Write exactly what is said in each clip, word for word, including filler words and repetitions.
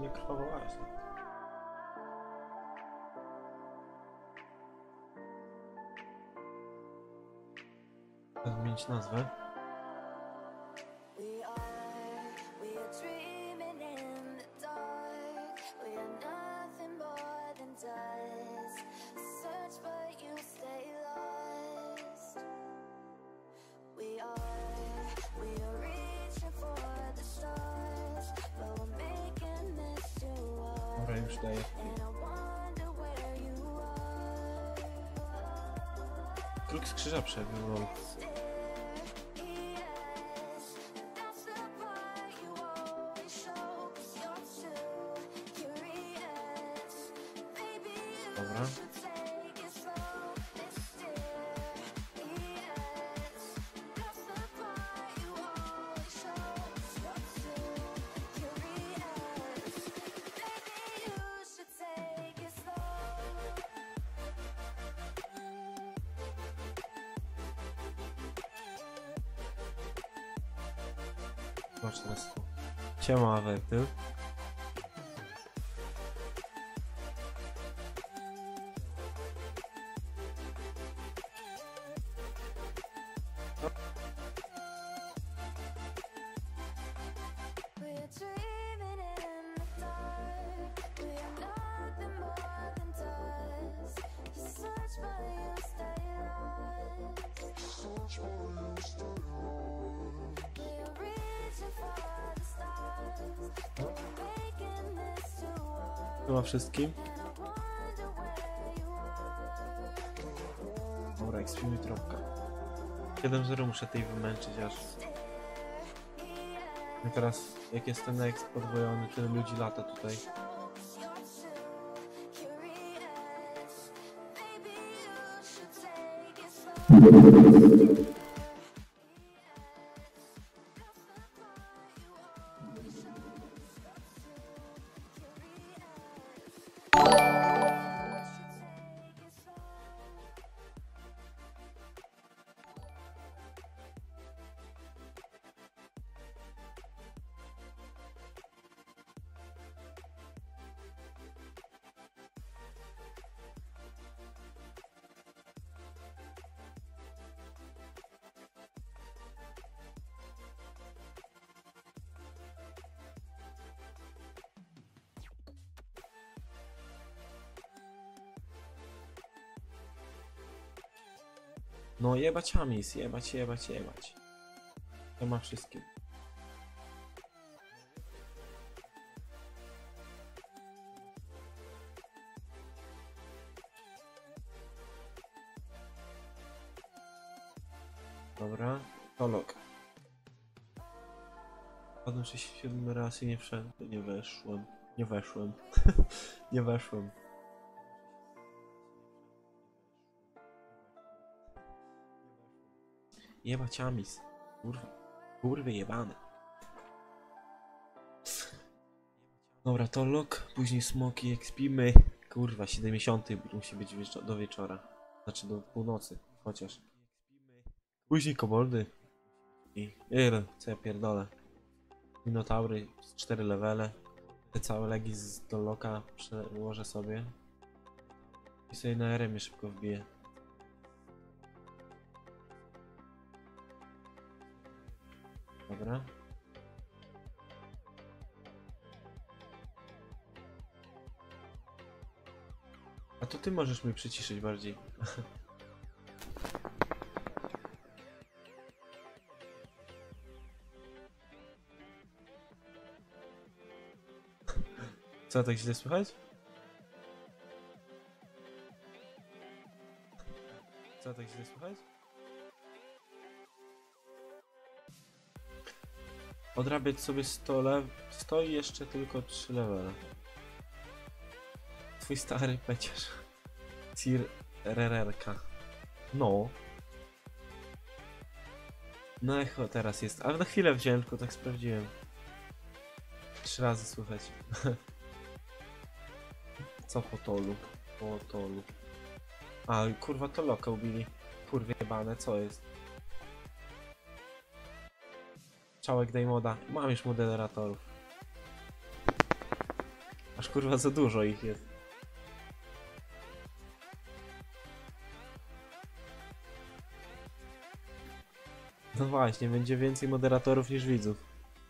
nie krwawowałaś. Zmienić nazwę. Dobra, już daję. Kruk z krzyża przebił. Dobra. Masz teraz tu. Siema, Awertyl. Chyba wszystkim. Dobra, ekspimy tropka. siedem zero muszę tej wymęczyć aż. I teraz, jak jest ten exp podwojony, tyle ludzi lata tutaj. No jebać Amis, jebać, jebać, jebać. To ma wszystkim. Dobra, Tolok. Padłem sześćdziesiąt siedem raz i nie wszedłem, nie weszłem. Nie weszłem. Nie weszłem. Jebać Amis. Kurwa. Kurwy jebane. Dobra, to lok, później smoki, ekspimy. Kurwa, siedemdziesiąt musi być wieczo do wieczora. Znaczy do północy, chociaż. Później koboldy. I ile, co ja pierdolę. Minotaury, cztery levele. Te całe legi z do loka przełożę sobie. I sobie na R M je szybko wbiję. Dobra. A to ty możesz mnie przyciszyć bardziej. Co, tak źle słychać? Co, tak źle słychać? Odrabiać sobie sto lew... Stoi jeszcze tylko trzy levele. Twój stary peciarz. Cir Rererka. No. No echo teraz jest. Ale na chwilę wziąłem, tylko tak sprawdziłem. Trzy razy słychać. Co po tolu? Po tolu. A kurwa to loka ubili. Kurwie jebane, co jest? Czałek daj moda. Mam już moderatorów. Aż kurwa za dużo ich jest. No właśnie, będzie więcej moderatorów niż widzów.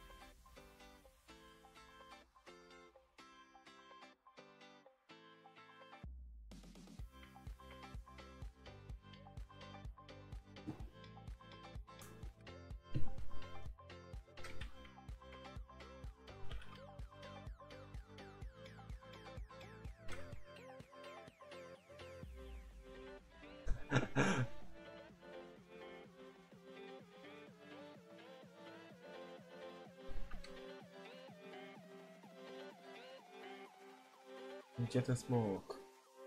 Gdzie ten smok?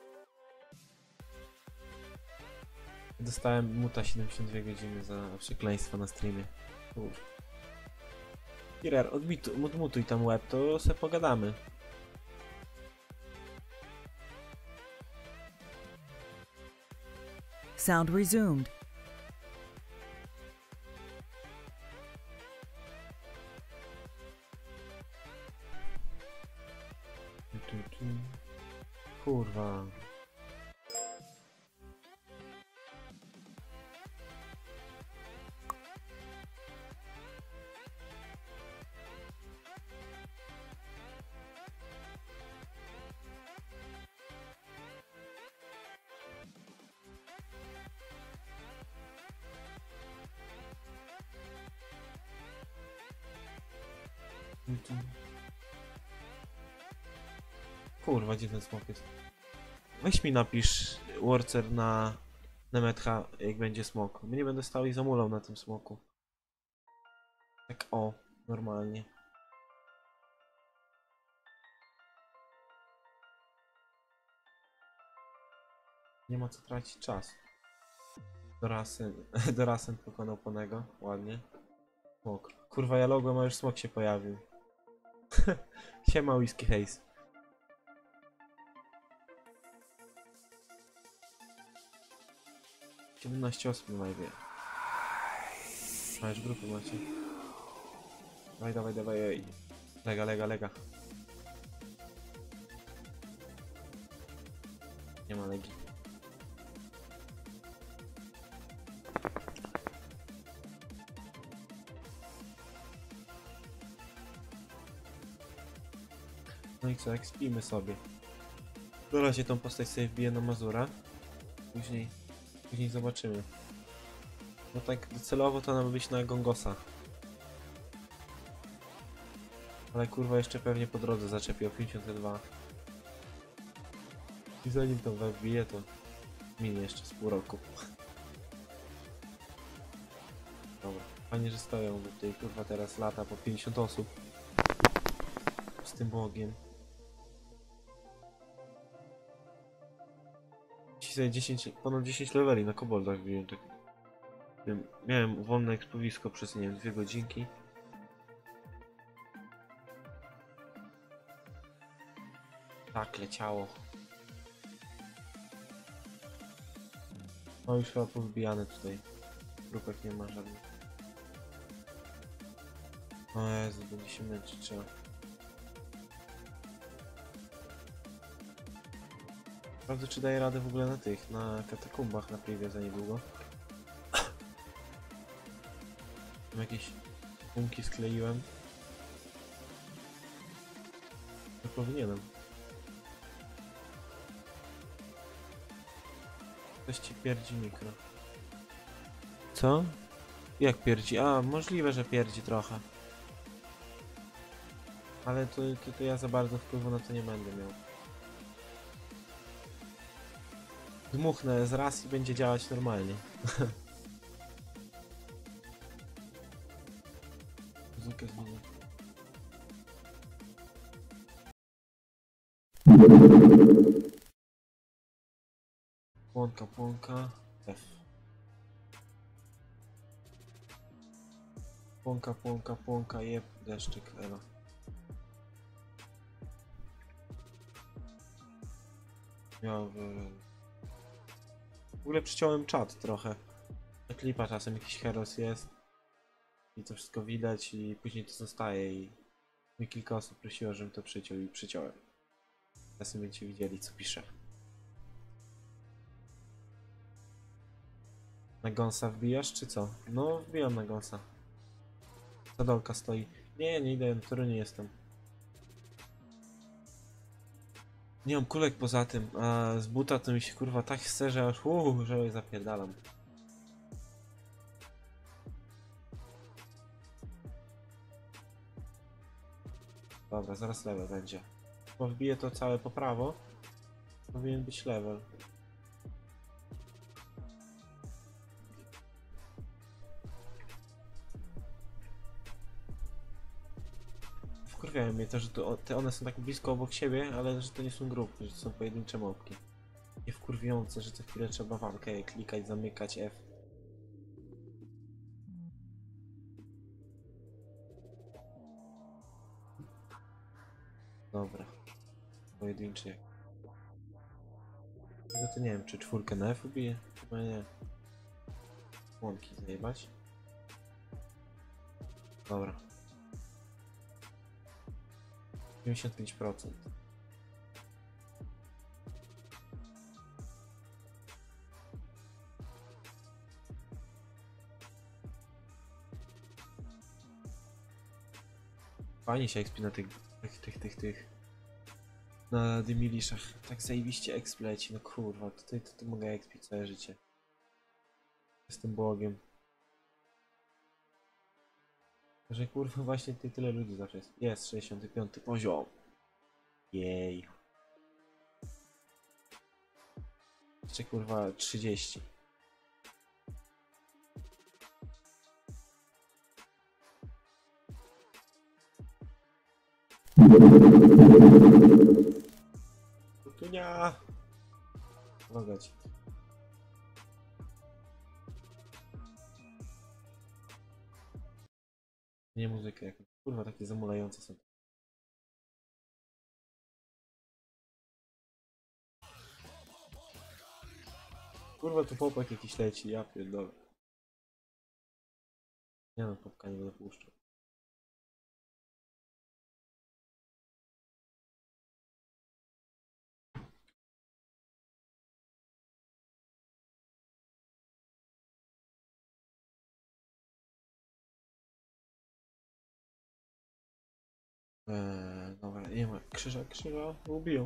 Dostałem muta siedemdziesiąt dwie godziny za przekleństwo na streamie. Uff. Kirer, odmitu- odmutuj tam łeb, to se pogadamy. Sound resumed. Tu, tu, tu. Kurwa. Tu, tu. Kurwa, gdzie ten smok jest? Weź mi napisz Warcer na Nemetha, jak będzie smok. Bo nie będę stał i zamulał na tym smoku. Tak o, normalnie. Nie ma co tracić czas. Dorasen, Dorasen pokonał Ponego, ładnie. Smok. Kurwa, ja logłem, a już smok się pojawił. Siema Whisky Haze. siedemnaście osób na live. A już grupy macie. Dawaj, dawaj, dawaj, ej. Lega, lega, lega. Nie ma legi. No i co, jak spimy sobie. Na razie tą postać sobie wbiję na Mazura. Później, później zobaczymy. No tak docelowo to nam być na Gongosa. Ale kurwa jeszcze pewnie po drodze zaczepi o pięćdziesiąt dwa. I zanim to wbije, to minie jeszcze z pół roku. Dobra, fajnie, że stoją, bo tutaj kurwa teraz lata po pięćdziesiąt osób. Z tym bogiem. Dzisiaj sobie dziesięć, ponad dziesięć leveli na koboldach wbiłem, tak. Miałem wolne ekspowisko przez, nie wiem, dwie godzinki. Tak, leciało. No już chyba powbijane tutaj. Grupek nie ma żadnych. O Jezu, będzie się męczyć trzeba. Sprawdzę, czy daję radę w ogóle na tych, na katakumbach na privie za niedługo. Tam jakieś punki skleiłem. To powinienem. Coś ci pierdzi mikro. Co? Jak pierdzi? A, możliwe, że pierdzi trochę. Ale to, to, to ja za bardzo wpływu na to nie będę miał. Dmuchnę z raz i będzie działać normalnie. Muzykę zmienię. Płonka, płonka. F. Płonka, płonka, płonka, jeb, deszczyk, elo. Miał... W ogóle przyciąłem czat trochę. Na klipa czasem jakiś heros jest. I to wszystko widać i później to zostaje i mi kilka osób prosiło, żebym to przyciął i przyciąłem. Teraz będziecie widzieli, co pisze. Na gąsa wbijasz, czy co? No, wbijam na gąsa. Sadolka stoi. Nie, nie idę, który nie jestem. Nie mam kulek poza tym, a z buta to mi się kurwa tak chce, że aż uuu, że zapierdalam. Dobra, zaraz level będzie. Bo wbiję to całe po prawo. Powinien być level. Wkurwiają mnie to, że to, te one są tak blisko obok siebie, ale że to nie są grupy, że to są pojedyncze małpki. Nie wkurwiające, że co chwilę trzeba walkę klikać, zamykać F. Dobra. Pojedynczy. No to nie wiem, czy czwórkę na F ubije? Chyba nie. Łąki zajebać. Dobra. dziewięćdziesiąt pięć procent. Fajnie się expi na tych, tych, tych, tych, tych. Na dymiliszach. Tak zajebiście exp leci, no kurwa, tutaj to, to mogę expić całe życie. Jestem bogiem. Że kurwa właśnie tutaj tyle ludzi zawsze jest. Jest sześćdziesiąty piąty poziom. Jej. Jeszcze kurwa trzydzieści. Tunia! Pomagać. Nie muzykę jakąś. Kurwa, takie zamulające są. Kurwa, tu popek jakiś leci, ja pierdolę. Nie no, popka nie będę puszczał. Eee, dobra, nie ma krzyża, krzyża, ubiją.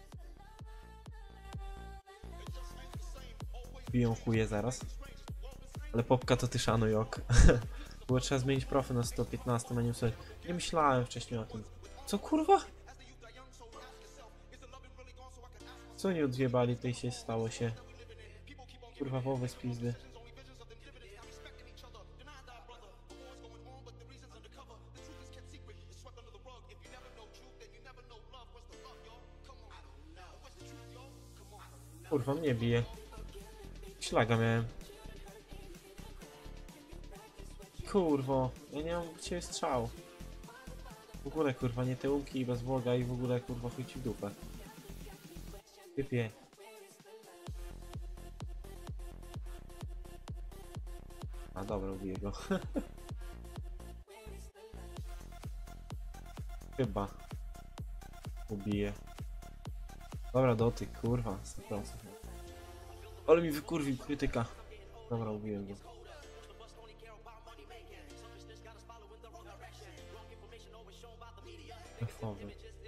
Biją chuje zaraz. Ale popka to ty szanuj ok. Było trzeba zmienić profil na sto piętnaście, a nie sobie. Nie myślałem wcześniej o tym. Co kurwa? Co nie odjebali, tej się stało się. Kurwa woły z pizdy. Kurwa mnie bije. Ślaga miałem. Kurwo, ja nie mam ciebie strzał. W ogóle kurwa nie te łuki i bez Boga i w ogóle kurwa chuj ci w dupę. Typie. A dobra, ubiję go. Chyba. Ubiję. Dobra, dotyk, kurwa, sto procent. Ale mi wykurwił krytyka. Dobra, ubiłem go. F-owy.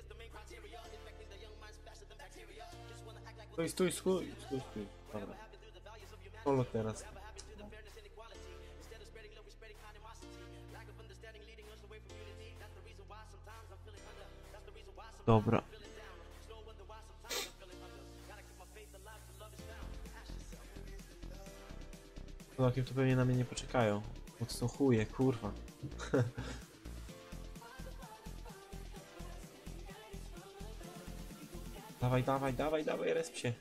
Stój, stój, stój, stój, stój. Dobra. Polo teraz. Dobra. Polakiem to pewnie na mnie nie poczekają. Bo to są chuje, kurwa. Dawaj, dawaj, dawaj, dawaj, resp się.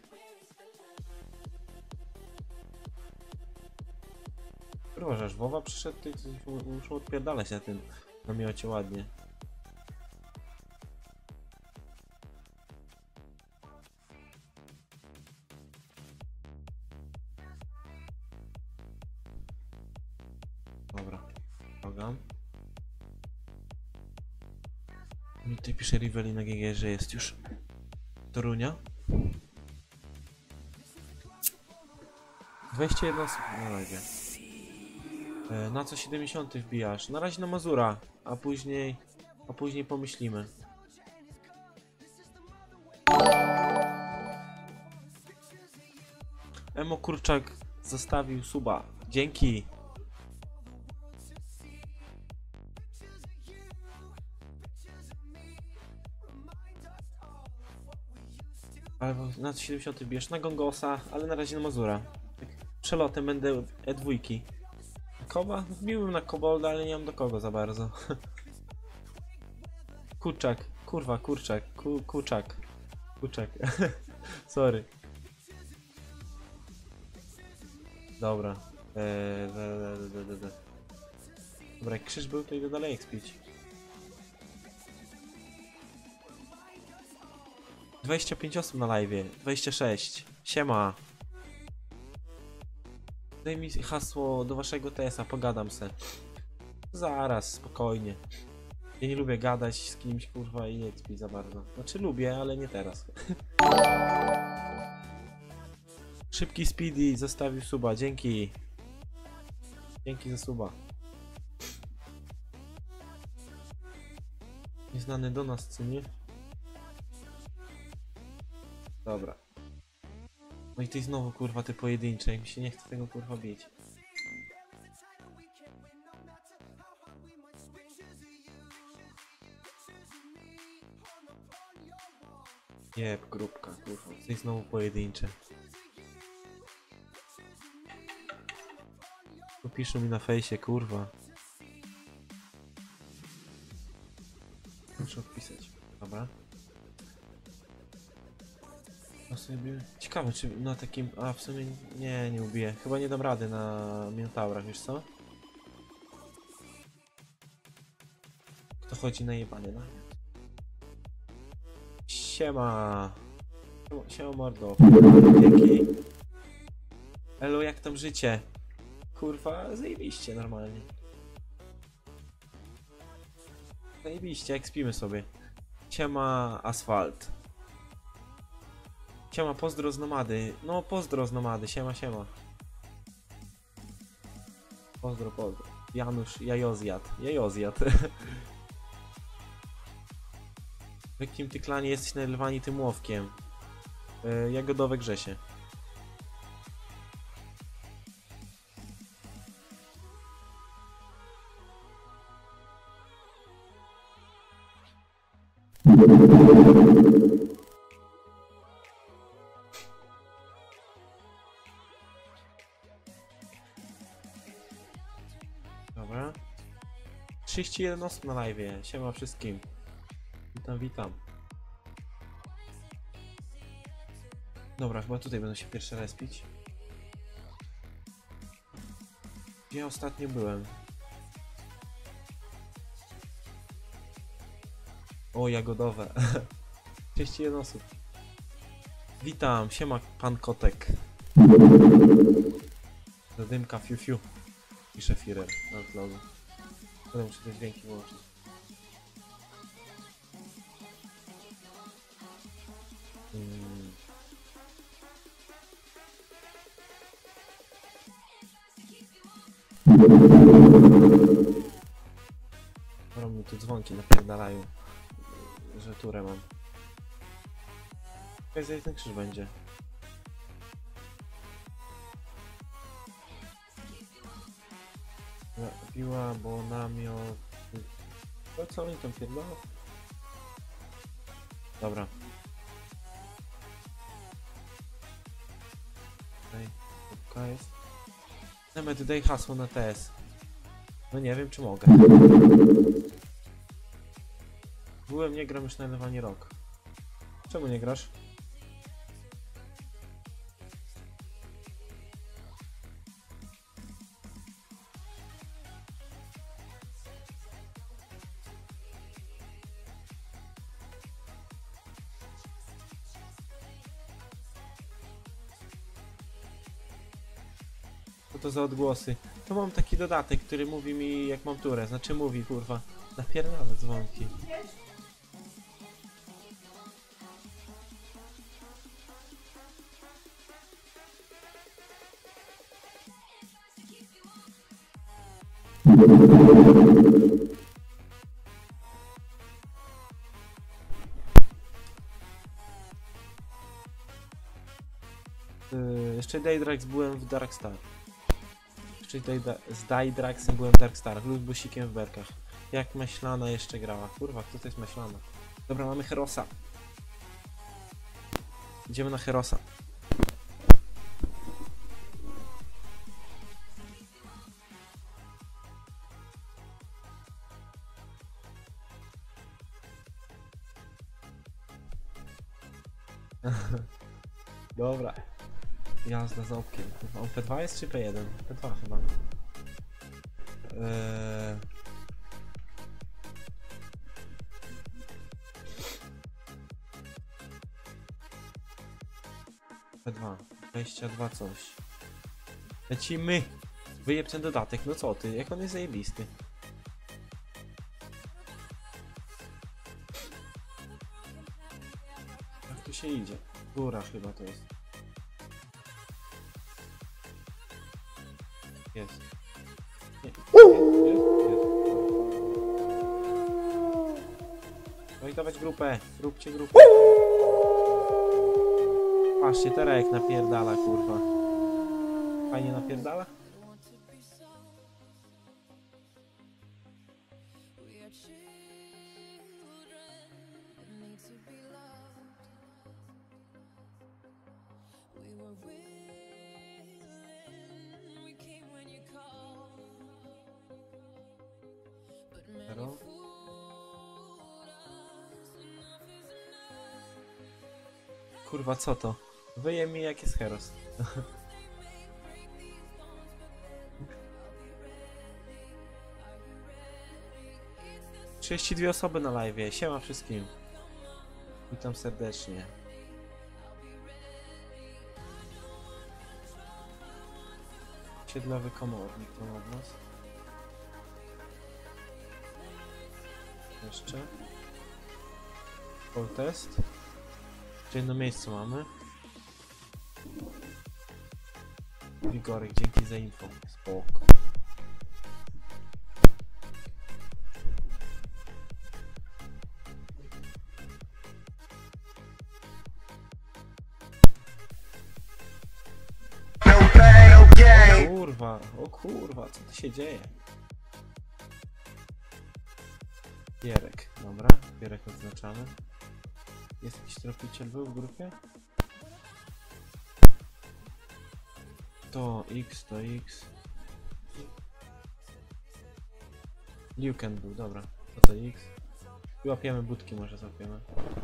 Kurwa, że aż Wowa przyszedł, to muszą odpierdalać na tym namiocie ładnie. Dobra, progam. Mi tutaj pisze Riveli na G G, że jest już. Torunia. dwadzieścia jeden osób na live. E, na co siedemdziesiąt wbijasz? Na razie na Mazura, a później, a później pomyślimy. Emo Kurczak zostawił suba. Dzięki. Ale na co siedemdziesiąt bierz na Gongosa, ale na razie na Mazura. Tak przelotem będę E dwa. Koba? Wbiłbym na Kobolda, ale nie mam do kogo za bardzo. Kurczak, kurwa, kurczak, ku, kurczak, kurczak. Sorry. Dobra. Eee, de, de, de, de. Dobra, jak krzyż był, to idę dalej expić. dwadzieścia pięć osób na live, dwadzieścia sześć. Siema. Daj mi hasło do waszego T S a, pogadam se. Zaraz, spokojnie. Ja nie lubię gadać z kimś, kurwa, i nie expić za bardzo. Znaczy lubię, ale nie teraz. Szybki Speedy zostawił suba, dzięki. Dzięki za suba. Nieznany do nas, co nie? Dobra. No i ty znowu, kurwa, te pojedyncze, mi się nie chce tego, kurwa, bić. Jeb, grupka, kurwa, ty znowu pojedyncze. Piszą mi na fejsie, kurwa. Muszę odpisać. Dobra. A sobie... Ciekawe, czy na takim... A, w sumie nie, nie ubiję. Chyba nie dam rady na Minotaurach, wiesz co? Kto chodzi na jebany namiot? Siema! Siema, siema mordo. Dzięki. Elo, jak tam życie? Kurwa, zajebiście normalnie. Zajebiście, jak spimy sobie. Siema asfalt. Siema, pozdro z nomady. No, pozdro z nomady, siema, siema. Pozdro, pozdro. Janusz, jajozjad. Jajozjad. W jakim ty klanie jesteś naelewani tym łowkiem? Yy, jagodowe Grzesie. Dobra. trzydzieści jeden osób na live. Siema wszystkim. Witam, witam. Dobra, chyba tutaj będę się pierwszy respić. Gdzie ja ostatnio byłem? O, jagodowe. trzydzieści jeden osób. Witam, siema pan kotek. Zadymka, fiu fiu. Pisze Firer na outlogu. Ale muszę te dźwięki włączyć. Hmm. Dobra, mi tu dzwonki napierdalają, że turę mam. Jak zajdzie ten krzyż będzie? Piła, bo namiot... To co oni tam pierdolą? Dobra. Tutaj, kropka jest. Nawet daj hasło na T S. No nie wiem, czy mogę. Byłem, nie gram już na Elewanii rok. Czemu nie grasz? Co to za odgłosy? To mam taki dodatek, który mówi mi, jak mam turę. Znaczy mówi, kurwa. Napierdala dzwonki. Yy, jeszcze Daydrax byłem w Darkstar. Jeszcze Dayda z Daydraxem byłem w Darkstar. Lub busikiem w berkach. Jak Myślana jeszcze grała. Kurwa, kto to jest Myślana? Dobra, mamy Herosa. Idziemy na Herosa. Dobra. Jazda z opkiem. On P dwa jest czy P jeden? P dwa chyba. Eee... P dwa. dwadzieścia dwa coś. Lecimy! Wyjeb ten dodatek, no co ty? Jak on jest zajebisty. Jak tu się idzie? Góra chyba to jest. Jest. Nie. Jest, jest, jest. No i dawać grupę. Róbcie grupę. Patrzcie, teraz jak napierdala, kurwa. Fajnie napierdala? Hero? Kurwa, co to? Wyje mi jak jest Heros. trzydzieści dwie osoby na live'ie. Siema wszystkim. Witam serdecznie. Siedlowy komornik to od nas. Jeszcze. Full test. Gdzie jedno miejsce mamy. Wigorek, dzięki za info. Spoko. O kurwa, o kurwa, co tu się dzieje? Pierek, dobra, Pierek odznaczamy. Jest jakiś tropiciel był w grupie? To X, to X. Luken był, dobra. To to X. I łapiemy budki, może złapiemy.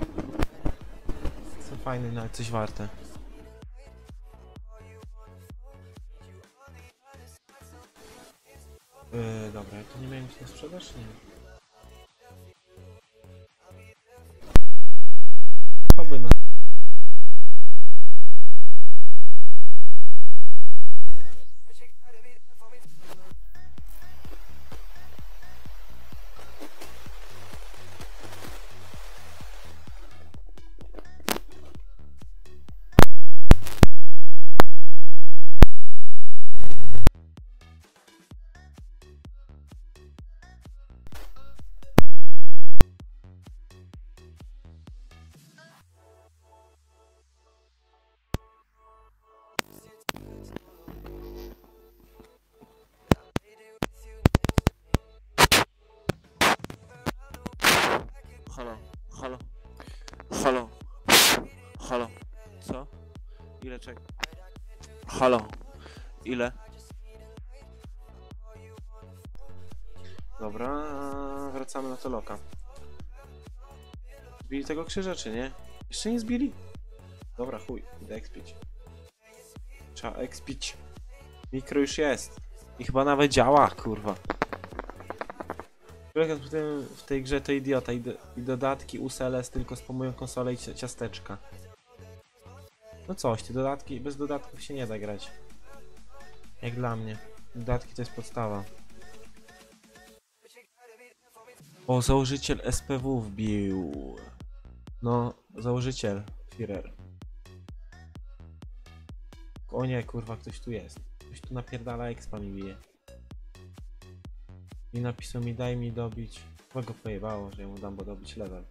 Są fajne, nawet coś warte. Yy, dobra, ja tu nie miałem nic na sprzedaż? Nie. To by na... Halo, halo, halo, halo, co? Ile czek? Halo, ile? Dobra, wracamy na to loka. Zbili tego krzyża, czy nie? Jeszcze nie zbili? Dobra, chuj, idę expić. Trzeba expić. Mikro już jest. I chyba nawet działa, kurwa. Kolega w, tym, w tej grze to idiota i, do, i dodatki U S L S tylko spamują konsolę i ciasteczka. No coś, te dodatki, bez dodatków się nie da grać. Jak dla mnie. Dodatki to jest podstawa. O, założyciel S P W wbił. No, założyciel. Führer. O nie, kurwa, ktoś tu jest. Ktoś tu napierdala, expa mi bije. I napisał mi daj mi dobić. Bo go pojebało, że ja mu dam bo dobić level.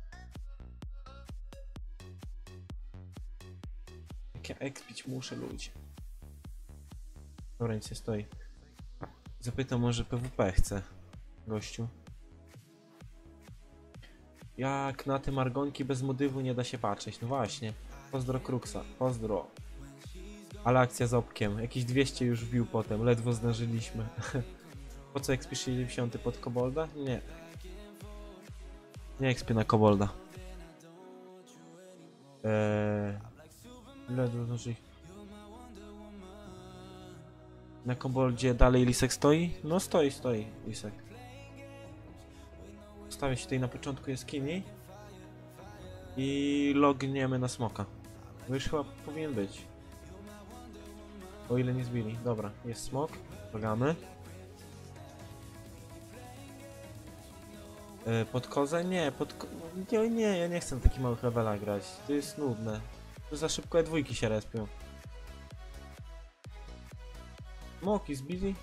Jak ja expić muszę ludzie. Dobra, nic nie stoi. Zapytam może P W P chce. Gościu. Jak na te margonki bez motywu nie da się patrzeć. No właśnie. Pozdro Kruxa. Pozdro. Ale akcja z opkiem. Jakieś dwieście już wbił potem. Ledwo zdążyliśmy. Po co expisz siedemdziesiąt pod kobolda? Nie. Nie expię na kobolda. Eee... Ledwo zdążyli. Na koboldzie dalej Lisek stoi? No stoi, stoi Lisek. Stawię się tutaj na początku jaskini. I logniemy na smoka. Bo już chyba powinien być. O ile nie zbili. Dobra, jest smok. Logamy. Yy, pod kozę? Nie, pod ko nie, nie, ja nie chcę na takich małych levelach grać. To jest nudne. To za szybko E dwójki się respią. Smoki zbili?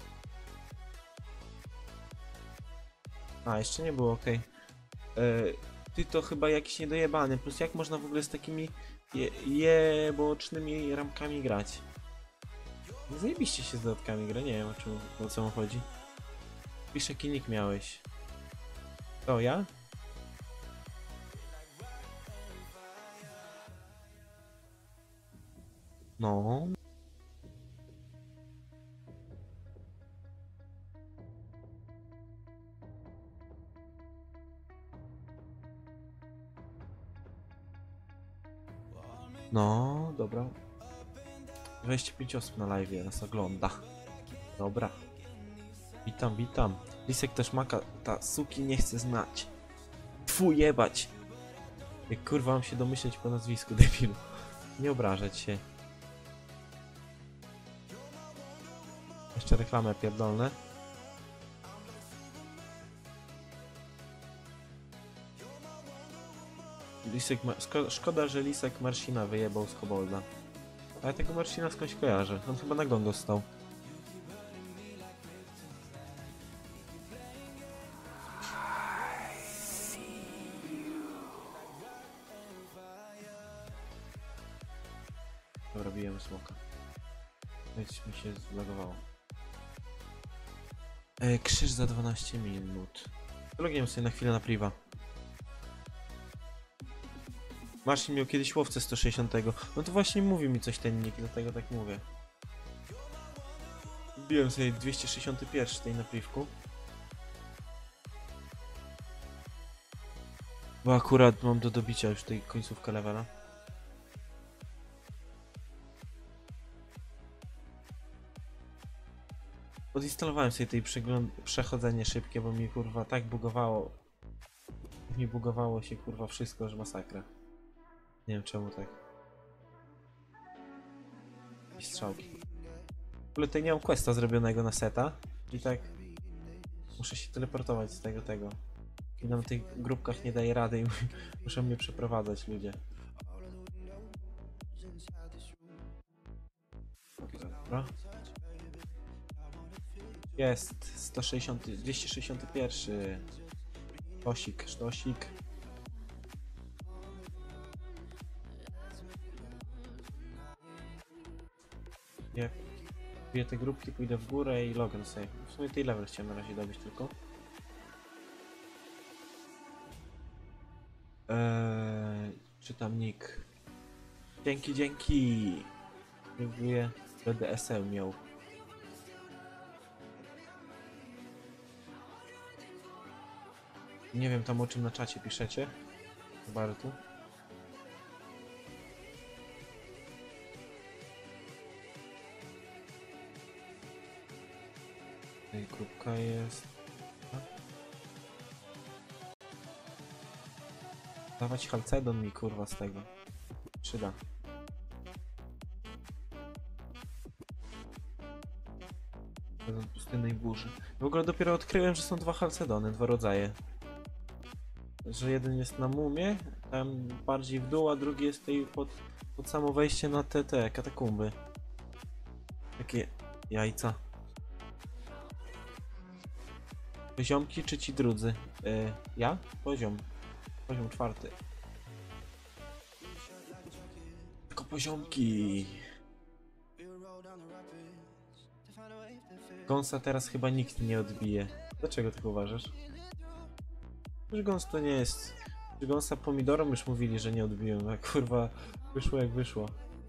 A, jeszcze nie było, okej. Okay. Yy, ty to chyba jakiś niedojebany. Plus jak można w ogóle z takimi je jebocznymi ramkami grać? Zajebiście się z dodatkami gra, nie wiem o czym, o co mu chodzi. Pisz jaki nick miałeś. To ja? No. No, dobra. dwadzieścia pięć osób na live nas ogląda. Dobra. Witam, witam. Lisek też maka, ta suki nie chce znać. Twój jebać. Jak kurwa mam się domyśleć po nazwisku, debilu. Nie obrażać się. Jeszcze reklamę pierdolne. Lisek ma... Szkoda, że Lisek Marcina wyjebał z kobolda. Ale tego Marcina skądś kojarzę. On chyba na gongo stał. Dobra, bijemy smoka. Więc mi się zlagowało. E, krzyż za dwanaście minut. Logniemy sobie na chwilę na priwa. Marcin miał kiedyś łowcę sto sześćdziesiąt. No to właśnie mówi mi coś ten nick, dlatego tak mówię. Biłem sobie dwieście sześćdziesiąt jeden tej na priwku. Bo akurat mam do dobicia już tej końcówkę levela. Odinstalowałem sobie tej przechodzenie szybkie, bo mi kurwa tak bugowało. Mi bugowało się kurwa wszystko, że masakra. Nie wiem czemu tak. I strzałki. W ogóle tutaj nie mam questa zrobionego na seta. I tak muszę się teleportować z tego tego. I na tych grupkach nie daje rady i muszą mnie przeprowadzać ludzie. Dobra. Jest sto sześćdziesiąt, dwieście sześćdziesiąt jeden. Sztosik, sztosik. Jak biję te grupki, pójdę w górę i login sobie. W sumie tej level chciałem na razie dobić tylko. Eee, czytam nick. Dzięki, dzięki. Dziękuję. B D S L miał. Nie wiem tam o czym na czacie piszecie. Bartu. Tutaj grupka jest. Dawać Halcedon mi kurwa z tego. Przyda. Z pustynnej burzy. W ogóle dopiero odkryłem, że są dwa Halcedony, dwa rodzaje. Że jeden jest na mumie, tam bardziej w dół, a drugi jest tutaj pod, pod samo wejście na te, te katakumby. Takie jajca. Poziomki czy ci drudzy? Yy, ja? Poziom. Poziom czwarty. Tylko poziomki. Gąsa teraz chyba nikt nie odbije. Dlaczego tak uważasz? Już gąs to nie jest... Gąsa pomidorom już mówili, że nie odbiją, a kurwa wyszło jak wyszło.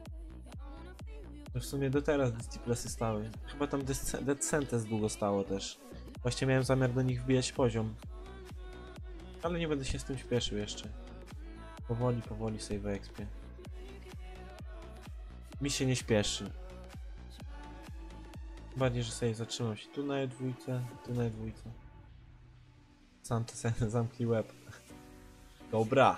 To w sumie do teraz Disciplesy stały. Chyba tam Dead Sentence długo stało też. Właśnie miałem zamiar do nich wbijać poziom. Ale nie będę się z tym śpieszył jeszcze. Powoli, powoli sobie w expie. Mi się nie śpieszy. Bardziej, że sobie zatrzymam się tu na E dwa, tu na E dwa. Sam to sobie zamknij łeb. Dobra.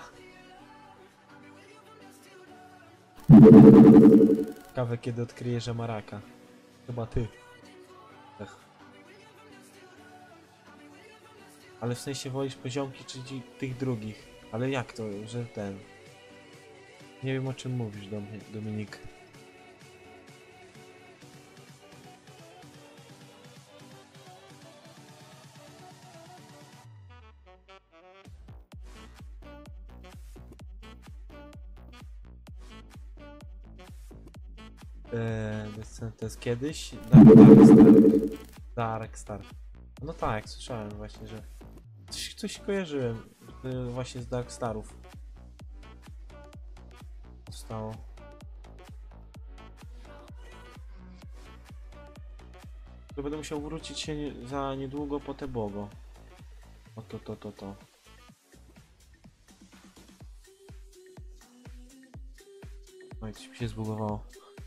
Ciekawe kiedy odkryje, że ma raka. Chyba ty. Ech. Ale w sensie wolisz poziomki czy ci, tych drugich. Ale jak to, że ten... Nie wiem o czym mówisz do mnie, Dominik. Eee, to jest kiedyś? Dark, Dark Star. Dark Star. No tak, słyszałem właśnie, że... Coś, coś kojarzyłem yy, właśnie z Dark Starów. Zostało. To będę musiał wrócić się nie, za niedługo po te bogo. O to, to, to, to. Oj, coś mi się zbugowało.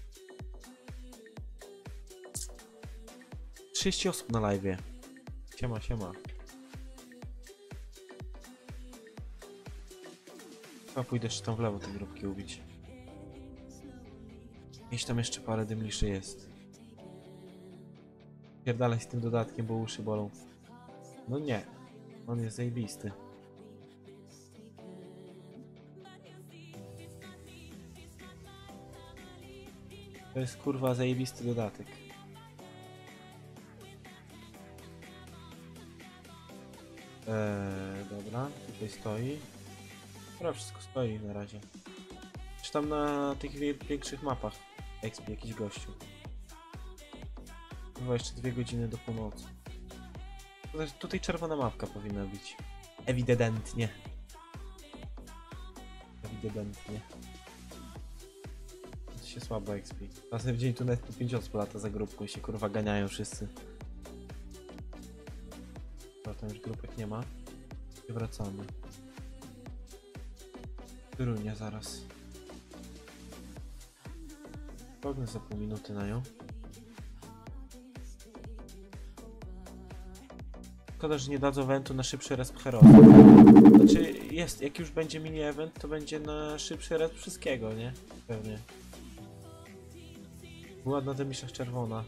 trzydzieści osób na live'ie. Siema, siema. Chyba pójdę jeszcze tam w lewo te grupki ubić. Gdzieś tam jeszcze parę dymliszy jest. Pierdalaj z tym dodatkiem, bo uszy bolą. No nie. On jest zajebisty. To jest kurwa zajebisty dodatek. Eee, dobra, tutaj stoi. Dobra, wszystko stoi na razie. Czy tam na tych większych mapach expi jakiś gościu. Chyba jeszcze dwie godziny do północy. Tutaj, tutaj czerwona mapka powinna być. Ewidentnie. Ewidentnie. To się słabo expi. Czasem w dzień tu nawet po pięć osób lata za grupką i się kurwa ganiają wszyscy. Tam już grupek nie ma. I wracamy. Torunia zaraz. Pognę za pół minuty na nią. Szkoda, że nie dadzą eventu na szybszy resp Herosa. Znaczy jest, jak już będzie mini event, to będzie na szybszy resp wszystkiego, nie? Pewnie. Ładna demisza czerwona.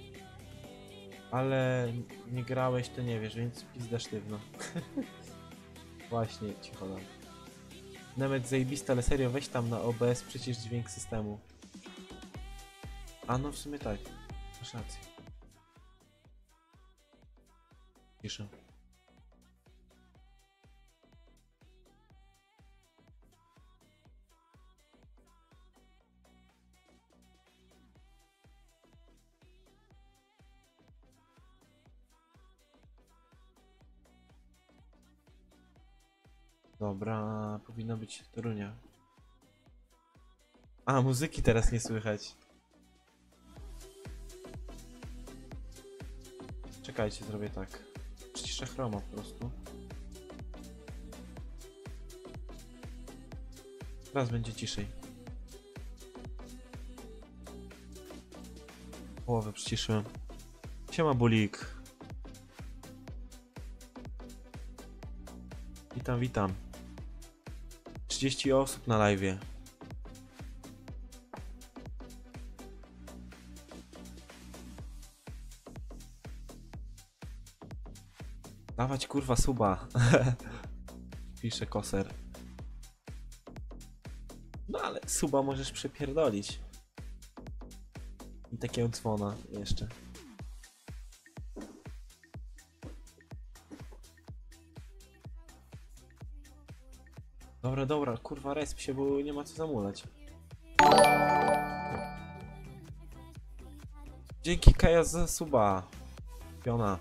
Ale nie grałeś, to nie wiesz, więc pizda sztywno. Właśnie, cicho dam. Nawet zajebista, ale serio, weź tam na O B S przecież dźwięk systemu. A no w sumie tak, masz rację. Ciszę. Dobra, powinna być Torunia. A, muzyki teraz nie słychać. Czekajcie, zrobię tak. Przyciszę chroma po prostu. Teraz będzie ciszej. Połowę przyciszyłem. Siema Bulik. Witam, witam. trzydzieści osób na live'ie. Dawać kurwa suba. Pisze koser. No ale suba możesz przepierdolić. I takiego dzwona jeszcze. Dobra, dobra, kurwa, resp się, bo nie ma co zamulać. Dzięki Kaja za suba. Piona.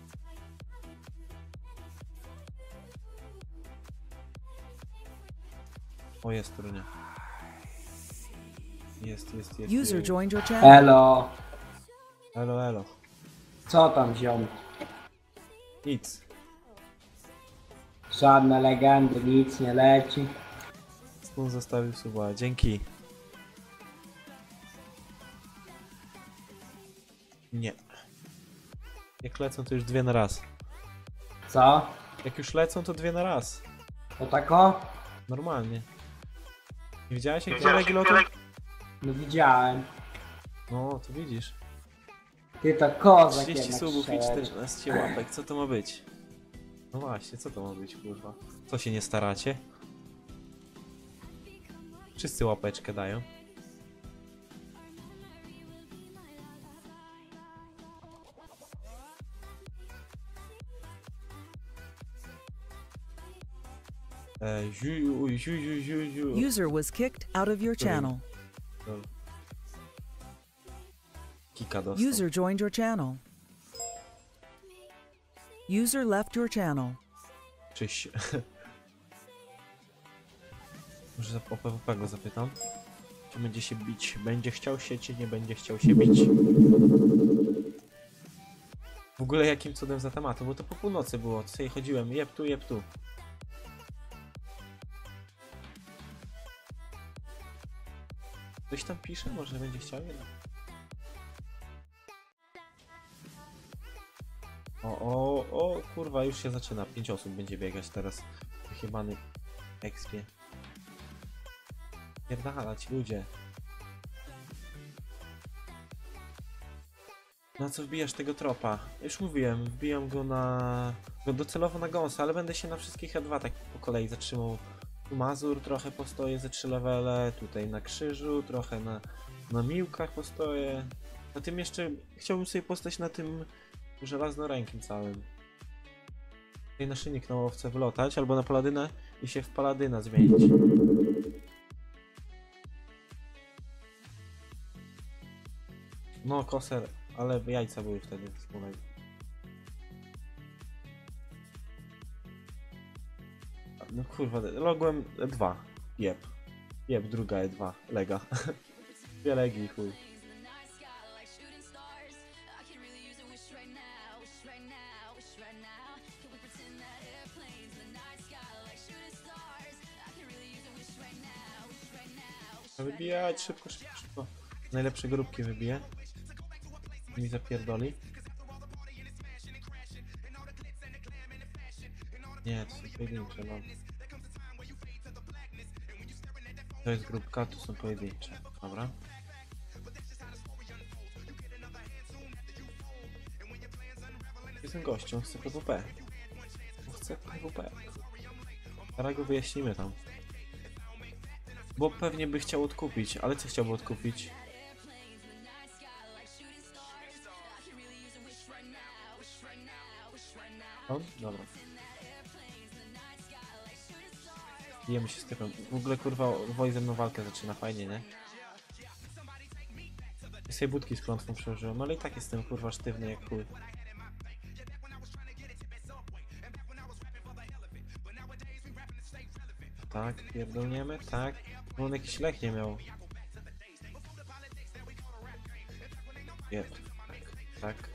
O, jest turnia. Jest, jest, jest. User jest. joined your channel. Elo, Elo, elo. co tam ziom? Nic. Żadne legendy, nic nie leci. Spun zostawił suba. Dzięki. Nie. Jak lecą, to już dwie na raz. Co? Jak już lecą, to dwie na raz. To tako? Normalnie. Nie widziałeś jak tyle lotów? No widziałem. No, to widzisz. Ty to kozak trzydzieści jednak subów i strzelać. czternaście łapek. Co to ma być? No właśnie, co to ma być, kurwa? Co się nie staracie? Wszyscy łapeczkę dają. E, ziu, ziu, ziu, ziu, ziu. User was kicked out of your channel. Lol. Kika dostał. User joined your channel. User left your channel. Czyś. Może o P W P go zapytam. Czy będzie się bić? Będzie chciał się, czy nie będzie chciał się bić? W ogóle jakim cudem za tematu, bo to po północy było. Tutaj chodziłem, jeb tu, jeb tu. Ktoś tam pisze? Może będzie chciał jednak? O, o, o, kurwa, już się zaczyna. Pięć osób będzie biegać teraz. Wychybany ekspie. Pierdalać, ludzie. Na co wbijasz tego tropa? Już mówiłem, wbijam go na... go docelowo na gąsa, ale będę się na wszystkich E dwa tak po kolei zatrzymał. Tu Mazur trochę postoję ze trzy levele, tutaj na krzyżu, trochę na, na miłkach postoję. Na tym jeszcze chciałbym sobie postać na tym żelaznorękim całym. Tutaj na szynik na łowcę wylotać, albo na paladynę i się w paladyna zmienić. No, koser, ale jajca były wtedy z kolei. No kurwa, logłem E dwa. Jeb. Jeb, druga E dwa. Lega. Dwie legi i chuj. Wybijać szybko, szybko, szybko. Najlepsze grupki wybiję. Mi zapierdoli. Nie, to są pojedyncze, no. To jest grupka, tu są pojedyncze. Dobra. Jestem gościem, chcę P W P. Chcę P W P. Zaraz go wyjaśnimy tam. Bo pewnie by chciał odkupić, ale co chciałby odkupić? On? Dobra. Bijemy się z typem. W ogóle kurwa Woj ze mną walkę zaczyna fajnie, nie? Ja sobie budki z klątwą przełożyłem, ale i tak jestem kurwa sztywny jak chuj. Tak, pierdolniemy, tak. No on jakiś lek nie miał. Jeb. Tak, tak.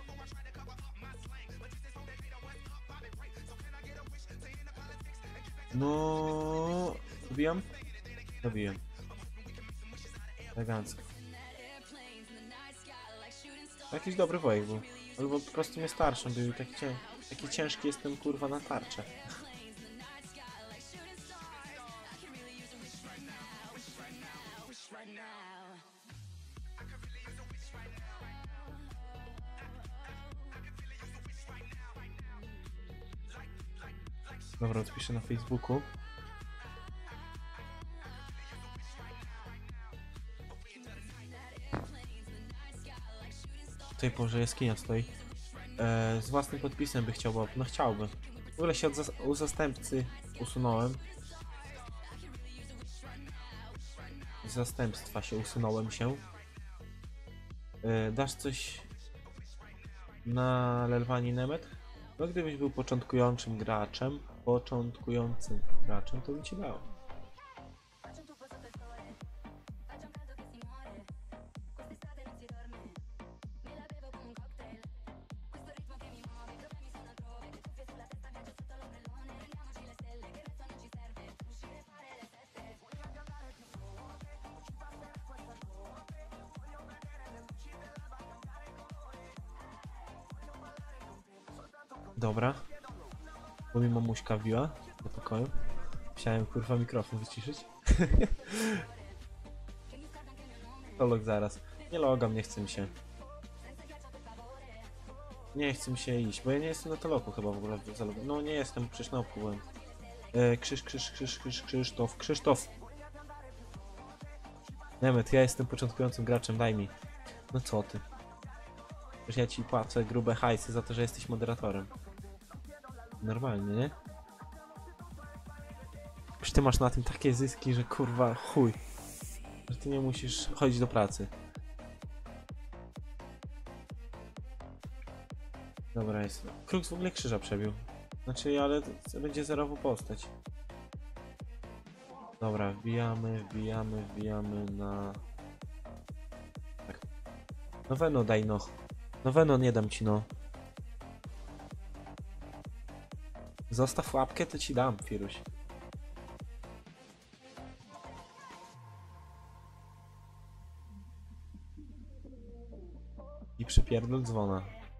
No, dobijam? Dobiłem. Elegancko. Jakiś dobry wojek był. Albo po prostu mnie starszym był i taki, cię taki ciężki jestem kurwa na tarczę. Dobra, odpiszę na Facebooku. Tutaj Boże jaskinia stoi. E, z własnym podpisem by chciał, bo no chciałby. W ogóle się od zas u zastępcy usunąłem. z zastępstwa się usunąłem się. Yy, dasz coś na Lelwani Nemet? No gdybyś był początkującym graczem, początkującym graczem, to bym ci dał. Dobra. Bo mi mamuśka wbiła do pokoju. Musiałem kurwa mikrofon wyciszyć. To log zaraz. Nie logam, nie chce mi się. Nie chce mi się iść, bo ja nie jestem na teloku chyba w ogóle. No nie jestem, przecież na opół byłem. E, krzyż, krzyż, krzyż, krzyż, Krzysztof, Krzysztof. Nemet, ja jestem początkującym graczem, daj mi. No co ty? Przecież ja ci płacę grube hajsy za to, że jesteś moderatorem. Normalnie, nie? Przecież ty masz na tym takie zyski, że kurwa chuj. Że ty nie musisz chodzić do pracy. Dobra, jest. Krux w ogóle krzyża przebił. Znaczy, ale to będzie zerowa postać. Dobra, wbijamy, wbijamy, wbijamy na... Tak. No Veno daj no. No Veno nie dam ci no. Zostaw łapkę, to ci dam, Firuś. I przypierdol dzwona.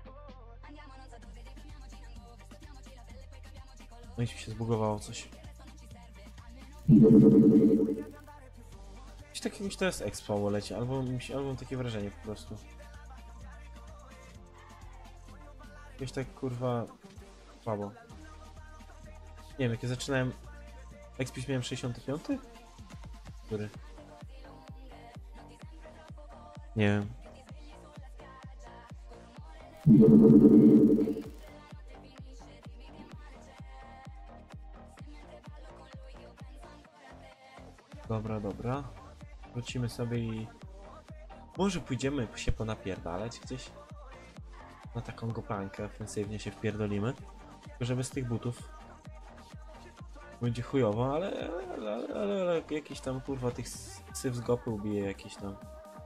No i mi się zbugowało coś. Coś takiego mi się teraz expo leci, albo, mi się, albo mam takie wrażenie po prostu. Jakieś tak kurwa... słabo. Nie wiem, jak ja zaczynałem... Expić miałem sześćdziesiąty piąty? Który? Nie wiem. Dobra, dobra. Wrócimy sobie i... Może pójdziemy się ponapierdalać gdzieś? Na taką goplankę ofensywnie się wpierdolimy. Tylko żeby z tych butów będzie chujowo, ale, ale, ale, ale, ale jakiś tam kurwa tych syf z gopy ubije jakiś tam.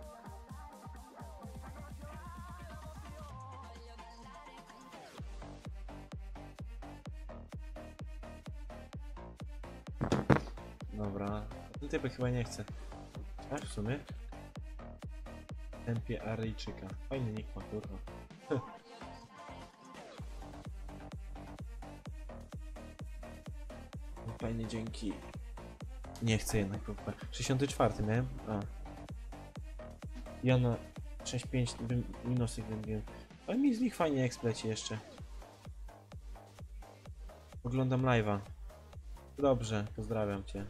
Dobra, ten typek chyba nie chce. Tak w sumie? Tempie Aryjczyka. Fajny nick ma, kurwa. No fajnie, dzięki. Nie chcę jednak, kurwa. sześćdziesiąty czwarty miałem? A. Ja na sześć pięć minusy wiem. Ale mi z nich fajnie ekspleci jeszcze. Oglądam live'a. Dobrze, pozdrawiam cię.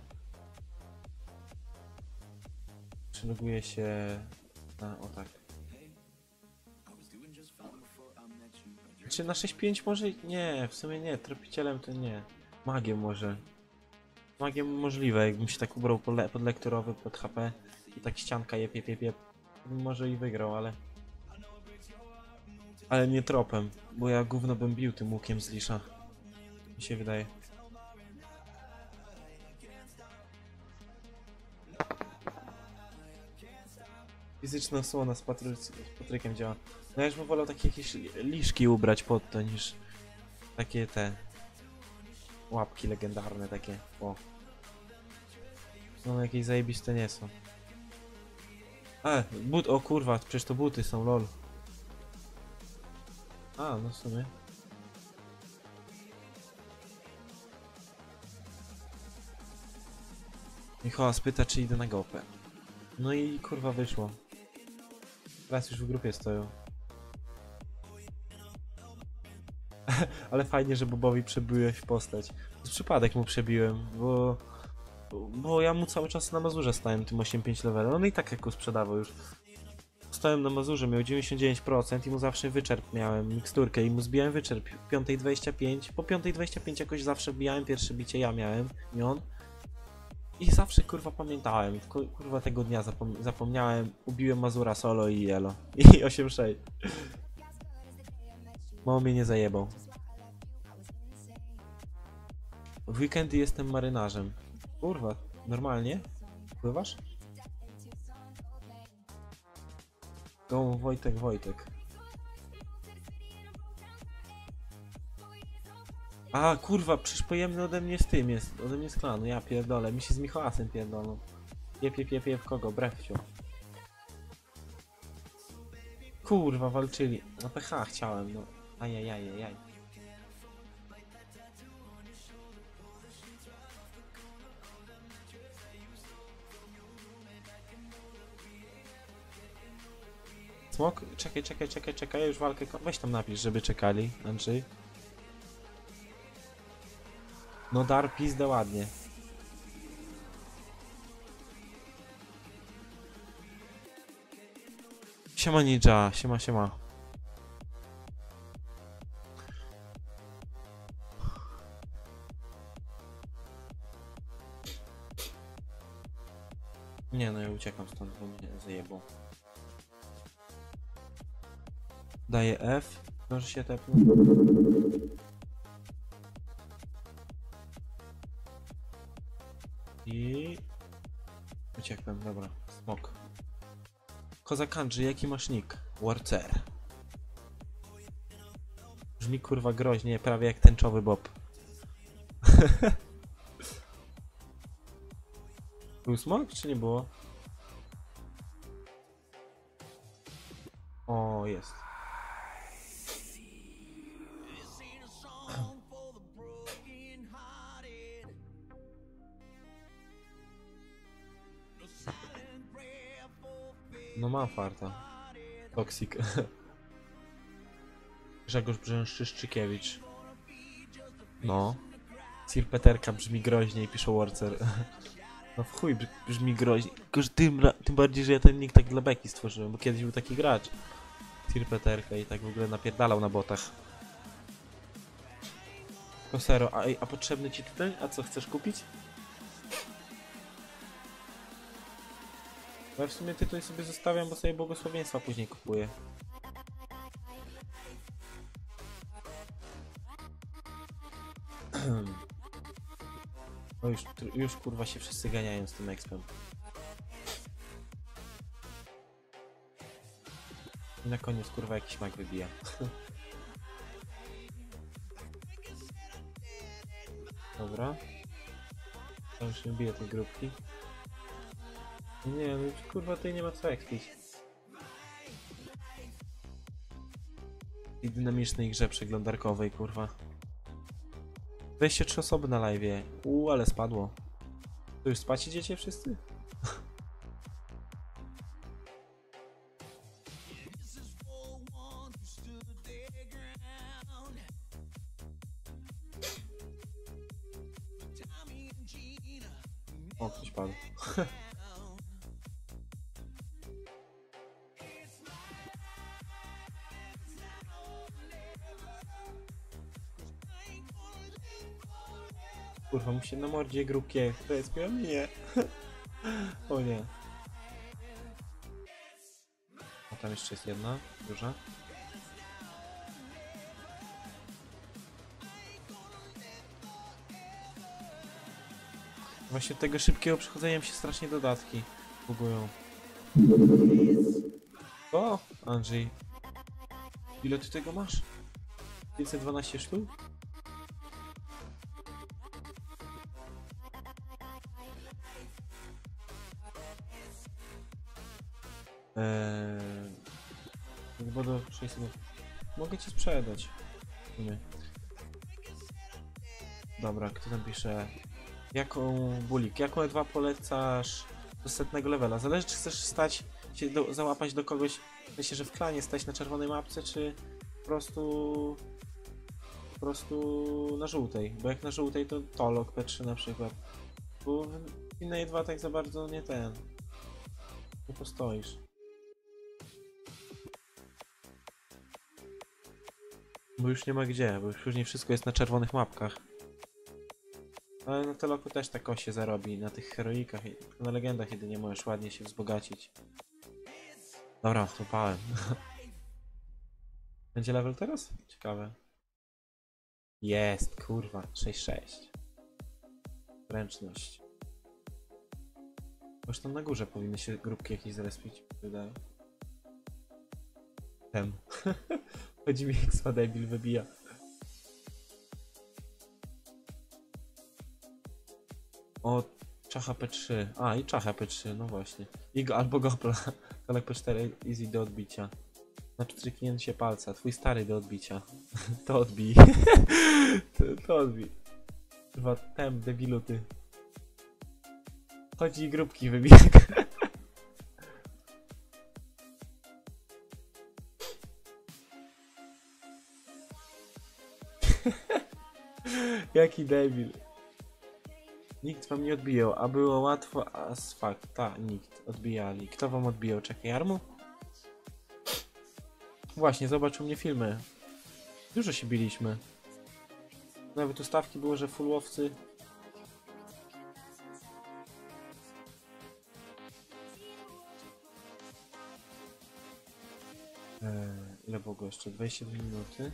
Przyloguję się na... o tak. Czy na sześć pięć może? Nie, w sumie nie. Tropicielem to nie. Magiem może. Magiem możliwe, jakbym się tak ubrał pod, le pod lektorowy, pod H P i tak ścianka jep, jep, jep, jep. Może i wygrał, ale... Ale nie tropem, bo ja gówno bym bił tym łukiem z lisza. Mi się wydaje. Fizyczna osłona z, Patry z Patrykiem działa. No ja już bym wolał takie jakieś liszki ubrać pod to niż takie te łapki legendarne takie. O. No jakieś zajebiste nie są. E, but, o kurwa, przecież to buty są, lol. A, no w sumie. Michała spyta, czy idę na gopę. No i kurwa wyszło. Teraz już w grupie stoją. Ale fajnie, że Bobowi przebiłeś postać. Z przypadek mu przebiłem, bo... Bo ja mu cały czas na Mazurze stałem tym osiem pięć levelem. On i tak jak go sprzedawał już. Stałem na Mazurze, miał dziewięćdziesiąt dziewięć procent i mu zawsze wyczerp miałem, miksturkę i mu zbijałem wyczerp. piąta dwadzieścia pięć. Po piąta dwadzieścia pięć jakoś zawsze bijałem, pierwsze bicie ja miałem, nie on. I zawsze kurwa pamiętałem. Ku- Kurwa tego dnia zapom zapomniałem. Ubiłem Mazura solo i elo. I osiem sześć. Mało mnie nie zajebał. W weekendy jestem marynarzem. Kurwa, normalnie? Pływasz? Go Wojtek Wojtek. A kurwa, przecież pojemny ode mnie z tym jest. Ode mnie z klanu, ja pierdolę. Mi się z Michałasem pierdolą. Jep, jep, jep, jep, kogo? Brefciu. Kurwa, walczyli. Na P H chciałem, no. Ajajajajaj. Smok? Czekaj, czekaj, czekaj, czekaj, ja już walkę... ko- Weź tam napisz, żeby czekali, Andrzej. No dar pizdę ładnie. Siema ninja, siema siema. Nie no, ja uciekam stąd, bo mnie zajebą. Daję F, może się tepnę. I... Uciekłem, dobra, smok. Kozak Andrzej, jaki masz nick? Warcer. Brzmi kurwa groźnie, prawie jak tęczowy Bob. Był smok, czy nie było? O, jest. No mam farta. Toksik. Grzegorz Brzęszczyszczykiewicz. No. Sir Peterka brzmi groźnie i pisze Warcer. No w chuj brzmi groźnie. Tylko, że tym, tym bardziej, że ja ten nick tak dla beki stworzyłem, bo kiedyś był taki gracz. Sir Peterka i tak w ogóle napierdalał na botach. Kosero, a, a potrzebny ci tutaj? A co, chcesz kupić? Bo ja w sumie tytuł sobie zostawiam, bo sobie błogosławieństwa później kupuję. No już, już kurwa się wszyscy ganiają z tym expem. I na koniec kurwa jakiś mag wybija. Dobra. To już nie bije tej grupki. Nie, no już kurwa tutaj nie ma co expić. I dynamicznej grze przeglądarkowej kurwa. dwadzieścia trzy osoby na live'ie. Uuu, ale spadło. To już spać idziecie wszyscy? O, ktoś padł. Kurwa, mu się na mordzie grupkie. To jest piłem? Nie. O nie. A tam jeszcze jest jedna, duża. Właśnie tego szybkiego przechodzenia mi się strasznie dodatki bugują. O, Andrzej. Ile ty tego masz? pięćset dwanaście sztuk? Eee, chyba do sześćset. Mogę ci sprzedać. W sumie. Dobra, kto tam pisze? Jaką bulik, jaką E dwa polecasz do setnego levela? Zależy, czy chcesz stać, się do, załapać do kogoś, w sensie, że w klanie stać na czerwonej mapce, czy po prostu po prostu na żółtej, bo jak na żółtej to Tolok P trzy na przykład, bo w innej E dwa tak za bardzo nie ten, nie postoisz. Bo już nie ma gdzie, bo już później wszystko jest na czerwonych mapkach. Ale na Toloku też tak się zarobi, na tych heroikach, na legendach jedynie możesz ładnie się wzbogacić. Dobra, złapałem. Będzie level teraz? Ciekawe. Jest, kurwa, sześć sześć. Zręczność. Już tam na górze powinny się grupki jakieś zrespić, wydaje. Ten. Chodzi mi jak swadebil wybija. O, czacha P trzy. A, i czacha P trzy, no właśnie. I go, albo gopla. Tolek P cztery easy do odbicia. Na pstryknięcie palca. Twój stary do odbicia. To odbij. to, to odbij. Chyba tem, debilu ty. Chodzi i grupki wybiega. Jaki debil. Nikt wam nie odbijał, a było łatwo as fuck. Ta, nikt. Odbijali. Kto wam odbijał? Czekaj, Jarmu? Właśnie, zobaczył mnie filmy. Dużo się biliśmy. Nawet ustawki było, że fullowcy. Eee, ile było jeszcze? dwadzieścia dwie minuty.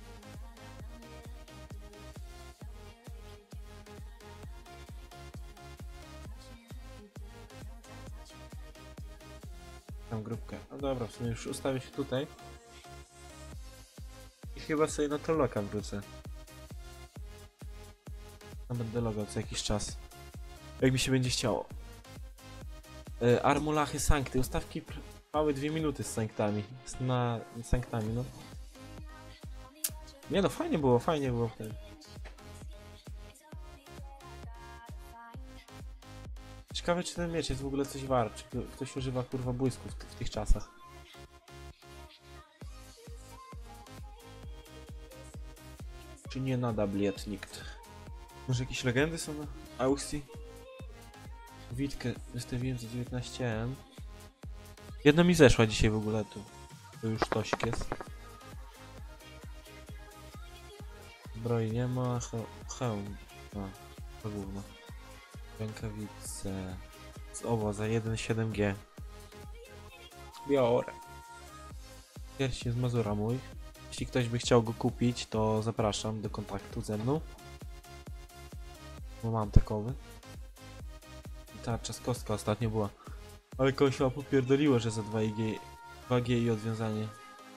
Tam grupkę. No dobra, w sumie już ustawię się tutaj. I chyba sobie na Toloka wrócę. No będę logał co jakiś czas. Jak mi się będzie chciało. Yy, Armulachy Sancty. Ustawki trwały dwie minuty z Sanktami. Z na z Sanktami, no. Nie no, fajnie było, fajnie było wtedy. Ciekawe czy ten miecz jest w ogóle coś wart, czy ktoś używa kurwa błysków w, w tych czasach. Czy nie nada bliet nikt? Może jakieś legendy są na aukcji? Witkę wystawiłem za dziewiętnaście M. Jedna mi zeszła dzisiaj w ogóle tu. To już tośk jest. Zbroi nie ma, he hełm. A, to gówno. Rękawice. Z owo za jeden siedem G. Biorę. Pierścień z Mazura mój. Jeśli ktoś by chciał go kupić, to zapraszam do kontaktu ze mną. Bo mam takowy. I tarcza z kostka ostatnio była. Ale kogoś chyba popierdoliło, że za dwa G i odwiązanie.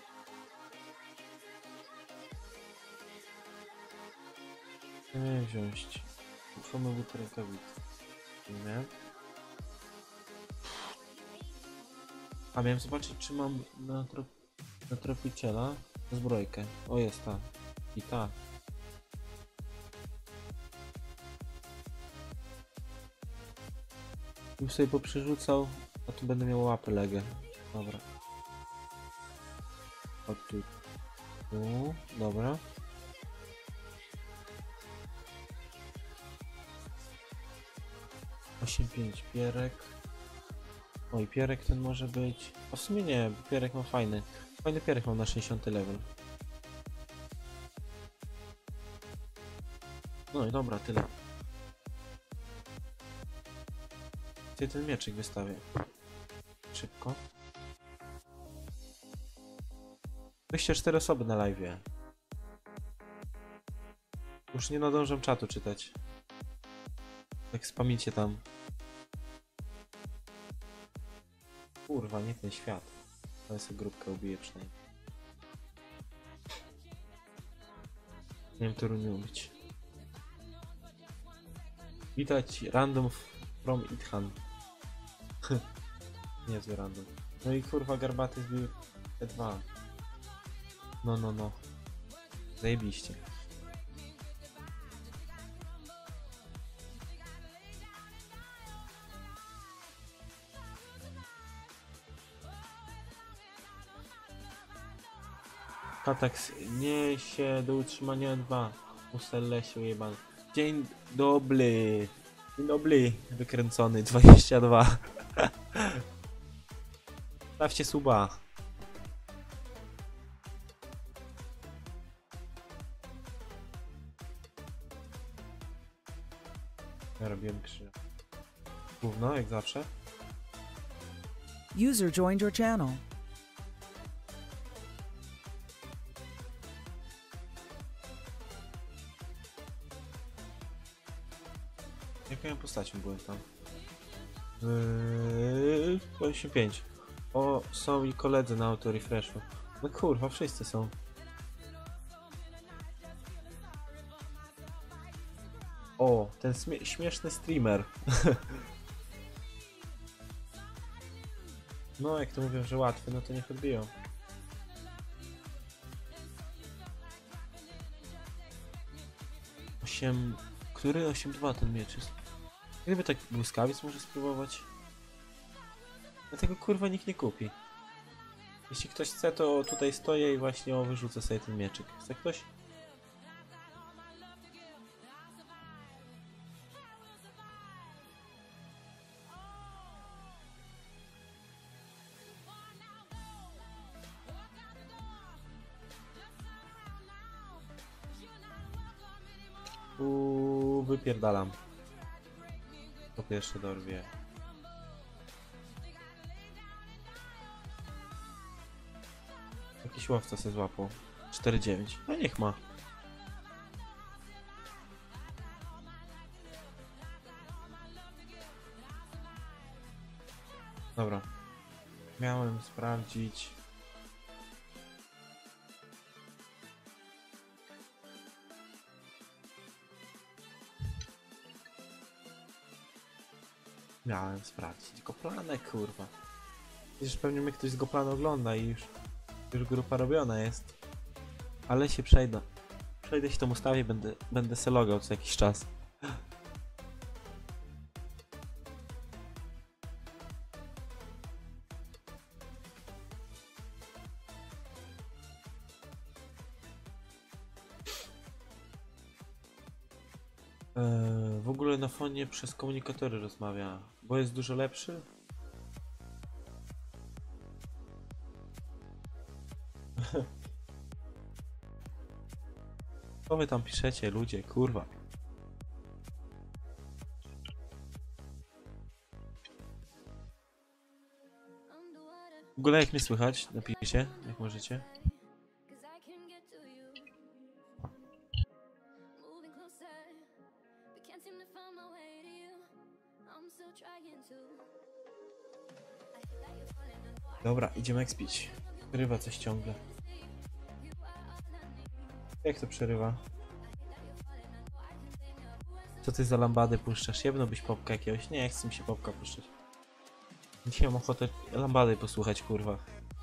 Nie miałem wziąć. Uchamy but rękawic. Nie. A miałem zobaczyć, czy mam na, trop na tropiciela zbrojkę. O, jest ta. I ta. Bym sobie poprzerzucał, a tu będę miał łapy legę. Dobra. O tu. Tu. Dobra. osiem pięć pierek. Oj, pierek ten może być. A w sumie nie, bo pierek ma fajny. Fajny pierek mam na sześćdziesiąty level. No i dobra, tyle. Ty ten mieczyk wystawię. Szybko. dwadzieścia cztery osoby na live'ie. Już nie nadążam czatu czytać. Jak spamicie tam. Kurwa, nie ten świat. Ale sobie grupkę ubiję przynajmniej. Nie wiem, to nie ubić. Widać random from Ithan. Niezły random. No i kurwa garbaty zbił T dwa. No, no, no. Zajebiście. Kataks niesie do utrzymania dwa. Musellesiu jebany. Dzień dobry. Dzień dobry. Wykręcony dwadzieścia dwa. Stawcie suba. Ja robiłem krzyż. Gówno, jak zawsze. User joined your channel. Jaką ja postacią byłem tam? Yy, osiemdziesiąt pięć. O, są i koledzy na auto refreshu. No kurwa, wszyscy są. O, ten śmie śmieszny streamer. No, jak to mówią, że łatwy, no to niech odbiją. osiem... Który? osiem dwa ten miecz jest. Gdyby tak błyskawiec może spróbować. Dlatego kurwa nikt nie kupi. Jeśli ktoś chce, to tutaj stoję i właśnie o, wyrzucę sobie ten mieczyk. Chce ktoś? Uuu, wypierdalam. Po pierwsze dorwie. Jakiś łowca se złapał. cztery dziewięć. No niech ma. Dobra. Miałem sprawdzić. Miałem sprawdzić Goplanę, kurwa. Przecież pewnie mnie ktoś z Goplany ogląda i już, już grupa robiona jest. Ale się przejdę. Przejdę się tą ustawię, będę, będę se logał co jakiś czas. Eee, w ogóle na fonie przez komunikatory rozmawia, bo jest dużo lepszy. Co wy tam piszecie, ludzie, kurwa? W ogóle jak mnie słychać? Napiszcie, jak możecie. Dobra, idziemy expić. Przerywa coś ciągle. Jak to przerywa? Co ty za lambady puszczasz? Jebno byś popka jakiegoś? Nie, chcę mi się popka puszczać. Dzisiaj mam ochotę lambady posłuchać, kurwa.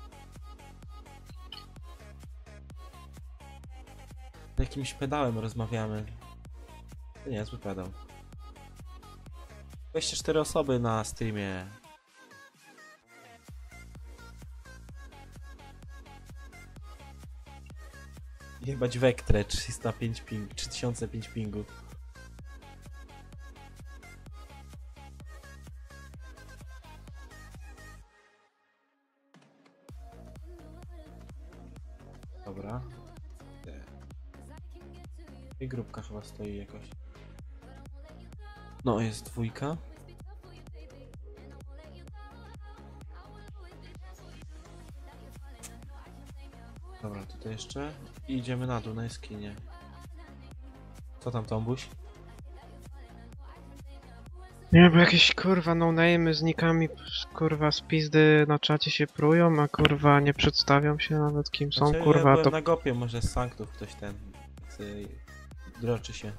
Z jakimś pedałem rozmawiamy. To nie, zły pedał. dwadzieścia cztery osoby na streamie. Jebać Vectre, trzysta pięć ping, trzy tysiące pięć pingu. Dobra. I grupka chyba stoi jakoś. No, jest dwójka. Dobra, tutaj jeszcze. I idziemy na dół, na jaskinię. Co tam, Tombuś? Nie, bo jakieś kurwa no-name'y z nikami kurwa z pizdy na czacie się prują, a kurwa nie przedstawią się nawet kim są, Znaczy, ja kurwa byłem to... na gopie, może z Sanktów ktoś ten... Chce... droczy się.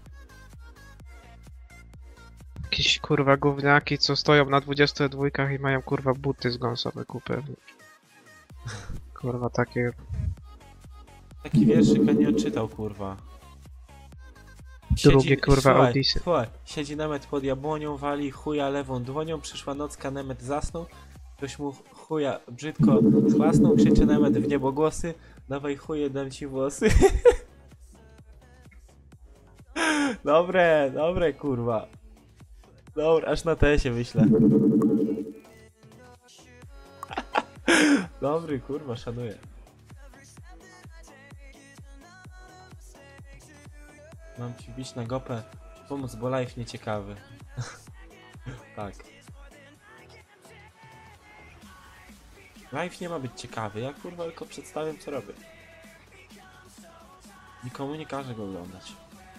Jakieś kurwa gówniaki, co stoją na dwudziestu dwójkach i mają kurwa buty z gąsowe kupy. Kurwa takie... Taki wierszyk ja nie odczytał, kurwa. Drugie, kurwa, słuchaj, Audisy. słuchaj, siedzi Nemet pod jabłonią, wali chuja lewą dłonią, przyszła nocka, Nemet zasnął, ktoś mu chuja brzydko chlasnął, krzyczy Nemet w niebogłosy, dawaj chuje, dam ci włosy. Dobre, dobre, kurwa. Dobra, aż na te się wyślę. Dobry, kurwa, szanuję. Mam ci bić na gopę Pomóc, bo live nieciekawy. Tak. Live nie ma być ciekawy, ja kurwa tylko przedstawiam co robię. Nikomu nie każę go oglądać.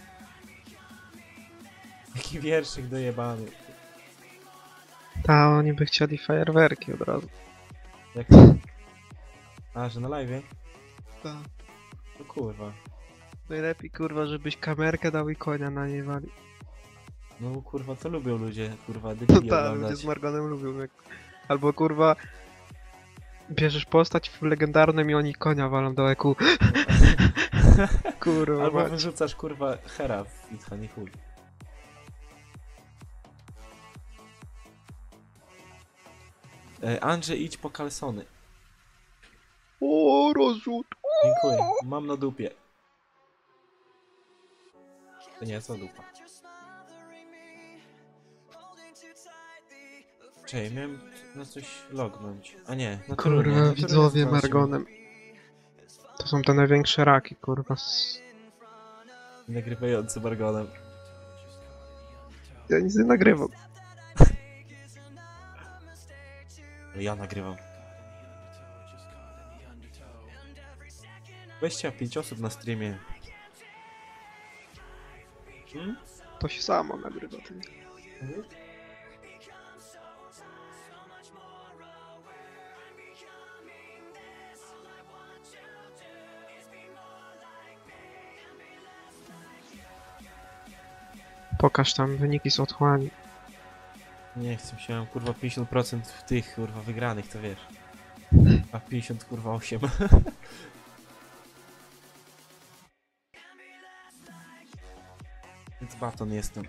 Jaki wierszyk dojebany. Ta, oni by chcieli fajerwerki od razu. Jak to? A, że na live? Ta. No kurwa. Najlepiej kurwa, żebyś kamerkę dał i konia na niej wali. No kurwa, to lubią ludzie, kurwa, No debili tak, ludzie oglądać. z Margonem lubią jak... Albo kurwa... Bierzesz postać w legendarnym i oni konia walą do eku. Kurwa Albo mać. wyrzucasz kurwa hera w Itcha, nie chuj. E, Andrzej, idź po kalsony. O, rozrzut. Dziękuję, mam na dupie. To nie jest na dupa. Czekaj, miałem na coś lognąć. A nie, na trudnie, Kurwa, na trudnie widzowie zobaczymy. Margonem. To są te największe raki, kurwa. s- Nagrywający Margonem. Ja nic nie nagrywam. Ja nagrywam. dwadzieścia pięć osób na streamie. Hmm? To się samo nagrywa. Ty. Pokaż tam wyniki z otchłani. Nie chcę się, mam kurwa pięćdziesiąt procent w tych kurwa wygranych, to wiesz. A pięćdziesiąt kurwa osiem. Więc baton jestem.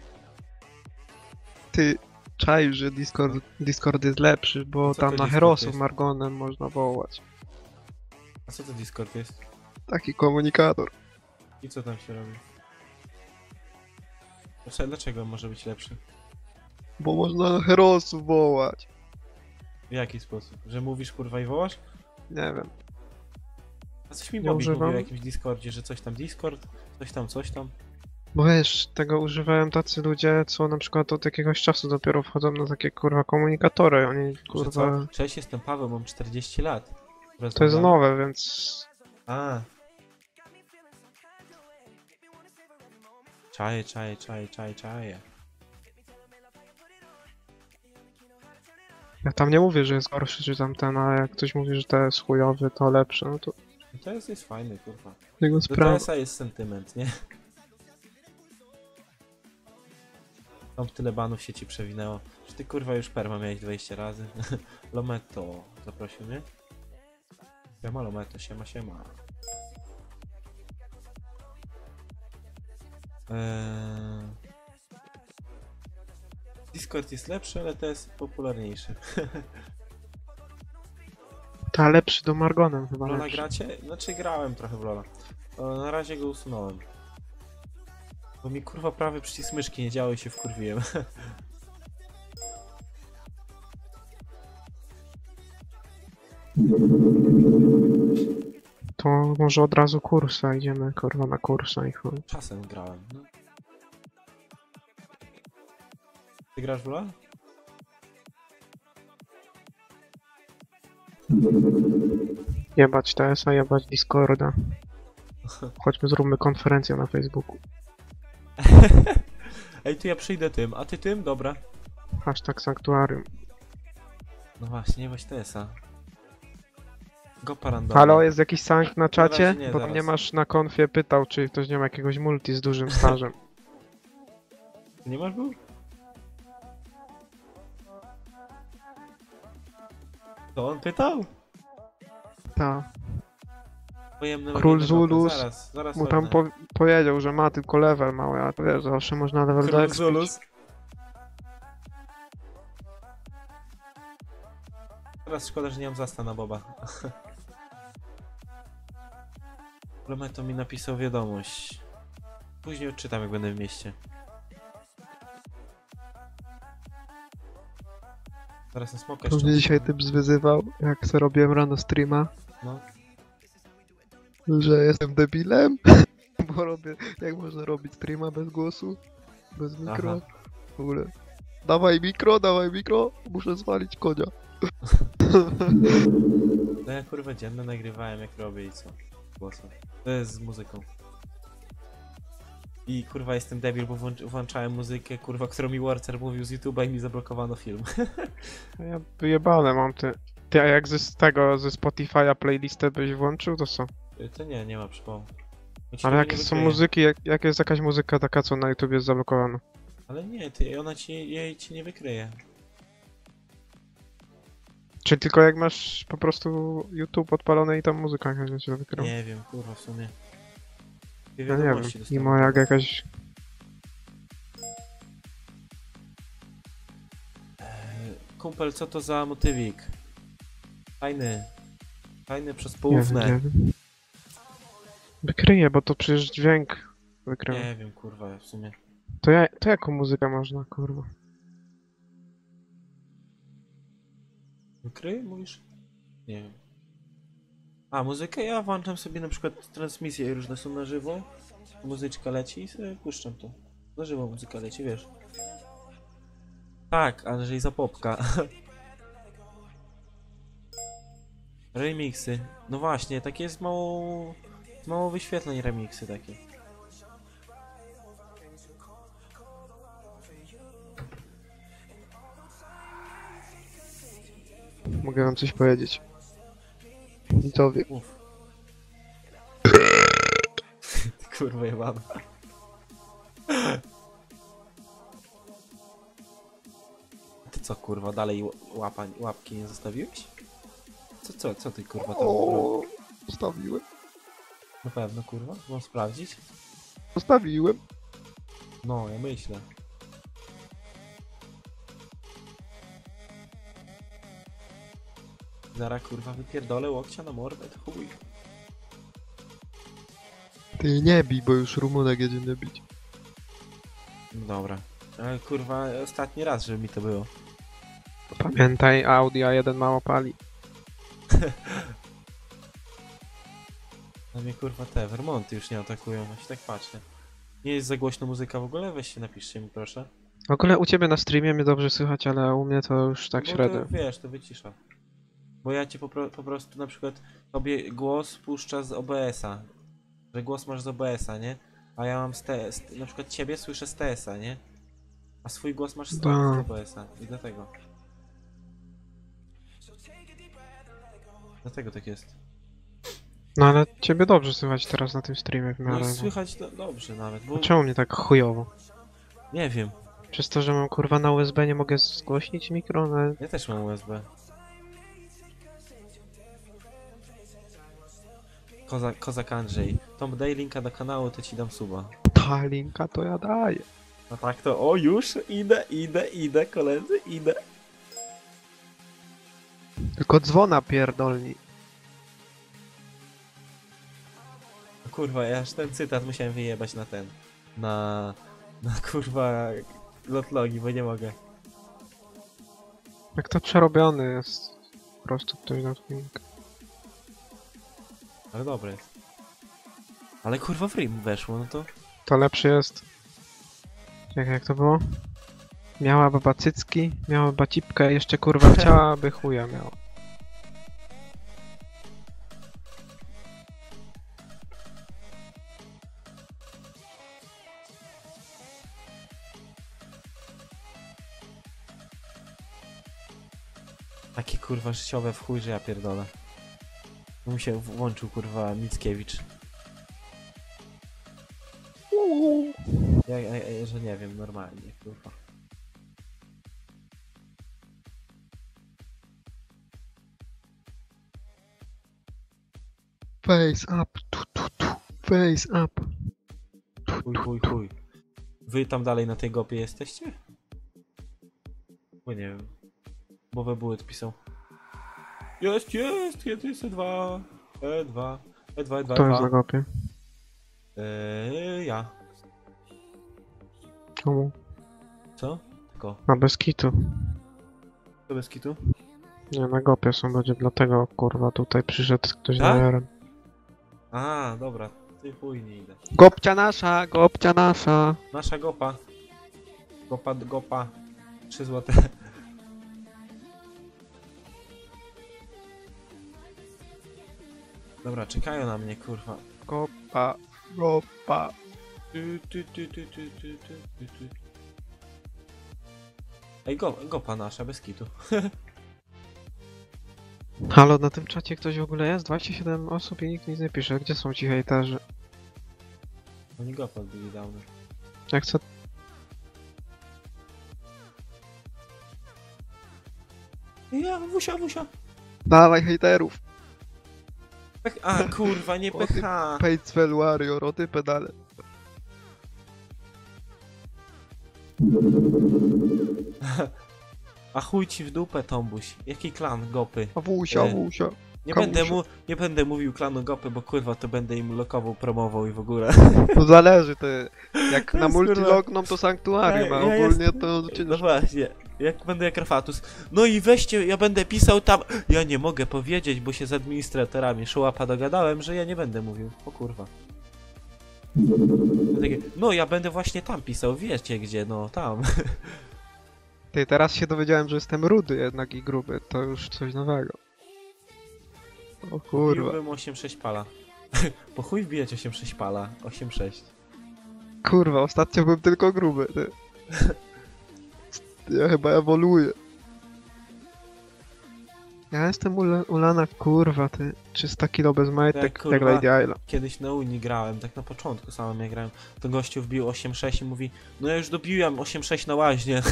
Ty czaisz, że Discord, Discord jest lepszy, bo Co to tam na Discord Herosów jest? Margonem można wołać. A co to Discord jest? Taki komunikator. I co tam się robi? Dlaczego, dlaczego może być lepszy? Bo można na Herosów wołać. W jaki sposób? Że mówisz kurwa i wołasz? Nie wiem. A coś mi Nie Bobik mówił używam. o jakimś Discordzie, że coś tam Discord, coś tam, coś tam. Bo wiesz, tego używają tacy ludzie, co na przykład od jakiegoś czasu dopiero wchodzą na takie kurwa komunikatory. Oni Że kurwa... co? Cześć, jestem Paweł, mam czterdzieści lat. To jest Rozmawiamy. nowe, więc... A. Czaje, czaje, czaje, czaje, czaje. Ja tam nie mówię, że jest gorszy czy tamten, ale jak ktoś mówi, że to jest chujowy, to lepszy, no to No to jest, jest fajny, kurwa. jego Do sprawa. T S A jest sentyment, nie? Tam tyle banów się ci przewinęło. Że ty kurwa już perma miałeś dwadzieścia razy. Lometo zaprosił mnie. Siema Lometo, siema, siema. Eee... Discord jest lepszy, ale to jest popularniejszy. Ta lepszy do Margonem chyba Lola lepszy. gracie? Znaczy grałem trochę w Lola. O, na razie go usunąłem. Bo mi kurwa prawy przycisk myszki nie działał i się wkurwiłem. To może od razu kursa, idziemy kurwa na kursa i chuj. Czasem grałem. No. Ty grasz w Lola? Jebać T S A, jebać Discorda. Chodźmy, zróbmy konferencję na Facebooku. Ej, tu ja przyjdę tym, a ty tym? Dobra. Hashtag sanktuarium. No właśnie, weź T S A. Go parandomy. Halo, jest jakiś sank na czacie? razie nie, Bo zaraz. mnie masz na konfie pytał, czy ktoś nie ma jakiegoś multi z dużym stażem. Nie masz był? To on pytał? Ta. Pojemny Król legenda mapy. Zulus Zaraz, zaraz Mu tam ogarnę. po powiedział, że ma tylko level mały, a to wiesz, zawsze można level Król doexpić. Zulus. Teraz szkoda, że nie mam zasta na Boba. Lometo mi napisał wiadomość. Później odczytam, jak będę w mieście. Zaraz na smoka To jeszcze mnie dzisiaj odczytam. typ zwyzywał, jak se robiłem rano streama, No. że jestem debilem, bo robię, jak można robić streama bez głosu. Bez mikro. W ogóle. Dawaj mikro, dawaj mikro, muszę zwalić konia. No ja kurwa dzienne nagrywałem jak robię i co? Głosem. To jest z muzyką. I kurwa jestem debil, bo włącz, włączałem muzykę, kurwa, którą mi Warcer mówił z YouTube'a i mi zablokowano film. Ja wyjebane mam ty. Ty, a jak ze z tego, ze Spotify'a playlistę byś włączył, to co? To nie, nie ma przypomnień. Ale jakie są muzyki, jak, jak jest jakaś muzyka taka, co na YouTube jest zablokowana? Ale nie, ty, ona ci, jej ci nie wykryje. Czy tylko jak masz po prostu YouTube odpalony i tam muzyka jakaś się wykrywa? Nie wiem, kurwa w sumie. Dwie Ja nie wiem, wiadomości dostałem. mimo jak jakaś... Kumpel, co to za motywik? Fajny. Fajny przez Nie wiem, poufne. nie wiem. Wykryje, bo to przecież dźwięk wykrywa. Nie wiem, kurwa, w sumie. To, ja, to jaką muzykę można, kurwa? Wykryje, mówisz? Nie wiem. A, muzykę? Ja włączam sobie na przykład transmisje różne są na żywo. Muzyczka leci i sobie puszczam to. Na żywo muzyka leci, wiesz. Tak, Andrzej Zapopka. Remixy. No właśnie, takie jest mało... Mało wyświetleń remixy takie. Mogę wam coś powiedzieć. Widzowie. Uf. Kurwa jebana. Ty co kurwa, dalej łapa, łapki nie zostawiłeś? Co, co, co ty kurwa tam robisz? Zostawiłem. Na pewno kurwa? Mam sprawdzić? Zostawiłem. No, ja myślę. Zara kurwa wypierdolę łokcia na mordę, to chuj. Ty nie bij, bo już Rumunek jedzie mnie bić. No dobra. Ale kurwa ostatni raz, żeby mi to było. Pamiętaj, Audi A jeden mało pali. Na mnie kurwa te Vermonty już nie atakują, właśnie tak patrzę. Nie jest za głośno muzyka w ogóle? Weź się napiszcie mi proszę. W ogóle u ciebie na streamie mnie dobrze słychać, ale u mnie to już tak Bo średnio. to, wiesz, to wycisza. Bo ja ci po, pro, po prostu na przykład tobie głos puszcza z O B S-a. Że głos masz z O B S-a, nie? A ja mam z T S, na przykład ciebie słyszę z T S-a, nie? A swój głos masz z, z Da. O B S-a. I dlatego. Dlatego tak jest. No ale ciebie dobrze słychać teraz na tym streamie w miarę. No No, słychać do, dobrze nawet, bo... A czemu mnie tak chujowo? Nie wiem. Przez to, że mam kurwa na U S B nie mogę zgłośnić mikro, ale... Ja też mam U S B. Kozak, Kozak Andrzej. Tom, daj linka do kanału, to ci dam suba. Ta linka to ja daję. No tak to, o już, idę, idę, idę, koledzy, idę. Tylko dzwona pierdolni. No kurwa, ja aż ten cytat musiałem wyjebać na ten. Na... Na kurwa... Lotlogi, bo nie mogę. Jak to przerobiony jest. Po prostu ktoś na linkę. Ale dobre jest. Ale kurwa w rim weszło, no to... To lepszy jest. Jak, jak to było? Miała baba cycki, miała baba cipkę, jeszcze kurwa chciałaby chuja miała. Takie kurwa życiowe w chuj, że ja pierdolę. Mu się włączył kurwa Mickiewicz. Ja, ja, ja, że nie wiem, normalnie, kurwa. Face up, tu, tu, tu. Face up. Chuj, chuj, chuj. Wy tam dalej na tej gopie jesteście? Bo nie wiem. Bo we były pisał. Jest, jest, jest, jest E dwa. E dwa. E dwa, E dwa, Kto jest na E dwa. gopie? Eee, ja. Czemu? Co? Tylko. Na bez kitu. To bez kitu? Nie, na gopie są, będzie dlatego kurwa tutaj przyszedł ktoś Tak? na jarem. A, dobra. Ty chuj nie idę. Gopcia nasza, gopcia nasza. Nasza gopa. Gopa, gopa. trzy złote. Dobra, czekają na mnie, kurwa. Kopa, ropa. Tu, tu, tu, tu, tu, tu, tu, tu, tu. Ej, go, gopa nasza, bez kitu. Halo, na tym czacie ktoś w ogóle jest? dwadzieścia siedem osób i nikt nic nie pisze. Gdzie są ci hejterzy? Oni gopa byli dawno. Jak co? Ja, wusia, wusia. Dawaj hejterów! Pech... A, kurwa, nie O, ty pecha. Pejcwel Warrior, o ty pedale. A chuj ci w dupę, Tombuś. Jaki klan gopy? A wusia, E, wusia. Nie Kamusia. będę, mu, nie będę mówił klanu gopy, bo kurwa to będę im lokował, promował i w ogóle. No zależy ty. Jak To na jest, kurwa- multilogną to sanktuarium, a Ja- ja ogólnie jestem- to... No właśnie, jak będę jak Rafatus. No i weźcie, ja będę pisał tam. Ja nie mogę powiedzieć, bo się z administratorami Szołapa dogadałem, że ja nie będę mówił. O kurwa. Ja takie, no ja będę właśnie tam pisał, wiecie gdzie, no tam. Ty, teraz się dowiedziałem, że jestem rudy jednak i gruby. To już coś nowego. O kurwa. Wbiłbym osiem sześć pala. Po chuj wbijać osiem sześć pala. osiem sześć. Kurwa, ostatnio byłem tylko gruby, ty. Ja chyba ewoluuję. Ja jestem ula, ulana kurwa, ty. trzysta kilo bez majtek, Tak, jak kurwa. Lady Ayla. Kiedyś na Unii grałem, tak na początku samym jak grałem. To gościu wbił osiem sześć i mówi, no ja już dobiłem osiem sześć na łaźnie.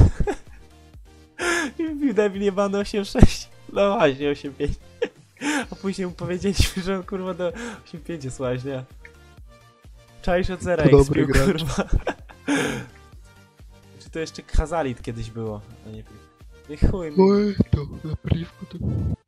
I wbił debil jebany osiem sześć na łaźnie osiem pięć. A później mu powiedzieliśmy, że on kurwa do osiem pięć jest łaźnia. Czaisz od zera To dobry expił, gracz. kurwa. Czy to jeszcze Kazalit kiedyś było, a nie Priv. No i chuj, Oj, to na priwku to...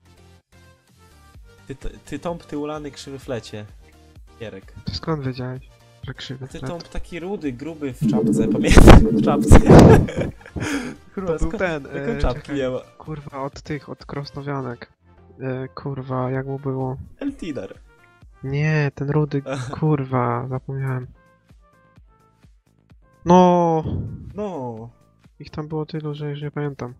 ty, ty, ty Tomp, ty ulany krzywy flecie. Gierek. Ty skąd wiedziałeś, że krzywy A ty flet? Tomp taki rudy, gruby w czapce, pamiętam, w czapce. Kurwa, To był skąd ten, taką e, czapki czekaj. nie ma? Kurwa, od tych, od krosnowianek. E, kurwa, jak mu było? Eltinar. Nie, ten rudy, kurwa, zapomniałem. No, No. ich tam było tylu, że już nie pamiętam.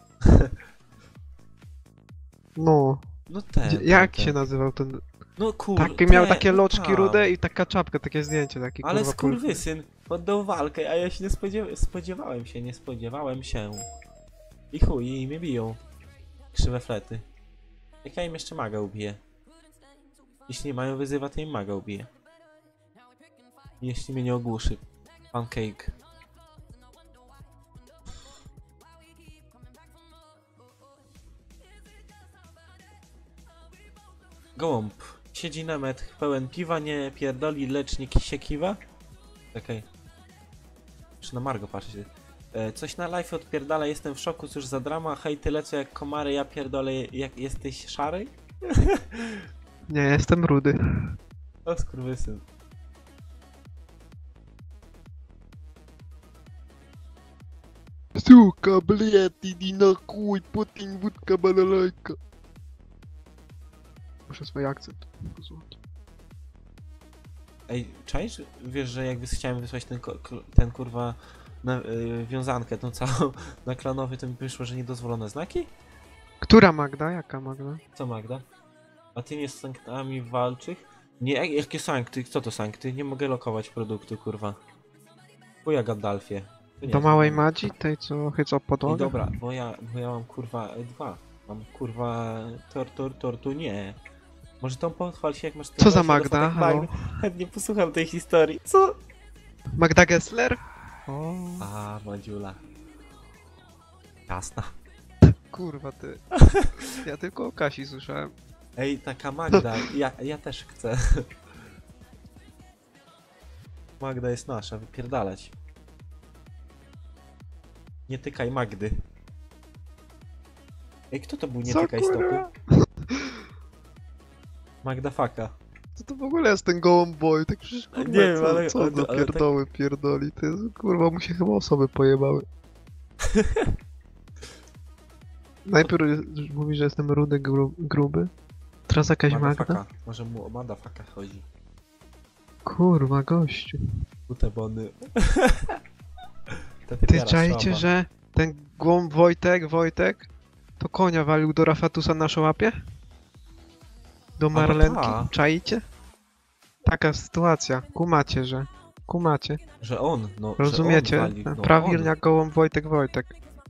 No, No ten. gdzie, ten, jak ten. się nazywał ten... No kurwa. Taki miał takie loczki rude i taka czapka, takie zdjęcie, taki Ale kurwa... skurwysyn poddał walkę, a ja się nie spodziewa spodziewałem się, nie spodziewałem się. I chuj, i mnie biją. Krzywe flety. Jak ja im jeszcze maga ubiję? Jeśli nie mają wyzywa, to im maga ubiję. Jeśli mnie nie ogłuszy. Pancake. Gołąb. Siedzi na met, pełen piwa, nie pierdoli, lecz nie się kiwa. Czekaj. Muszę na Margo patrzeć. E, coś na live odpierdala, jestem w szoku, cóż za drama, hej, tyle co jak komary, ja pierdolę, jak jesteś szary? Nie, jestem rudy. O skurwysyn. Сука, блядь, иди нахуй, Putin, wódka, balalajka. Muszę swój akcent pozłożyć. Ej, czaisz? Wiesz, że jakby chciałem wysłać ten, ko- k- ten kurwa na, y, wiązankę tą całą na klanowy, to mi wyszło, że niedozwolone znaki? Która Magda? Jaka Magda? Co Magda? A ty nie z sanktami walczych? Nie, jak- jakie sankty? Co to sankty? Nie mogę lokować produktu, kurwa. Chuja Gandalfie. To nie Do jest małej normalne. Madzi? Tej co chyca Ej, podłogę? dobra, bo ja, bo ja mam kurwa E dwa. Mam kurwa tor, tor, tortu, nie. Może tą pochwal się jak masz... Co za dostatek Magda? Halo? Magdy. Chętnie posłucham tej historii. Co? Magda Gessler? O, A, Madziula. Jasna. kurwa ty. Ja tylko o Kasi słyszałem. Ej, taka Magda, ja, ja też chcę. Magda jest nasza, wypierdalać. Nie tykaj Magdy. Ej, kto to był nie Co tykaj stopu? kurwa? Magda Faka. Co to w ogóle jest ten gołąboj? Tak przecież kurwa, Nie wiem, co, ale- co ale- za ale tak- pierdoły pierdoli? To jest, kurwa, mu się chyba osoby pojebały. Najpierw mówi, że jestem rudy, gru, gruby. Teraz jakaś Magda Magda? Faka. Może mu o Magda Faka chodzi. Kurwa, gościu. Butebony. To Ty typiara czajcie, słaba. że ten głąb Wojtek, Wojtek, to konia walił do Rafatusa na szołapie? Do no Marlenki? ta. Czajcie? Taka sytuacja. Kumacie, że... Kumacie. Że on, no. Rozumiecie? Że on wali, no, Prawilniak gołąb Wojtek, Wojtek.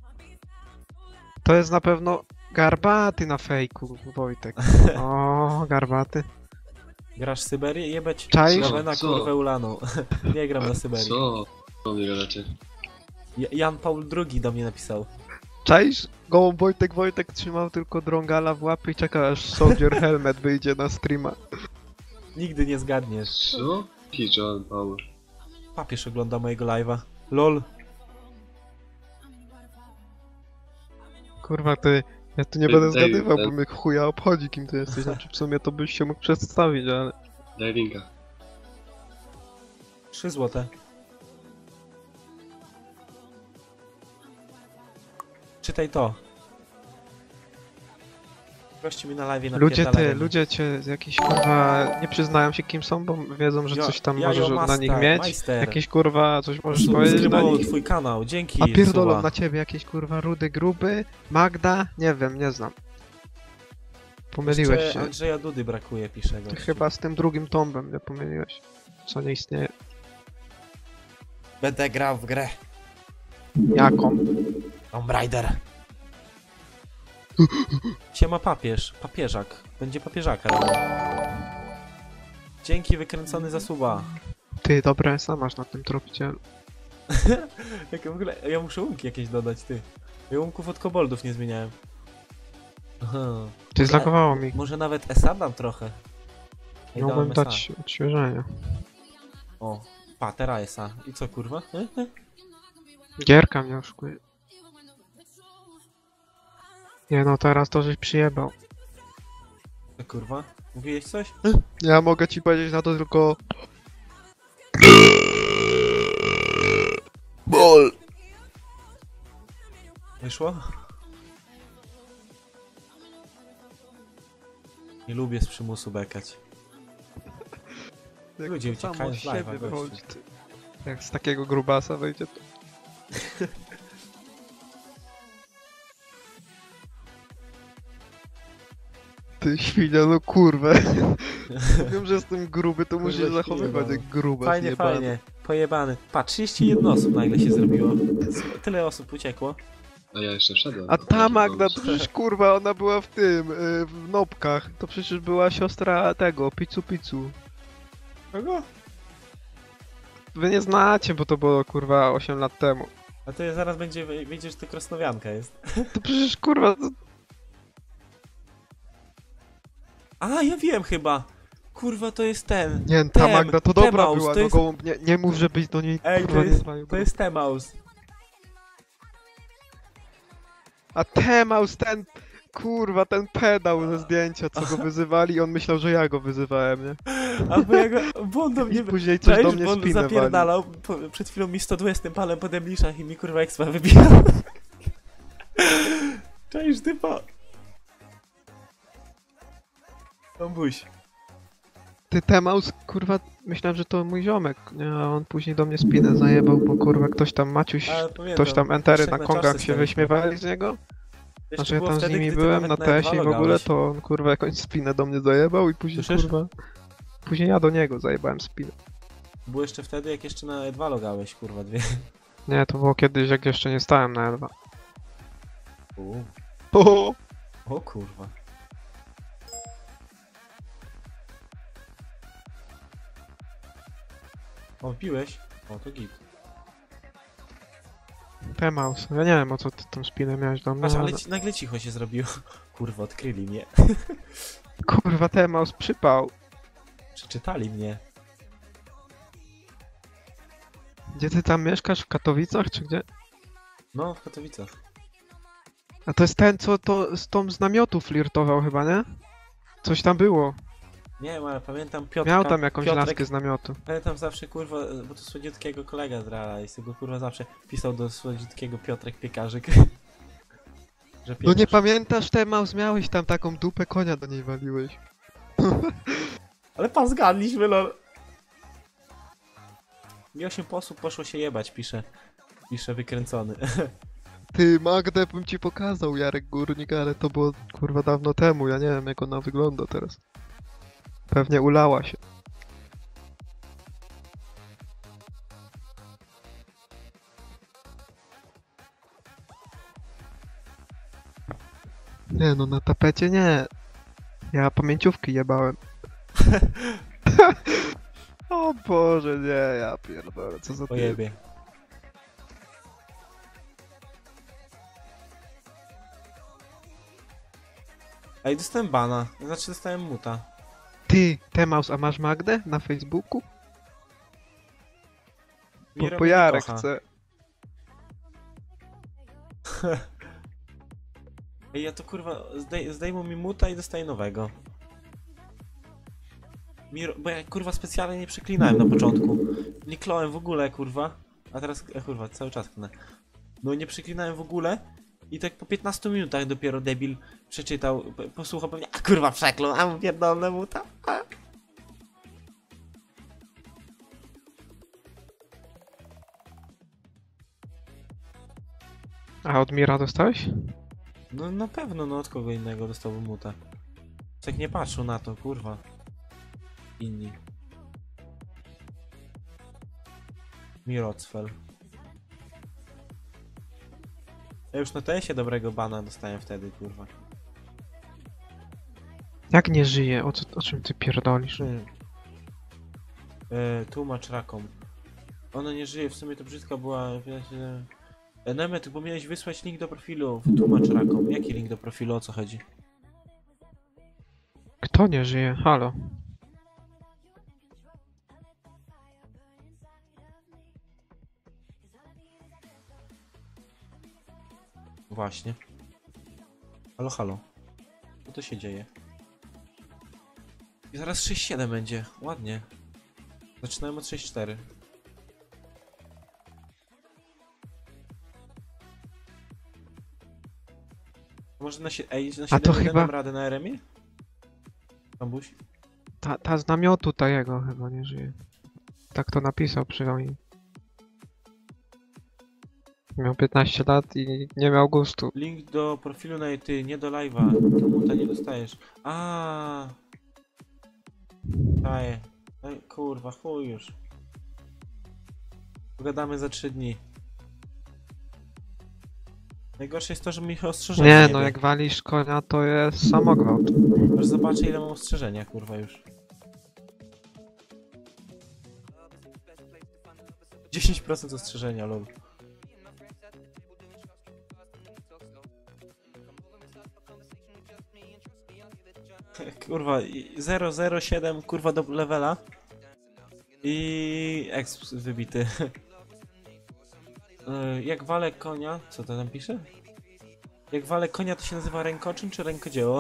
To jest na pewno garbaty na fejku, Wojtek. O, garbaty. on. Grasz Syberię? Jebać Czaisz? głowę na Co? kurwę ulaną. Nie gram na Syberii. Co? Co mnie gadacie? Ja- Jan Paul drugi do mnie napisał. Czaisz? Gołąb Wojtek, Wojtek trzymał tylko drągala w łapy i czeka aż Soldier Helmet wyjdzie na streama. Nigdy nie zgadniesz. Co? Jaki John Paul? Papież ogląda mojego live'a. LOL. Kurwa, ty... Ja tu nie Ty, będę David, zgadywał, ten- bo mnie chuja obchodzi, kim ty jesteś. Znaczy w sumie to byś się mógł przedstawić, ale... Daj linka. trzy złote. Czytaj to. Gości mi na live Ludzie napierdalają. ty, ludzie cię jakiś kurwa nie przyznają się kim są, bo wiedzą, że Jo- coś tam ja, możesz jo, na nich master, mieć. majster. Jakieś kurwa coś możesz powiedzieć na Subskrybował nich. twój kanał, dzięki. A pierdolą Suba. na ciebie jakieś kurwa rudy gruby, Magda, nie wiem, nie znam. Pomyliłeś Jeszcze się. Andrzeja Dudy brakuje, pisze Ty gościu. chyba z tym drugim tombem nie pomyliłeś. Co nie istnieje. Będę grał w grę. Jaką? Tomb Raider. Siema papież, papieżak. Będzie papieżaka robił. Dzięki wykręcony za suba. Ty, dobre esa masz na tym tropcie. Jak w ogóle, ja muszę łunki jakieś dodać, ty. Ja łunków od koboldów nie zmieniałem. Aha. Ty zlagowało mi. Może nawet esa dam trochę. Ej, Mogłem dałem dać odświeżenie. O, patera esa. I co kurwa? E? E? Gierka mnie oszukuje. Nie no, teraz to żeś przyjebał. Co kurwa? Mówiłeś coś? Ja mogę ci powiedzieć na to tylko... Bol! Wyszło? Nie lubię z przymusu bekać. Jak Ludzie to samo uciekają z z live'a, siebie gościu. wychodzi, ty. Jak z takiego grubasa wyjdzie to... Ty świnia, no kurwę. Wiem, że jestem gruby, to Kurwa, musisz zachowywać świnia, jak grubas. Fajnie, jebany. fajnie. Pojebany. Patrz, trzydzieści jeden osób nagle się zrobiło. Tyle osób uciekło. A ja jeszcze wszedłem. A ta Magda, to przecież kurwa, ona była w tym, y, w nopkach. To przecież była siostra tego, Picu Picu. Kogo? Wy nie znacie, bo to było kurwa osiem lat temu. A to zaraz będzie, wyjdzie, że to krasnowianka jest. To przecież kurwa, to... A, ja wiem chyba. Kurwa, to jest ten. Nie, ta Tem, Magda to dobra Temaus, była, to no jest- gołąb, nie, nie mów, żebyś do niej Ej, kurwa to nie jest, zwalił. to jest Temaus. A Temaus, ten, kurwa, ten pedał ze zdjęcia, co go wyzywali, on myślał, że ja go wyzywałem, nie? Albo ja go, bo on do I mnie... później coś do Czaisz, mnie bo on spinę walił. zapierdalał, po, przed chwilą mi sto dwadzieścia palem po demliszach i mi kurwa ekspa wybijał. Cześć, typa. Tombuś. Ty Temaus, kurwa, myślałem, że to mój ziomek, nie? A on później do mnie spinę zajebał, bo kurwa ktoś tam, Maciuś, Ale pamiętam, ktoś tam entery jeszcze na jak kongach czasy się stare. wyśmiewali z niego. Jeszcze Znaczy ja było tam z wtedy, nimi gdy ty byłem nawet na E dwa tesie i w ogóle, logałeś. to on kurwa jakąś spinę do mnie zajebał i później Słyszysz? kurwa... Później ja do niego zajebałem spinę. Było jeszcze wtedy, jak jeszcze na E dwa logałeś, kurwa, dwie. Nie, to było kiedyś, jak jeszcze nie stałem na L dwa. U. O! O kurwa. O, wbiłeś? O, to git. Temaus, ja nie wiem o co ty tą spinę miałeś do mnie, Patrz, ale ale... ci, nagle cicho się zrobiło. Kurwa, odkryli mnie. Kurwa, Temaus przypał. Przeczytali mnie. Gdzie ty tam mieszkasz? W Katowicach czy gdzie? No, w Katowicach. A to jest ten, co to z tą z namiotu flirtował chyba, nie? Coś tam było. Nie wiem, ale pamiętam Piotrka. Miał tam jakąś Piotrek, laskę z namiotu. Pamiętam zawsze, kurwa, bo to słodziutkiego kolega z Reala i z tego, kurwa, zawsze pisał do słodziutkiego Piotrek Piekarzyk. Że No nie piekarz. pamiętasz, Temaus, miałeś tam taką dupę konia do niej waliłeś. Ale pan zgadliśmy, lol. I osiem osób poszło się jebać, pisze Pisze wykręcony. Ty, Magdę bym ci pokazał, Jarek Górnik, ale to było kurwa dawno temu, ja nie wiem jak ona wygląda teraz. Pewnie ulała się. Nie no, na tapecie nie. Ja pamięciówki jebałem. O Boże, nie, ja pierdolę, co za typ. Pojebie. Ej, dostałem bana. Znaczy dostałem muta. Ty, Temaus, a masz Magdę na Facebooku? Bo, Miro bo mnie nie Jarek kocha. chce. Ej, ja to kurwa zdej zdejmą mi muta i dostaję nowego. Miro, bo ja kurwa specjalnie nie przeklinałem na początku. Nie klołem w ogóle kurwa. A teraz e, kurwa cały czas klnę. No nie przeklinałem w ogóle. I tak po piętnastu minutach dopiero debil przeczytał, p- posłuchał pewnie, a kurwa przeklął, a mu pierdolę muta. A. A od Mira dostałeś? No na pewno, no od kogo innego dostałbym muta. Tak nie patrzą na to, kurwa. Inni. Mirocfel. Ja już na T S-ie dobrego bana dostałem wtedy, kurwa. Jak nie żyje? O, co, o czym ty pierdolisz? Yy, tłumacz rakom. Ona nie żyje, w sumie to brzydka była... Yy, Nemet, bo miałeś wysłać link do profilu w tłumacz rakom. Jaki link do profilu, o co chodzi? Kto nie żyje? Halo. Właśnie. Halo, halo. Co to się dzieje? I zaraz sześć siedem będzie. Ładnie. Zaczynałem od sześć cztery. Może na, sie ej, na A to siedem jeden chyba- dam radę na R M ie? Bambuś? Ta, ta z namiotu ta jego chyba nie żyje. Tak to napisał przynajmniej. Miał piętnaście lat i nie miał gustu. Link do profilu na ty, nie do live'a. To muta nie dostajesz. A. Daję. Ej, kurwa, chuj już. Pogadamy za trzy dni. Najgorsze jest to, że mi ostrzeżenia Nie nie no, wie. jak walisz konia to jest samogwałt. Aż zobaczę ile mam ostrzeżenia, kurwa już. dziesięć procent ostrzeżenia, lol. Kurwa, i zero zero siedem kurwa do levela. I exp wybity. E, Jak walę konia, co to tam pisze? Jak walę konia to się nazywa rękoczyn czy rękodzieło?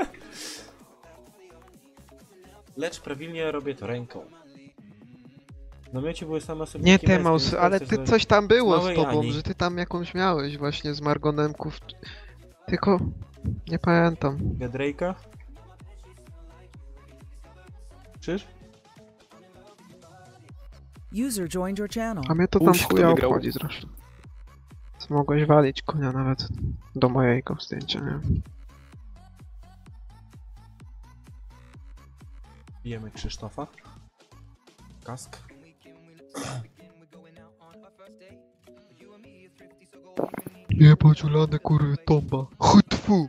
Lecz prawilnie robię to ręką. W namiocie były same osobniki. Nie bez, Temaus, więc ale coś ty za- coś tam było z małej tobą, Ani. że ty tam jakąś miałeś właśnie z Margonemków. Tylko nie pamiętam. Gadrake'a? Czyż? User joined your channel. A mnie to tam Uś, kto chuja wygrał? obchodzi zresztą. Co mogłeś walić konia nawet do mojego zdjęcia, nie? Bijemy Krzysztofa. Kask. Jebać ulane kurwy tomba. Chutfu!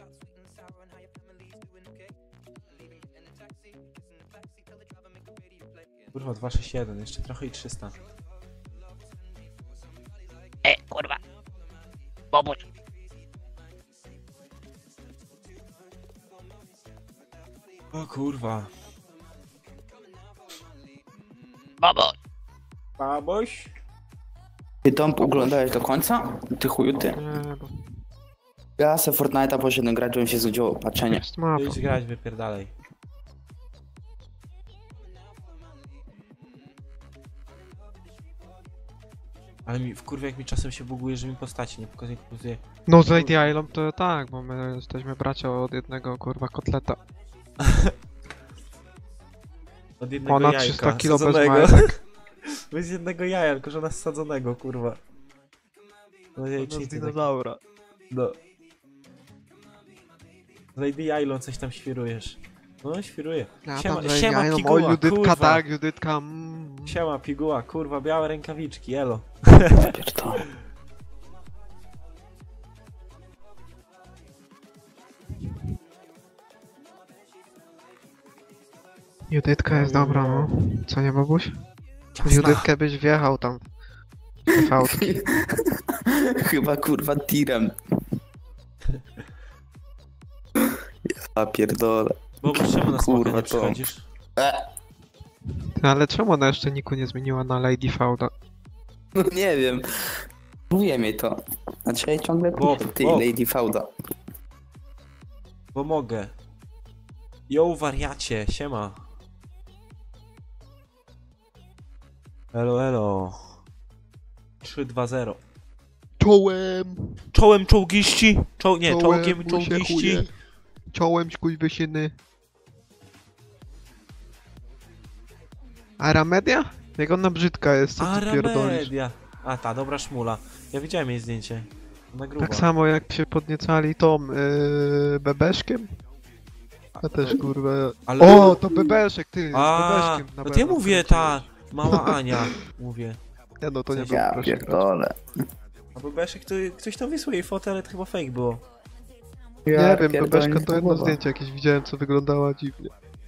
Kurwa, dwa sześć jeden, jeszcze trochę i trzysta. E, kurwa. Bobuś. O kurwa. Bobuś. Baboś? Ty Tomp oglądałeś do końca? Ty chuju ty. Nie, bo Ja se Fortnite'a poszedłem grać, żebym się znudziło to patrzenie. jest mapa. Idź grać, wypierdalej. Ale mi wkurwia jak mi czasem się buguje, że mi postaci nie pokazuje, pokazuje. No z Lady Island to tak, bo my jesteśmy bracia od jednego kurwa kotleta. Od jednego Ponad jajka trzysta kilo bez sadzonego. majtek. Bez jednego jaja, tylko że ona z sadzonego, kurwa. No jajecznicy takie. dinozaura. No. Lady Ailon coś tam świrujesz. No, świruję. Ja Siema, tam siema Lady Ailon, piguła, o, Judytka, kurwa. tak, Judytka, mm. Siema, piguła, kurwa, białe rękawiczki, elo. Pierdolę. Judytka jest dobra, no. Co nie, babuś? W Jasna. Judytkę byś wjechał tam. W autki. Chyba kurwa tirem. Ja pierdolę. Bo czemu na smoka Kurwa, nie to- przychodzisz? Ale czemu ona jeszcze niku nie zmieniła na Lady Fauda? No nie wiem. Mówiłem jej to. Znaczy ja jej ciągle Bob, piszę, ty Bob. Lady Fauda. Bo mogę. Yo, wariacie, siema. Elo, elo. trzy dwa zero. Czołem! Czołem czołgiści! Czoł... Nie, czołgiem mu się czołgiści. chuje. Czołem skurwysyny. Aramedia? Jak ona brzydka jest, co ty pierdolisz? Aramedia. A ta, dobra szmula. Ja widziałem jej zdjęcie. Ona gruba. Tak samo jak się podniecali tą yy, bebeszkiem. A też kurwa... Ale... O, to bebeszek, ty, z A, bebeszkiem. na no to ja pewno mówię ta mała Ania. Mówię. Nie no, to nie W był Ja proszę. pierdolę. A Bebeszek to ktoś tam wysłał jej fotę, ale to chyba fake było. Nie Ja wiem, pierdolę, bebeszka nie to jedno głowa. zdjęcie jakieś widziałem, co wyglądała dziwnie.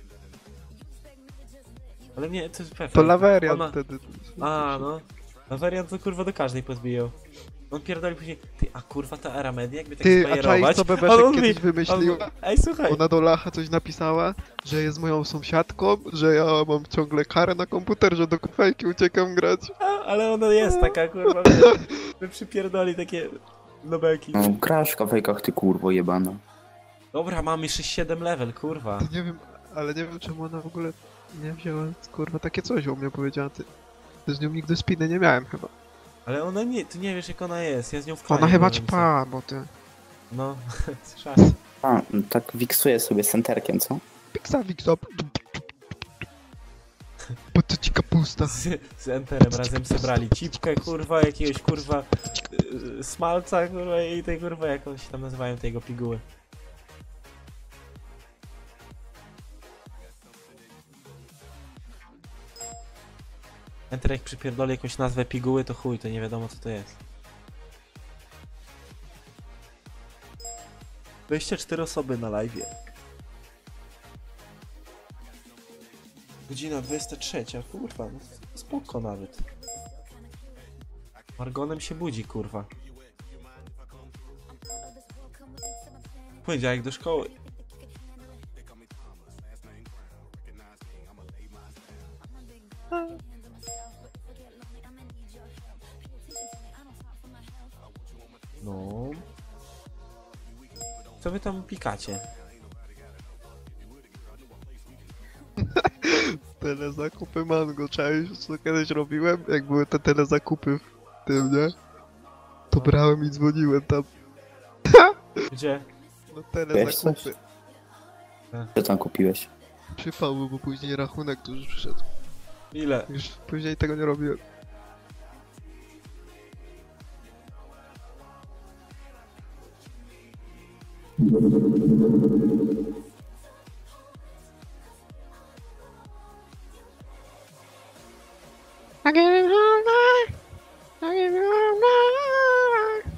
Ale nie, to jest pewne. To Laverian Ona... wtedy. A, no. Laverian to kurwa do każdej podbijał. On pierdoli później, ty, a kurwa ta Aramedia, jakby tak Ty, a zbajerować. czaisz co A on bebeszek mówi- kiedyś on wymyśliła? mówi, Ej, słuchaj. Ona do Lacha coś napisała, że jest moją sąsiadką, że ja mam ciągle karę na komputer, że do kufajki uciekam grać. A, ale ona jest taka, kurwa, wiesz, my przypierdoli takie nobelki. No, grasz w kawejkach, ty kurwo jebana. Dobra, mamy sześć siedem level, kurwa. To nie wiem, ale nie wiem czemu ona w ogóle nie wzięła, kurwa, takie coś o mnie powiedziała, ty. Z nią nigdy spiny nie miałem chyba. Ale ona nie, ty nie wiesz jak ona jest, ja z nią w Ona klanie chyba byłem, ćpa, bo ty... co? No, słyszałem. A, tak wiksuje sobie z centerkiem, co? Piksa, wiksa. Po co ci kapusta? Z, z Enterem razem zebrali cipkę, kurwa, jakiegoś kurwa yy, smalca, kurwa i tej kurwa jakąś tam nazywają tego piguły. Enter jak przypierdoli jakąś nazwę piguły, to chuj, to nie wiadomo co to jest. dwadzieścia cztery osoby na live'ie. Godzina dwudziesta trzecia, kurwa, no spoko nawet. Margonem się budzi, kurwa. Poniedziałek do szkoły. No. Co wy tam pikacie? Telezakupy mango, czaisz co kiedyś robiłem? Jak były te telezakupy w tym, nie? To brałem i dzwoniłem tam. Gdzie? No Wiesz coś? telezakupy. Co tam kupiłeś? Przypały, bo później rachunek tu już przyszedł. Ile? Już później tego nie robiłem. I give you all night. I give you all night.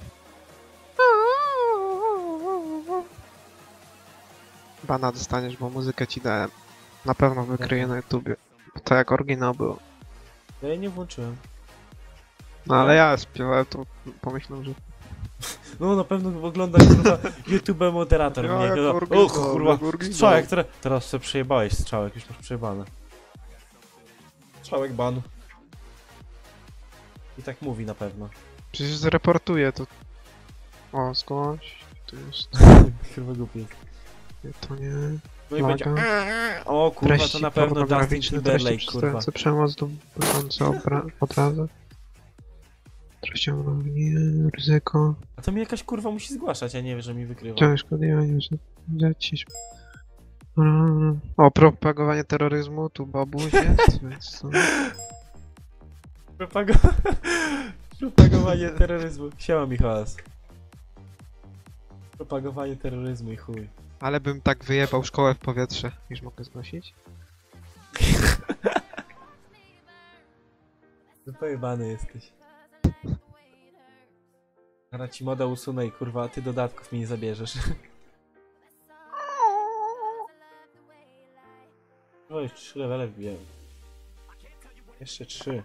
Bana dostaniesz, bo muzykę ci dałem. Na pewno wykryję na YouTubie. To jak oryginał było. Ja jej nie włączyłem. No ale ja śpiewałem, to pomyślałem, że... No na pewno ogląda kurwa YouTube moderator Ja mnie. jak Kurwa, oryginał, och kurwa, jak oryginał. strzałek, teraz, teraz sobie przejebałeś strzałek, już masz przejebane. Strzałek ban. I tak mówi na pewno. Przecież zreportuję to... O, zgłoś. To jest... Kurwa głupi. To nie... No i Laga. będzie. O kurwa, to Treści na pewno Justin pornograficzne, treści Timberlake, kurwa. przedstawiające przemoc lub budzące obra- obrazy. Treści nie ryzyko. A to mi jakaś kurwa musi zgłaszać, a nie wie, że mi wykrywa. Ciężko odjęcie, że dzieci. O, propagowanie terroryzmu, tu babuś jest, więc... to- Propago... Propagowanie terroryzmu. Siema Michałas. Propagowanie terroryzmu i chuj. Ale bym tak wyjebał szkołę w powietrze. Już mogę znosić? No pojebany jesteś. Teraz ci moda usunę i kurwa, a ty dodatków mi nie zabierzesz. O, już trzy levele wbijałem. Jeszcze trzy.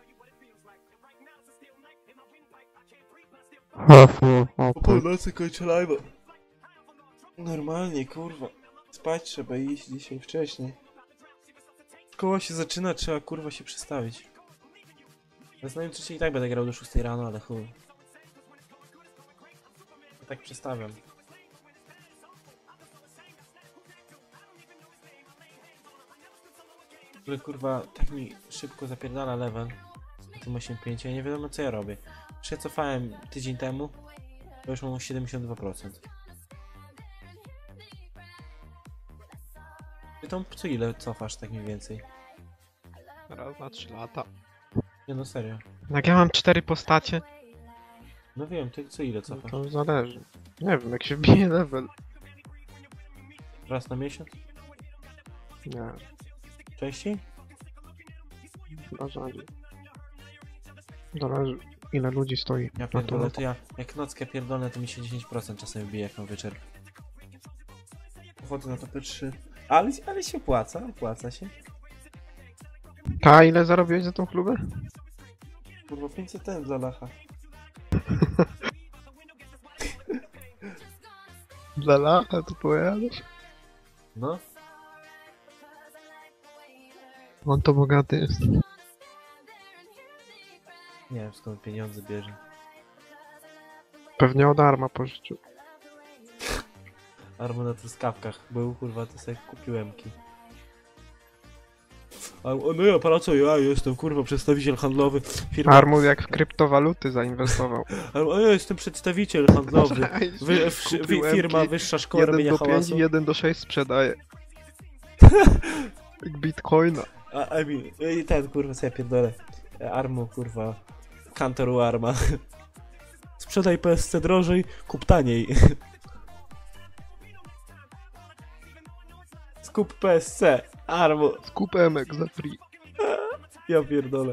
Po północy kończę live'a. Normalnie, kurwa. Spać trzeba iść dzisiaj wcześniej. Szkoła się zaczyna, trzeba kurwa się przestawić. Ja znam trzeciej i tak będę grał do szóstej rano, ale chuj. Ja tak przestawiam. Ale kurwa, tak mi szybko zapierdala level na tym osiem pięć, ja nie wiadomo co ja robię. Czy ja cofałem tydzień temu, to już mam siedemdziesiąt dwa procent. Ty tą co ile cofasz tak mniej więcej? Raz na trzy lata. Nie no serio. Jak ja mam cztery postacie, No wiem, ty co ile no cofasz? to zależy. Nie wiem, jak się wbije level. Raz na miesiąc? Nie, Częściej? chyba rzadziej. Zależy, ile ludzi stoi Ja na pierdolę, to. to ja jak nockę pierdolę to mi się dziesięć procent czasem wbije jak mam wieczór. Pochodzę na topy trzy. Ale, ale się opłaca, opłaca się. A ile zarobiłeś za tą chlubę? Kurwa pięćset ten dla lacha. Dla lacha to powiadasz? No. On to bogaty jest. Nie wiem skąd pieniądze bierze. Pewnie od arma pożyczył. Armo na truskawkach był, kurwa, to sobie kupiłem ki. A no ja pracuję, ja jestem kurwa przedstawiciel handlowy. Firma. Armut jak w kryptowaluty zainwestował. A ja jestem przedstawiciel handlowy. Wy, w, Kupił wy, firma M-ki, wyższa szkoła jeden robienia do pięć hałasu. i jeden do sześć sprzedaje. Jak bitcoina. A Emi, i ten kurwa co ja pierdolę. Armo kurwa. Kantoru Arma. Sprzedaj P S C drożej, kup taniej. Skup P S C, Armo. Skup emek za free. Ja pierdolę.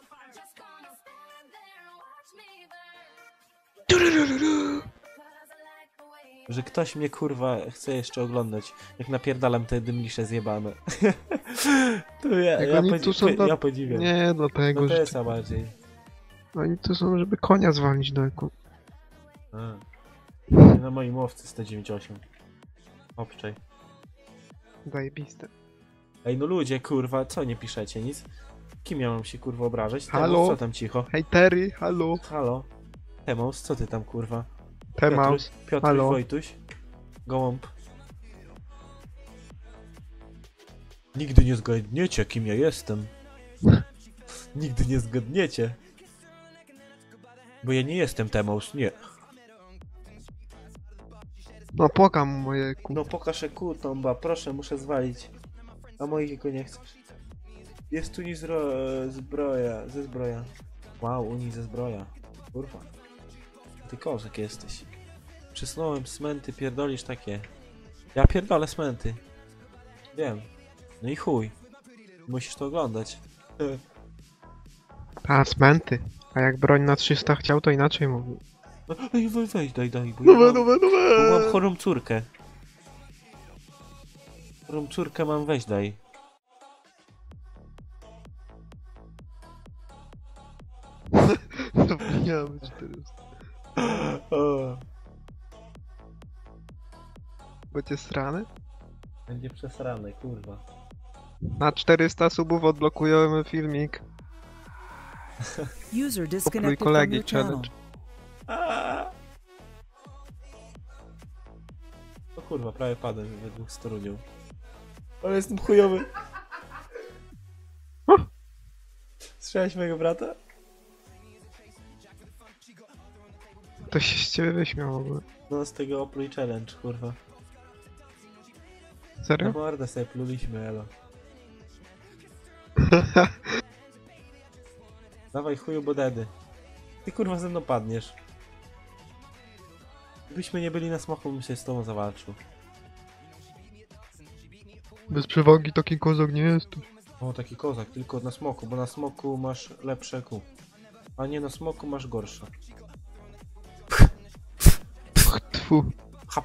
Że ktoś mnie kurwa chce jeszcze oglądać, jak napierdalam te dymlisze zjebane. To ja, Jak ja, oni podzi- tu są ja, na- podziwiam. Nie, dlatego, No że... P S A bardziej. Oni tu są, żeby konia zwalnić do eku. A. Na moim łowcy sto dziewięćdziesiąt osiem. Obczaj. Zajebiste. Ej no ludzie kurwa, co nie piszecie nic? Kim ja mam się kurwa obrażać? Temos, Halo? co tam cicho? Hejtery, halo. Halo? Temos, co ty tam kurwa? Temaus. Piotr, Piotr halo. Wojtuś? Gołąb. Nigdy nie zgadniecie, kim ja jestem. Nigdy nie zgadniecie. Bo ja nie jestem Temaus, nie. No pokam moje ku... No pokaż eku, Tomba, proszę, muszę zwalić. A mojego nie chcesz. Jest tu zro... zbroja, ze zbroja. Wow, Unii ze zbroja. Kurwa. Ty kozak jesteś. Przysnąłem smenty, pierdolisz takie. Ja pierdolę smenty. Wiem. No i chuj. Musisz to oglądać. A, smenty. A jak broń na trzysta chciał, to inaczej mówił. No, ej, weź, weź, daj, daj, bo ja mam, bo mam chorą córkę. Chorą córkę mam, weź, daj. Zapomniałem czterysta. O, Będzie strany? będzie przesrane, kurwa. Na czterysta subów odblokujemy filmik. User disconnected from kolegi your channel. challenge. Aaaa! O kurwa, prawie padłem we dwóch storunią. Ale jestem chujowy. Słyszałeś mojego brata? To się z ciebie wyśmiał w ogóle. No z tego opluj challenge, kurwa. Na Serio? mordę sobie pluliśmy, elo. Dawaj chuju bodedy. Ty kurwa ze mną padniesz. Gdybyśmy nie byli na smoku, bym się z tobą zawalczył. Bez przewagi taki kozak nie jesteś. O, taki kozak, tylko na smoku, bo na smoku masz lepsze kół. A nie na smoku masz gorsze. Tfu. Hap.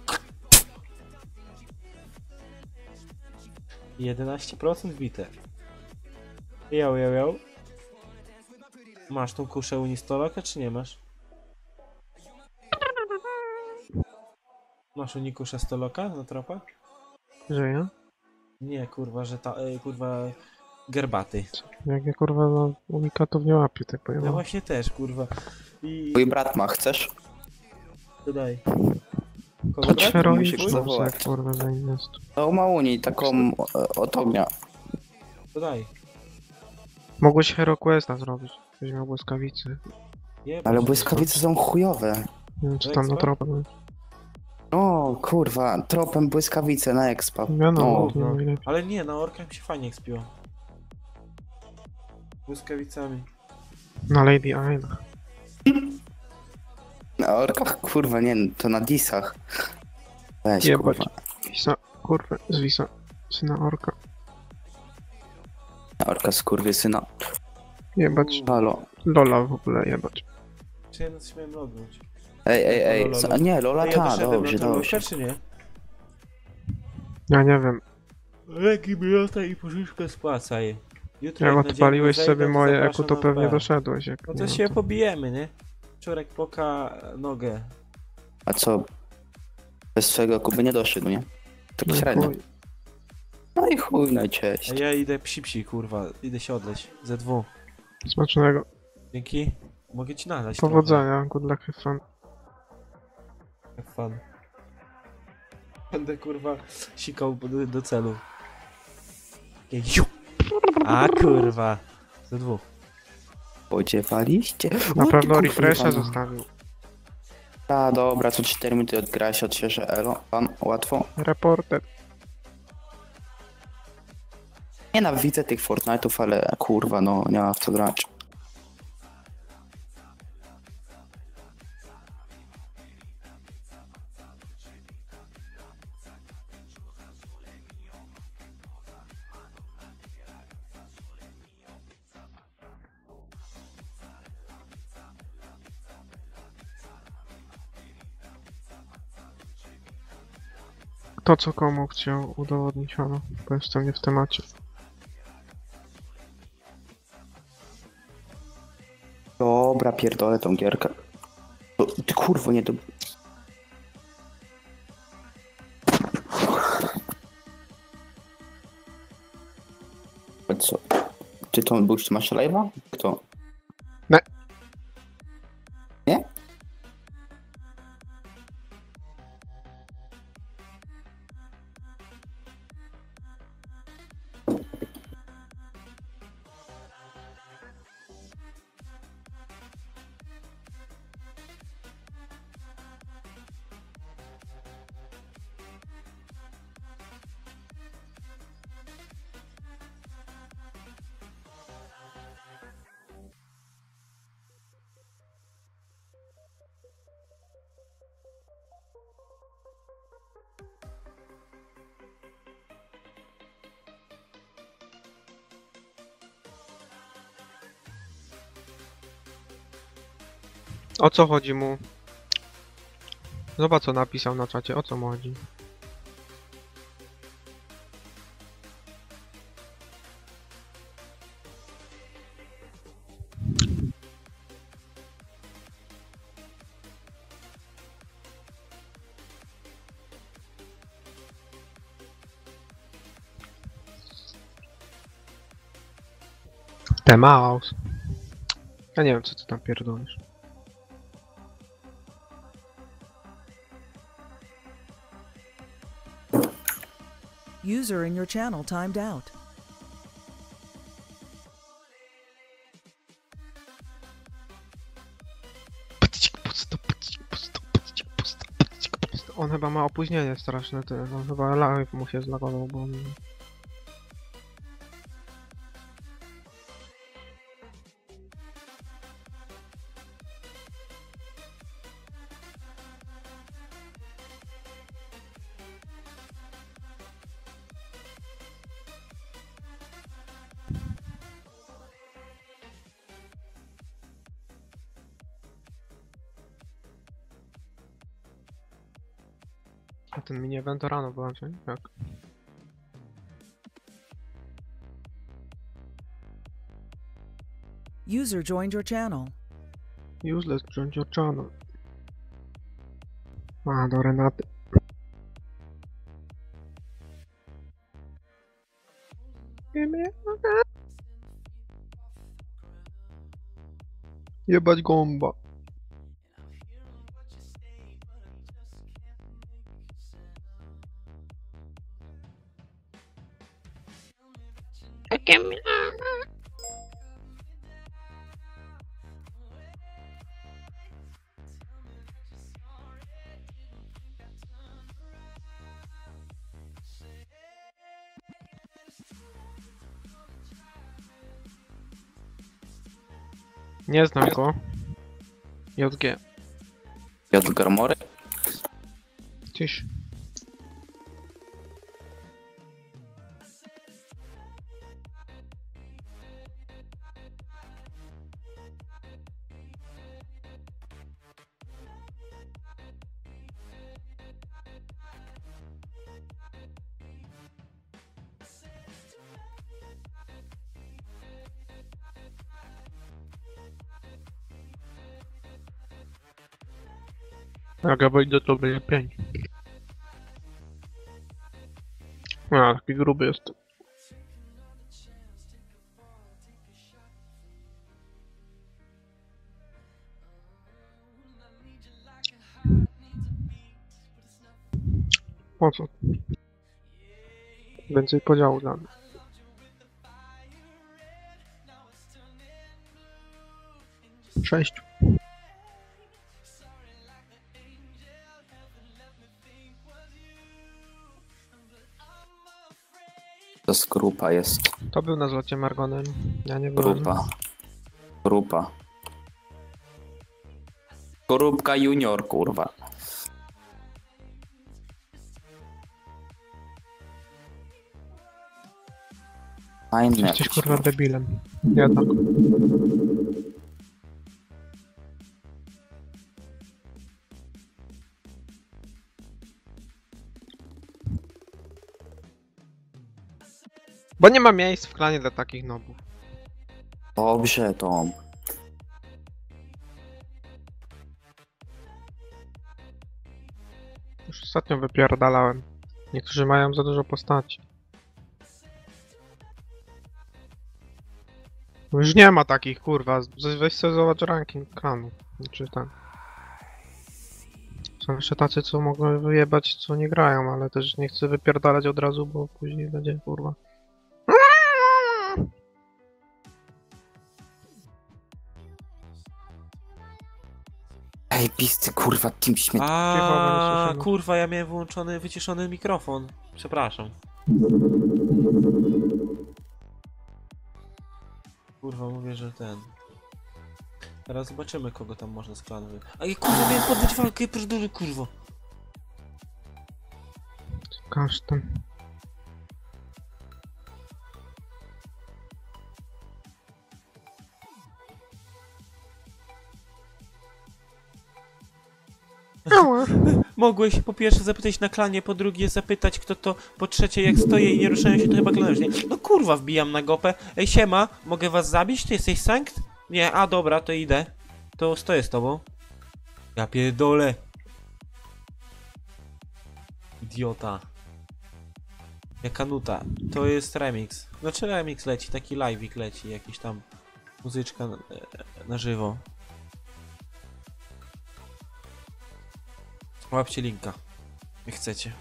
jedenaście procent bite. Jał, jał, jał. Masz tą kuszę Unistoloka, czy nie masz? Masz unikuszę Stoloka na tropa? Że ja? Nie, kurwa, że ta, e, kurwa, gerbaty. Jak ja kurwa no, unikatów nie łapię, tak powiem. Ja właśnie też, kurwa. I Mój brat ma, chcesz? dodaj. Kogo To brat? Musi heroiczną zawołać. se, kurwa zajmest. No ma Unii, taką e, od ognia. Dodaj. Mogłeś Hero Questa zrobić. Ktoś miał błyskawicy. Nie, Ale proszę. błyskawice są chujowe. Nie wiem czy Jak tam na co? tropę. No kurwa, tropem błyskawice na expa. Wiadomo, No, to no. najlepiej. Ale nie, na orkach mi się fajnie ekspiło. Błyskawicami. Na Lady Isle. Na orkach kurwa, nie, to na disach. Weź Jebać. kurwa. Wisa, kurwa, z Wisa. Syna orka. Na orka skurwysyna. Jebać. Halo. Lola w ogóle jebać. Czy ja nas śmiem lognąć? Ej, ej, ej. Lola, Co? Lola. Nie, Lola ja ta, doszedłem dobrze, na tę dobrze. lufę, czy nie? Ja nie wiem. Leki biota i pożyczkę spłacaj. Jutro Jak jak na odpaliłeś dzień sobie wejdę, moje zapraszam eku, to na pewnie B. doszedłeś. Jak No nie, to się pobijemy, nie? Czurek poka nogę. A co? Bez swojego kuby nie doszedł, nie? Tak No i średnio. chuj. No i chuj, no i cześć. A ja idę psi-psi, kurwa. Idę się odleźć. ze dwu. Smacznego. Dzięki. Mogę ci nadać Powodzenia, good luck, have fun. trochę. Jak fan. Będę, kurwa, sikał do, do celu. Takie ziu. A, kurwa. ze dwu. Podziewaliście? Na O, ty pewno kurwa, refresha no. zostawił. A dobra, co cztery minuty odgra się, odświeżę elo. Pan, łatwo. Reporter. Nienawidzę tych Fortnite'ów, ale kurwa, no nie ma w co grać. Kto co komu chciał udowodnić, halo, bo jestem nie w temacie. Dobra, pierdolę tą gierkę. O, ty kurwo, nie do... A co? Ty to byś masz live'a? Kto? Nie. Nie? O co chodzi mu? Zobacz co napisał na czacie, o co mu chodzi? Temaus. Ja nie wiem co ty tam pierdolisz. User in your channel timed out. On chyba ma opóźnienie straszne, ty. On chyba live mu się zlagował, bo on... A ten mini event to rano wyłączę, nie? Tak. User joined your channel. Useless join your channel. A, do Renaty. Jebać gąba. Nie znam go. J G. Jodgar Mory? Ciś. Jak ja wejdę, to będzie pięć. A, taki gruby jest. Po co? Więcej podziału dla mnie. Sześć. To skrupa jest. To był na zlocie Margonem. Ja nie byłem. Grupa. Grupa. Korupka junior, kurwa. Fajne. Jesteś kurwa debilem. Ja tak. Bo nie ma miejsc w klanie dla takich nobów. Dobrze, Tom. Już ostatnio wypierdalałem. Niektórzy mają za dużo postaci. Już nie ma takich, kurwa. Z- Weź sobie zobacz ranking klanu. Czy tam. Są jeszcze tacy, co mogą wyjebać, co nie grają, ale też nie chcę wypierdalać od razu, bo później będzie, kurwa. Ej, pisty, kurwa, kim śmie... A słyszymy. kurwa, ja miałem wyłączony, wyciszony mikrofon. Przepraszam. Kurwa, mówię, że ten. Teraz zobaczymy, kogo tam można z klanu wy... A i kurwa, miałem podbić walkę, pierdolę, kurwa. Kasztan. Mogłeś po pierwsze zapytać na klanie, po drugie zapytać kto to, po trzecie jak stoję i nie ruszają się, to chyba klan już nie. No kurwa, wbijam na gopę. Ej, siema, mogę was zabić? Ty jesteś sankt? Nie, a dobra, to idę. To stoję z tobą. Ja pierdolę. Idiota. Jaka nuta. To jest remix. Znaczy remix leci, taki live'ik leci, jakiś tam muzyczka na, na żywo. Łapcie linka, jak chcecie.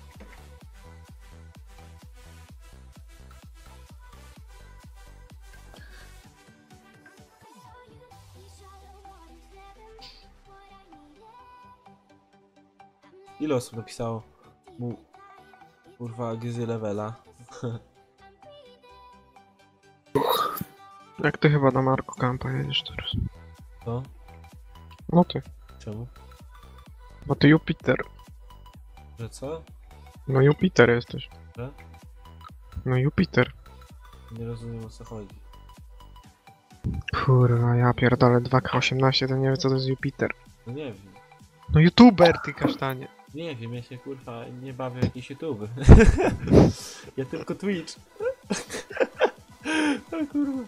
Ile osób napisało mu kurwa gzy levela? Jak ty chyba na Marko Campa jedziesz teraz? To? No ty. Czemu? Bo ty Jupiter. Że co? No Jupiter jesteś. Że? No Jupiter. Nie rozumiem, o co chodzi. Kurwa, ja pierdolę dwa K osiemnaście, to nie wiem co to jest Jupiter. No nie wiem. No YouTuber, ty kasztanie. Nie wiem, ja się kurwa nie bawię w jakieś YouTube. Ja tylko Twitch. O kurwa.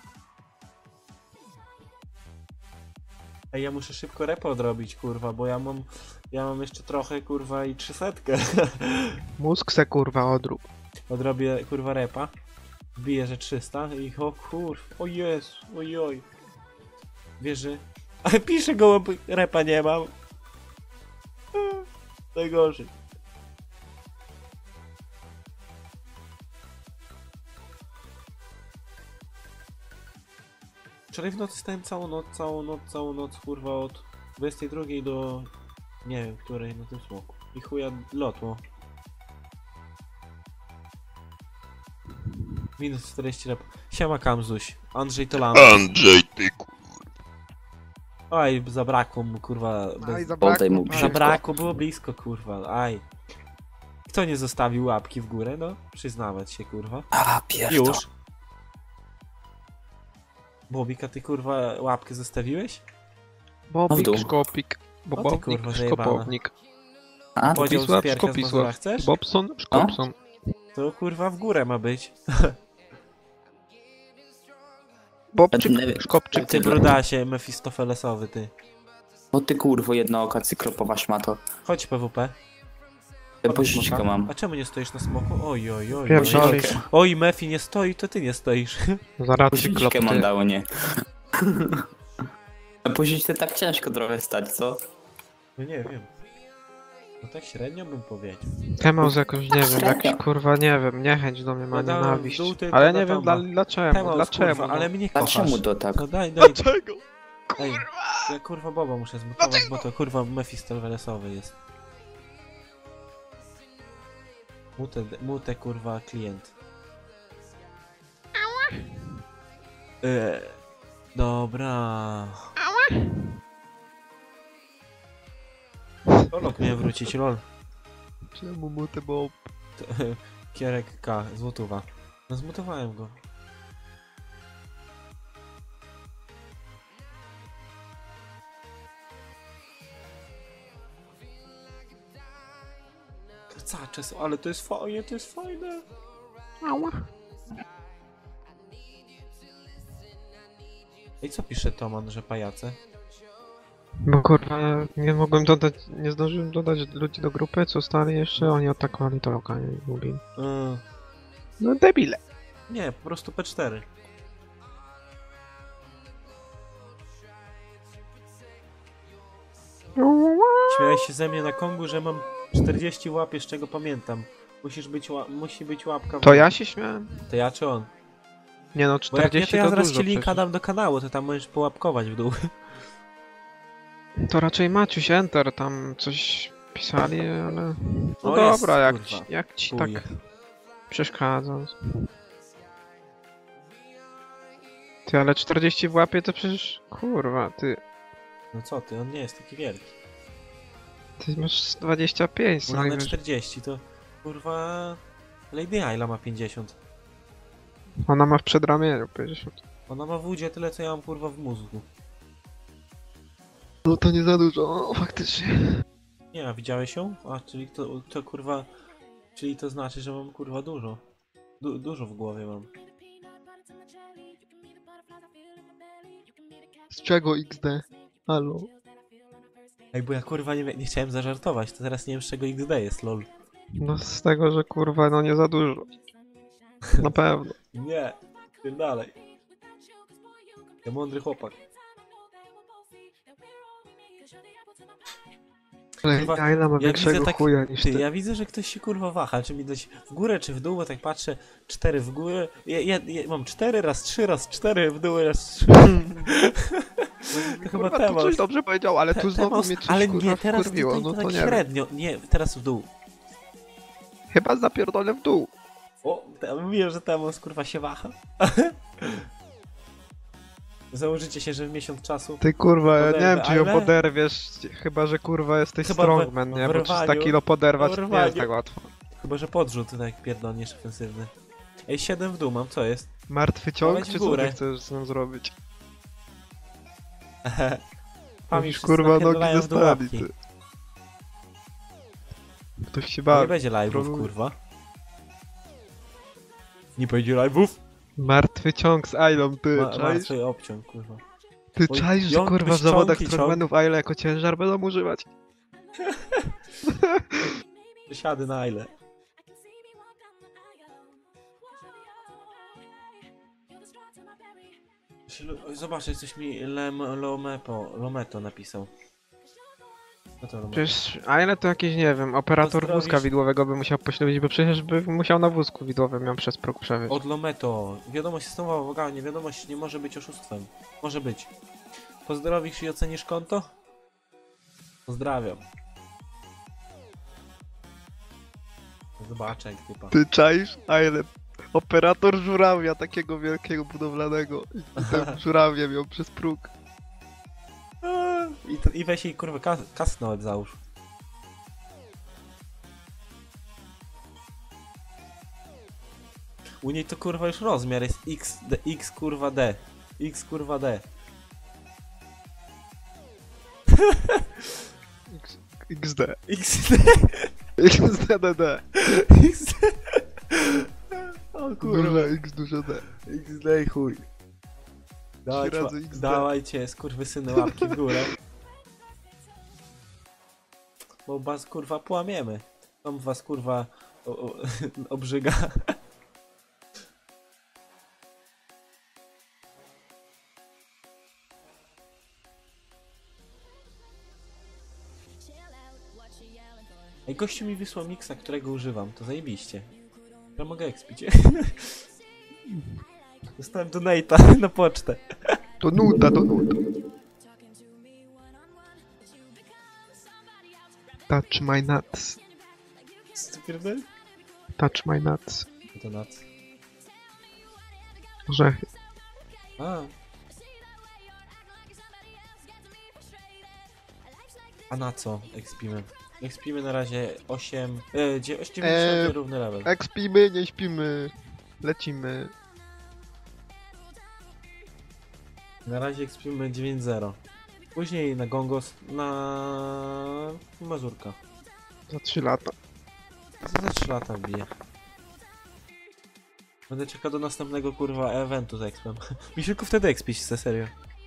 Ej, ja muszę szybko repo odrobić, kurwa, bo ja mam... Ja mam jeszcze trochę, kurwa, i trzysetkę. Mózg se kurwa odrób. Odrobię, kurwa, repa. Wbiję, że trzysta i o kurwa, o Jezu, ojoj. Wiesz, że... Ale piszę go, repa nie mam. Najgorzej. Wczoraj w nocy stałem całą noc, całą noc, całą noc, kurwa, od dwudziestej drugiej do... nie wiem, której na tym smoku. I chuja lotło. Minus czterdzieści rep. Siema Kamzuś. Andrzej to lama. Andrzej, ty ku... Oj, zabrakło mu, kurwa. Bez... Podaj mu Za brzydko. braku, było blisko, kurwa, aj. Kto nie zostawił łapki w górę, no? Przyznawać się, kurwa. A, pierdol. Już. Bobika, ty kurwa łapkę zostawiłeś? No w Bobik, dół. szkopik. Bobownik, kurwa zajebana. szkopownik. A, to Podział z Wisław, pierka z Szkopisław. Mazura chcesz? Bobson, Szkopson. To kurwa w górę ma być. Bobczyk, Nie wiem. Szkopczyk. Ty brudasie, Mefistofelesowy, ty. O ty kurwo, jedna oka cyklopowa szmato. Chodź P W P. Pożyczkę mam. A czemu nie stoisz na smoku? Oj, oj, oj. Pierdolisz. Oj, Mefi nie stoi, to ty nie stoisz. Zaraz Pożyczkę cyklop, mam ty. dało, nie. A pożyczkę tak ciężko trochę stać, co? No nie wiem. No tak średnio bym powiedział. Temat jakoś, nie wiem, Średnio. jakiś kurwa, nie wiem, niechęć do mnie ma, No dałem nienawiść. w dół tylko Ale do nie wiem Toma. dla, dlaczego, Temat, dlaczego, kurwa, no. ale mnie kochasz. Dlaczego to tak? No daj, daj. Dlaczego? Ej, ja kurwa Boba muszę zmutować, bo to kurwa Mefistofelesowy jest. Mute, mute kurwa klient. Eee, dobra. Olok miał wrócić, lol. Czemu mu te Bob? To, Kierek K, złotówa. No zmutowałem go. Cacze są, ale to jest fajne, to jest fajne. Ej, co pisze Toman, że pajace? Bo kurwa, nie mogłem dodać, nie zdążyłem dodać ludzi do grupy, co stali jeszcze, oni atakowali to lokanie i mówili. Yy, No debile. nie, po prostu P cztery. Śmiałeś się ze mnie na Kongu, że mam czterdzieści łapie, z czego pamiętam. Musisz być ła musi być łapka w To ja się śmiałem? To ja czy on? Nie no, Bo jak nie, czterdzieści to ja to zaraz dużo ci linka przecież. dam do kanału, to tam możesz połapkować w dół. To raczej Maciuś Enter tam coś pisali, ale... No O, dobra, jest, jak kurwa. ci, jak ci Chuj. tak przeszkadza. Ty, ale czterdzieści w łapie to przecież... Kurwa, ty... No co ty, on nie jest taki wielki. Ty masz dwadzieścia pięć, co Ona na najwyżej. czterdzieści to kurwa... Lady Ayla ma pięćdziesiąt. Ona ma w przedramieniu pięćdziesiąt. Ona ma w udzie tyle, co ja mam kurwa w mózgu. No to nie za dużo, no, faktycznie. Nie, a widziałeś ją? A, czyli to, to kurwa... Czyli to znaczy, że mam kurwa dużo. Du dużo w głowie mam. Z czego X D? Halo? Ej, bo ja kurwa nie, nie chciałem zażartować, to teraz nie wiem z czego X D jest, lol. No z tego, że kurwa, no nie za dużo. Na pewno. Nie, tym dalej. Ja mądry chłopak. Kurwa, Ale Ayla ma jak większego widzę tak- chuja niż Ty, ty. ja widzę, że ktoś się kurwa waha, czy mi dać w górę, czy w dół, bo tak patrzę, cztery w górę, ja, ja, ja mam cztery, raz trzy, raz cztery w dół, raz trzy. To chyba Kurwa, tu temat. coś dobrze powiedział, ale tu Te- znowu temat, mnie coś ale kurwa nie, teraz wkurwiło, tutaj no to to tak nie wiem. średnio, nie, teraz w dół. Chyba zapierdolę w dół. O, te- mówiłem, że Temos kurwa się waha. Założycie się, że w miesiąc czasu. Ty kurwa, ja nie Poderwę, wiem czy ją ale- poderwiesz, chyba że kurwa jesteś Chyba strongman, w- nie? w Bo trzysta rwaniu- kilo poderwać w nie rwaniu. jest tak łatwo. Chyba, że podrzut tak jak pierdolniesz ofensywny. Ej, siedem w dół mam, co jest? Martwy ciąg, Dawać w czy co górę. ty chcesz z nią zrobić? Pami Już wszyscy kurwa nogi napierdalają w dół zostali, łapki. ty. ktoś się Nie bawi. będzie live'ów, Troluje. kurwa. Nie będzie live'ów? Martwy ciąg z Ailą, ty, Ma, czaisz? martwy obciąg, kurwa. Ty Oj, czaisz, że jąk, kurwa w byś zawodach ciąg i strongmanów Aile jako ciężar będą używać? Siady na ile? Zobaczcie, coś mi Lem, Lomepo, Lometo napisał. Co to Lometo? Przecież Aile to jakiś, nie wiem, operator Pozdrowisz- wózka widłowego by musiał poślubić, bo przecież by musiał na wózku widłowym ją przez próg przewieźć. Od Lometo. Wiadomość jest nowa, uwaga, nie wiadomość nie może być oszustwem. Może być. Pozdrowisz i ocenisz konto? Pozdrawiam. Zobaczę jak typa. Ty czaisz? Aile, operator żurawia takiego wielkiego budowlanego i tym żurawiem ją przez próg. I, to, i weź jej kurwa kas, kas nawet załóż. U niej to kurwa już rozmiar jest X, D, X kurwa D. X kurwa D. X D. X D. X D D D. X D. O kurwa. Kurwa, X duże D. X D i chuj. Dawajcie, razy X D. dawajcie skurwysyny łapki w górę. Bo was kurwa połamiemy. Tam was kurwa o, o, obrzyga. Ej, gościu mi wysłał miksa, którego używam, to zajebiście. Ja mogę ekspić. Dostałem donate'a na pocztę. To nuda, to nuda. Touch my nuts. Co ty pierdol? Touch my nuts. To na co? Orzechy. A. A na co ekspimy? Ekspimy na razie osiem... E, dzie- dziewięćdziesiąt Eee, równy level. Ekspimy, nie śpimy. Lecimy. Na razie ekspimy dziewięć zero. Później na Gongos, na... Mazurka. Za trzy lata. Za za trzy lata wbiję. Będę czekał do następnego kurwa eventu z expem. Mi się tylko wtedy expić, serio.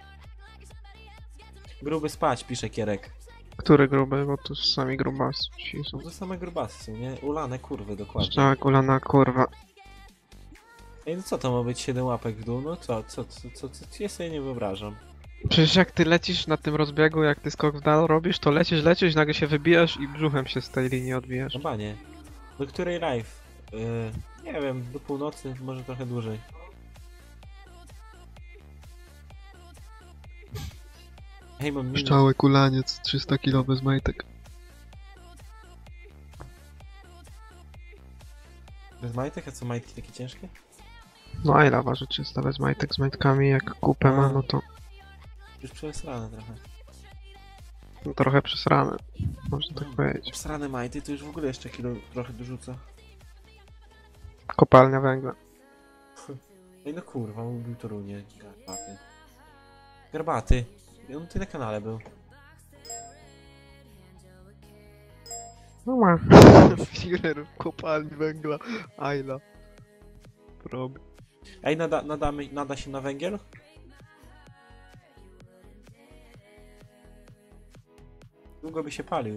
Gruby spać, pisze Kierek. Który gruby, bo tu sami grubasy ci są. To same grubasy są, nie? Ulane kurwy, dokładnie. Tak, ulana kurwa. Ej, no co to ma być siedem łapek w dół? No co, co, co, co, co, co ja sobie nie wyobrażam. Przecież jak ty lecisz na tym rozbiegu, jak ty skok w dal robisz, to lecisz, lecisz, nagle się wybijasz i brzuchem się z tej linii odbijasz. No banie. Do której live? Yy, nie wiem, do północy, może trochę dłużej. Hej, mam minę. Pszczoły, kulaniec, trzysta kilo bez majtek. Bez majtek? A co, majtki takie ciężkie? No a ile waży trzysta bez majtek z majtkami, jak kupę ma, no to Już przesrane trochę. no, trochę przesrane. Można tak powiedzieć. Przesrane majty to już w ogóle jeszcze kilo trochę dorzuca. Kopalnia węgla. Ej no kurwa, mówił Torunie. Garbaty. Garbaty. On ty na kanale był. No ma. Firer w kopalni węgla. Ayla. Prob. Ej, nada, nadamy, nada się na węgiel? Długo by się palił.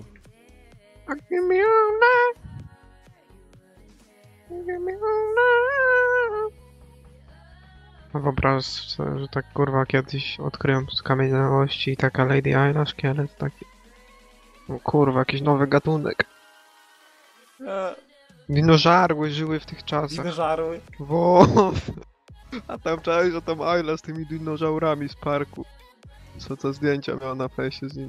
No wyobraź sobie, że tak kurwa kiedyś odkryją skamieniałości i taka Lady Ayla szkielet taki. No kurwa, jakiś nowy gatunek. Eee, Dinożarły żyły w tych czasach. dinożarły. Wow. A tam czaisz, że tam Ayla z tymi dinożaurami z parku. Co to zdjęcia miała na fejsie z nimi.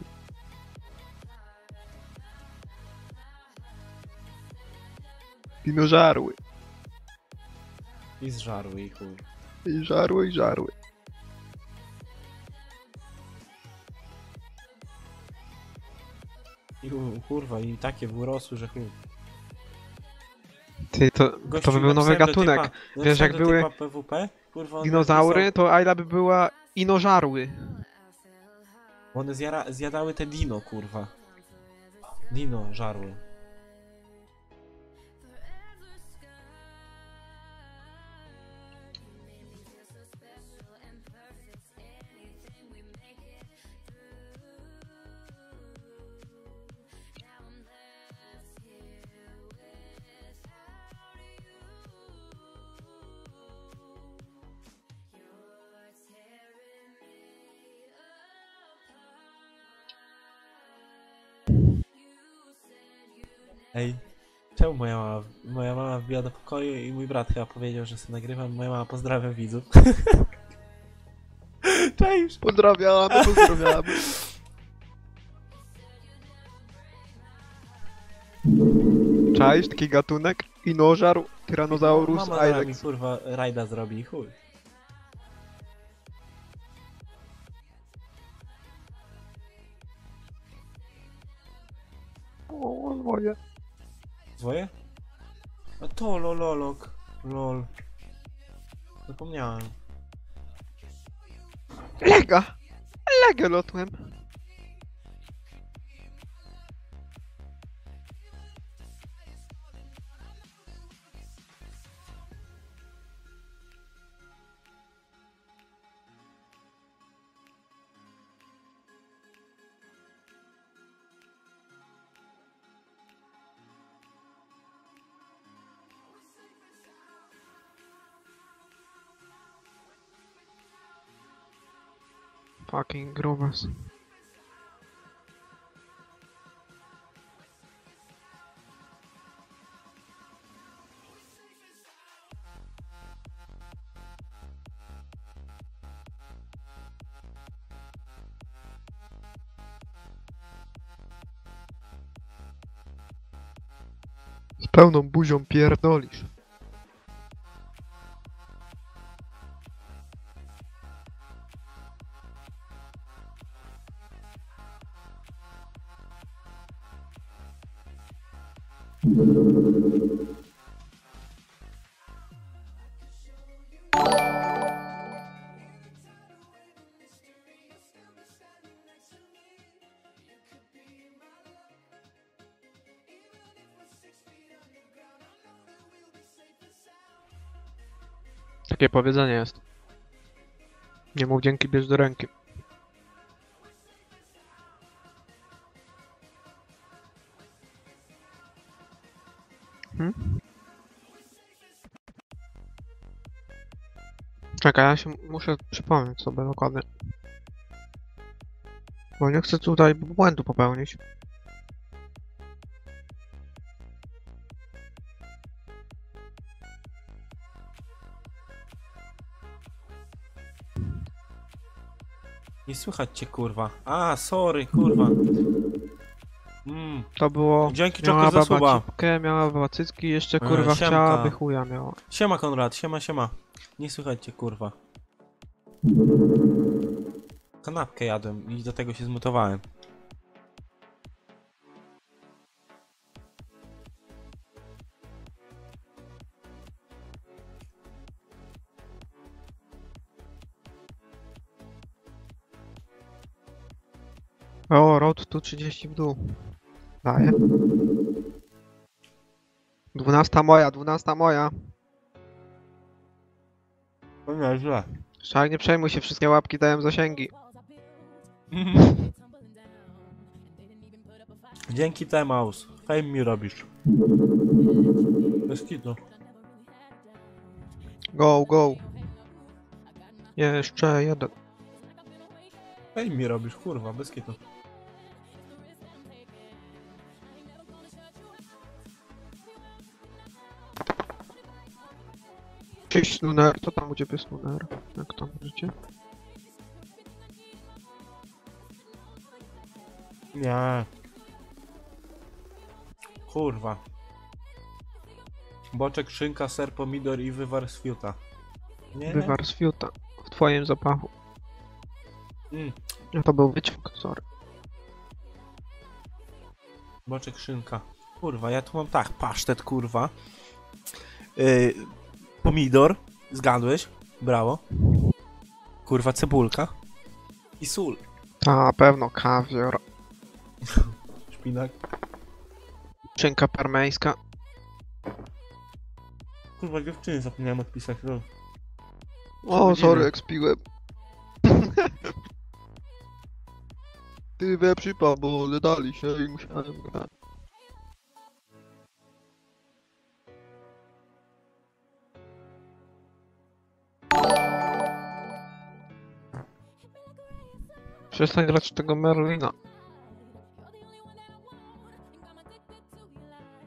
Dinożarły. I zżarły i chuj. I żarły, i żarły. I u, kurwa, i takie wyrosły, że chuj. Ty, to, Gościu, to by był nowy napisałem do gatunek. typa- Wiesz, jak napisałem do były typa P W P, kurwa, on Dinozaury, napisał- to Ayla by była inożarły. One zjara, zjadały te dino, kurwa. Dino żarły. Ej, czemu moja mama, moja mama wbiła do pokoju i mój brat chyba powiedział, że sobie nagrywam. Moja mama pozdrawiam widzów. Cześć! Pozdrawiamy, pozdrawiamy. Cześć, taki gatunek. Inożar, Tyrannosaurus, Mama zaraz mi Ilex. kurwa rajda zrobi i chuj. O, moje. Zwoje? A to lololok. Lol. Zapomniałem. Lega! Legę lotłem. Fucking grubas. Z pełną buzią pierdolisz. Takie powiedzenie jest. Nie mów dzięki, bierz do ręki. Hmm? Czekaj, ja się muszę przypomnieć sobie dokładnie. Bo nie chcę tutaj błędu popełnić. Nie słychać cię kurwa. A, sorry kurwa. Mm. To było... Dzięki miała Czoko za baba suba. cipkę, miała baba cycki, jeszcze E, kurwa siemka. chciałaby chuja miała. Siema Konrad, siema siema. Nie słychać cię kurwa. Kanapkę jadłem i do tego się zmutowałem. O, road tu trzydzieści w dół. Daję. Dwunasta moja, dwunasta moja. To nieźle. Szak, nie przejmuj się, wszystkie łapki dają zasięgi. Dzięki Temaus. Fame mi robisz. Bez kitu. Go, go. Jeszcze jeden. Fame mi robisz, kurwa, bez kitu. Cześć Lunar, co tam u ciebie jest Lunar? Jak tam życie? Nie. Kurwa. Boczek, szynka, ser, pomidor i wywar z fiuta. Nie? Wywar z fiuta. W twoim zapachu. Mm. No to był wyciąg, sorry. Boczek, szynka. Kurwa, ja tu mam tak, pasztet, kurwa. Yy, pomidor. Zgadłeś? Brawo. Kurwa, cebulka. I sól. Ta, pewno kawior. Szpinak. Szynka parmeńska. Kurwa, dziewczyny zapomniałem odpisać. No. O, Przechodzimy. sorry, ekspiłem. Ty we przypa, bo ledali się i musiałem grać. Przestań grać tego Merlina.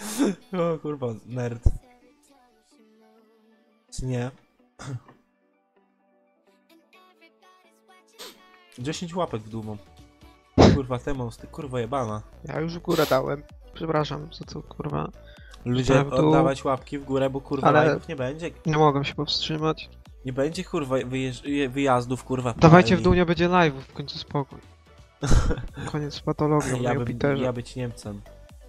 O kurwa, nerd. Nie. dziesięć łapek w dół mam. Kurwa, te mosty, kurwa jebana. Ja już w górę dałem. Przepraszam, co to kurwa. Ludzie Tak, w dół. oddawać łapki w górę, bo kurwa Ale- live'ów nie będzie. Nie mogłem się powstrzymać. Nie będzie kurwa wyjeżdż- wyjazdów, kurwa. Dawajcie w pali. dół, nie będzie live'ów, w końcu spokój. Koniec z patologią Ja na bym, Jupiterze. ja być Niemcem.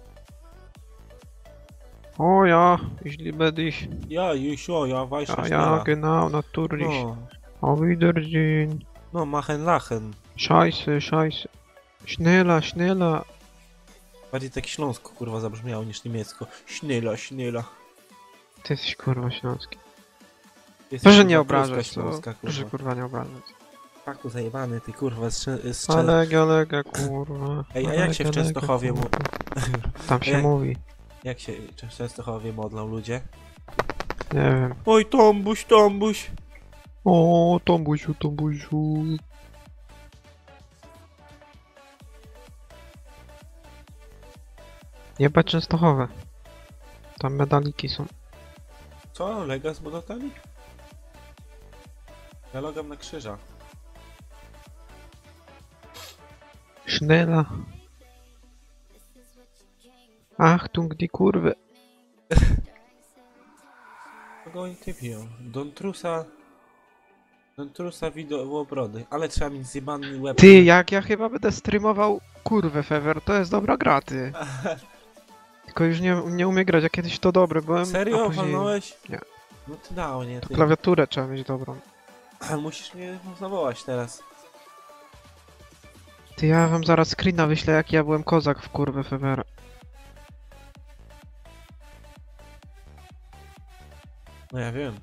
O ja, jeśli będę ich. Ja, już, o, ja, weiß Ja, nicht, ja, genau, natürlich. No, Auf Wiedersehen. no, machen lachen. Scheiße, scheiße. Schneller, schneller. Bardziej tak śląsko, kurwa, zabrzmiało niż niemiecko. Śnyla, śnyla. Ty jesteś kurwa śląski. Jesteś, Proszę kurwa, nie Polska obrażać, to. śląska, Proszę kurwa. kurwa nie obrażać. Faku zajebany, ty kurwa, z, Czę- z Czę- Alega, alega, kurwa. Ej, a jak się w Alega, Częstochowie alega, mu- kurwa. Tam się Ej. mówi. Jak się w Częstochowie modlą ludzie? Nie wiem. Oj, Tombuś, Tombuś! O, Tombusiu, Tombusiu. Jebać Częstochowe. Tam medaliki są. Co? Lega z monotami? Ja logam na krzyża. Schnella. Achtung, die kurwy. Kogo oni ty piją? Don Trusa... Don Trusa wideo obrody, ale trzeba mieć zjebany łeb. Ty, jak ja chyba będę streamował kurwę Fever, to jest dobra gra, ty. Tylko już nie, nie umiem grać, a kiedyś to dobre byłem. Serio? a później Walnąłeś? Nie. No ty dało, nie? Ty. klawiaturę trzeba mieć dobrą. Musisz mnie zawołać teraz. Ty, ja wam zaraz screena wyślę, jak ja byłem kozak w kurwę Fevera. No ja wiem.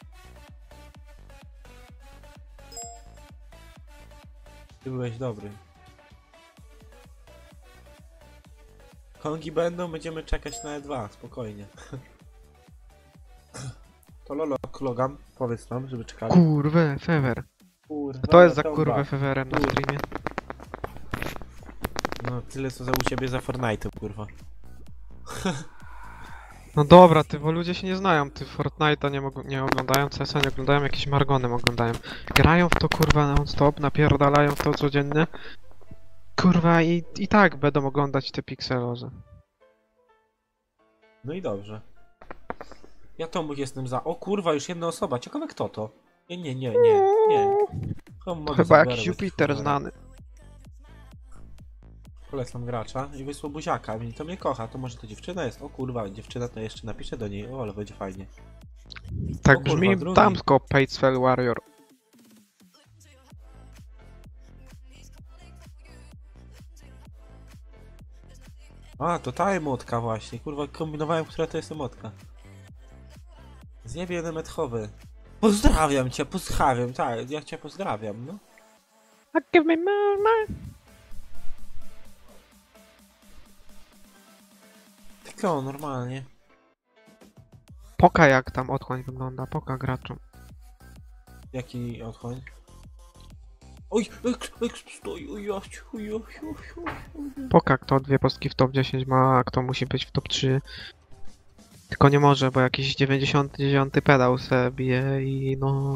Ty byłeś dobry. Kongi będą, będziemy czekać na E dwa, spokojnie. To Lolo, logam, powiedz nam, żeby czekali. Kurwę, Fever. Kurwa, Kto jest za trąba. kurwę Feverem na Kurwa. streamie? No tyle co za u ciebie za Fortnite'em, kurwa. No dobra, ty, bo ludzie się nie znają, ty Fortnite'a nie, mogą- nie oglądają, C S a nie oglądają, jakieś Margonem oglądają. Grają w to kurwa non stop, napierdalają w to codziennie. Kurwa i, i tak będą oglądać te pikselozy. No i dobrze. Ja Tomuś jestem za. O kurwa, już jedna osoba. Ciekawe kto to? Nie, nie, nie, nie, nie. To Chyba chyba jakiś Jupiter znany. Polecam gracza i wysłał buziaka. I to mnie kocha, to może to dziewczyna jest. O kurwa, dziewczyna to jeszcze napiszę do niej. O, ale będzie fajnie. Tak O kurwa, brzmi drugi. damsko Patesfell Warrior. A, to ta emotka właśnie. Kurwa, kombinowałem, która to jest emotka. Zjebie metchowy. Pozdrawiam cię, pozdrawiam, tak, ja cię pozdrawiam, no. Give me more. Tylko normalnie. Poka jak tam otchłań wygląda, poka graczom. Jaki otchłań? Oj, eks, eks, stoi, oj, jasiu, oj, jasiu, oj, jasiu. Poka kto dwie postki w top dziesięć ma, a kto musi być w top trzy. Tylko nie może, bo jakiś dziewięćdziesiąty dziewiąty pedał se bije i no...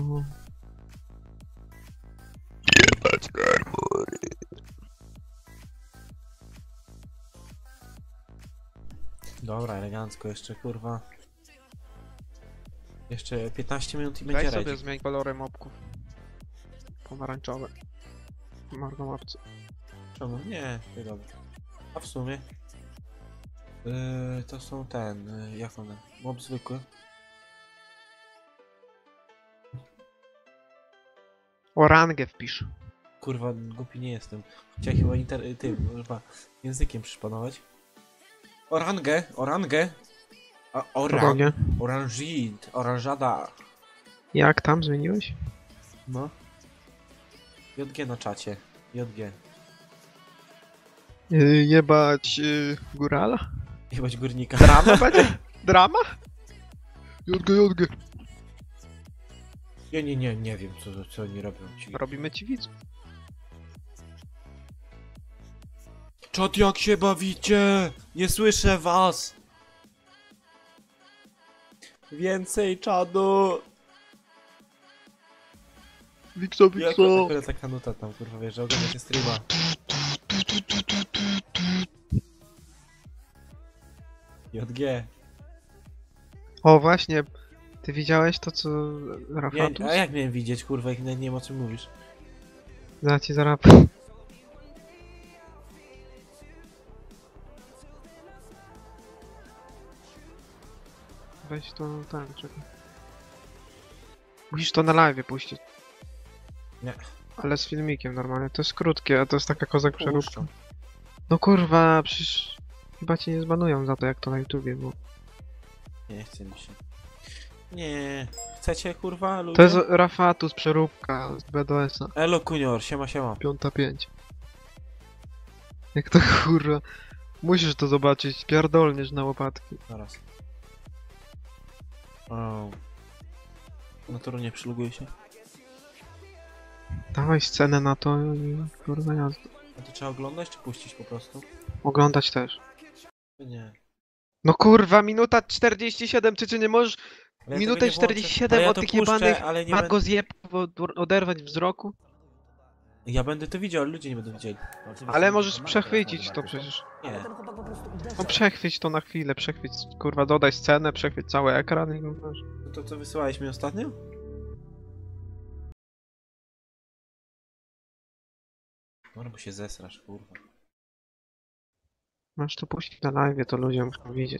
Dobra, elegancko, jeszcze kurwa. Jeszcze piętnaście minut i Daj będzie sobie ready. zmień kolory mopków. Pomarańczowe. Marno mopcy. Czemu? Nie, nie dobra. A w sumie? Yy, to są ten, yy, jak one? Mob zwykły. Orangę wpisz. Kurwa, głupi nie jestem. Chciałem chyba inter... tym, chyba językiem przyszpanować. Orangę, orangę. A, oran... Podobnie. Oranżid, oranżada. Jak tam zmieniłeś? No. J G na czacie. J G. Yy, jebać yy, górala? Jebać górnika. Drama będzie? Drama? Jodgę, jodgę. Nie, nie, nie, nie wiem co, co oni robią. Ci... Robimy ci widz. Czad, jak się bawicie? Nie słyszę was! Więcej czadu! Wikso, Jak Wikso! akurat taka nuta tam, kurwa, wiesz, że ogląda się streama. J G. O, właśnie. Ty widziałeś to, co Nie, Rafatus? a jak miałem widzieć, kurwa, jak nie wiem o czym mówisz? Za ci zaraz. Weź to tam, czekaj. Musisz to na live puścić. Nie. Ale z filmikiem normalnie. To jest krótkie, a to jest taka kozak przeróbka. Puszczam. No kurwa, przecież chyba cię nie zbanują za to, jak to na YouTubie było. Nie chce mi się. Nie. Chcecie, kurwa, ludzie? To jest Rafatus przeróbka z B D S-a. Elo, Kunior, siema, siema. Piąta pięć. Jak to kurwa. Musisz to zobaczyć, pierdolniesz na łopatki. Zaraz. O. Natural nie przyluguje się. Dawaj scenę na to i kurwa jazda. A to trzeba oglądać, czy puścić po prostu? Oglądać też. Nie. No kurwa, minuta czterdzieści siedem, ty czy nie możesz Ale ja minutę tego nie włączę. czterdzieści siedem Ale ja od to tych puszczę, jebanych ale nie ma będę... go zjeb oderwać wzroku? Ja będę to widział, ale ludzie nie będą widzieli. Ale możesz przechwycić to przecież. Nie. No przechwyć to na chwilę, przechwyć, kurwa, dodaj scenę, przechwyć cały ekran i no masz. To, to co wysyłałeś mi ostatnio? No bo się zesrasz, kurwa. Masz to puścić na live, to ludzie muszą widzieć.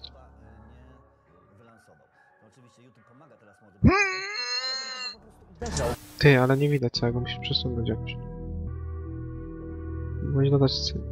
Ty, ale nie widać całego, musisz przesunąć jakoś. Musisz dodać scenę.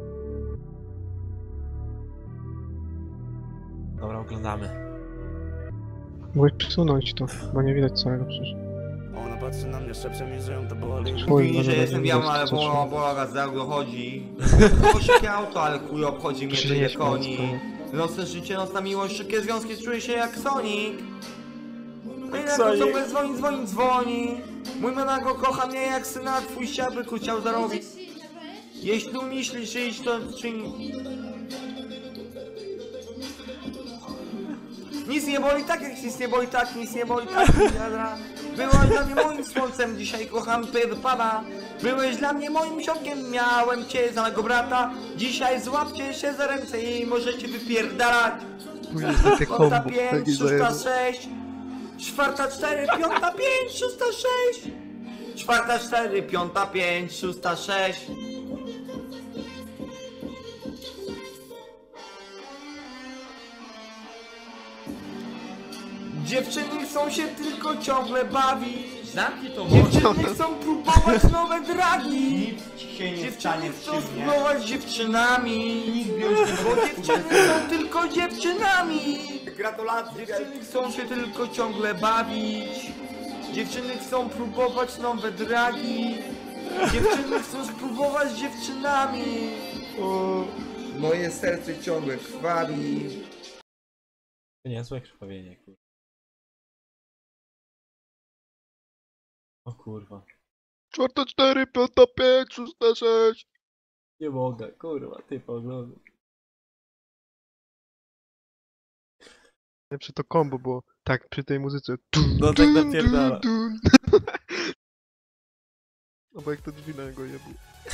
Dobra, oglądamy. Mógłbyś przesunąć to, bo nie widać całego przecież. Ona patrzy na mnie, szepcze mi, że ją to boli. Chuj, Mówi, może że nie jestem widać, białą, ale co połowa trzeba. Boga za go chodzi. Kosiek auto, ale chuj obchodzi mnie tyle Przynieś koni. mocno. Nocne życie, nocna miłość, szybkie związki, czuję się jak Sonic. No i na Sonic. to ciągle dzwoni, dzwoni, dzwoni. Mój mena go kocha mnie jak syna, twój siabryku chciał zarobić. Jeśli myślisz, że iść to czyń... Nic nie boli tak, jak nic nie boli tak, nic nie boli tak, jadra. Byłeś dla mnie moim słońcem, dzisiaj kocham pana. Byłeś dla mnie moim siodkiem, miałem cię za mego brata. Dzisiaj złapcie się za ręce i możecie wypierdalać. Później jest takie kombo, Piąta pięć, taki szósta zajebany. sześć, czwarta cztery, piąta pięć, szósta sześć, czwarta cztery, piąta pięć, szósta sześć. Dziewczyny chcą się tylko ciągle bawić. Zamknij to Dziewczyny chcą próbować nowe dragi. Nic ci się nie Dziewczyny stanie chcą przy mnie. spróbować dziewczynami. Bo dziewczyny są tylko dziewczynami. Gratulacje. Dziewczyny chcą się tylko ciągle bawić. Dziewczyny chcą próbować nowe dragi. Dziewczyny chcą spróbować z dziewczynami. Moje serce ciągle krwawi. To niezłe krwawienie, kurwa. O kurwa. Czwarta cztery, piąta pięć, szósta sześć. Nie mogę, kurwa, ty poglądaj. Przy to kombo było tak przy tej muzyce. No tak napierdala. No bo jak to drzwi na niego jebły.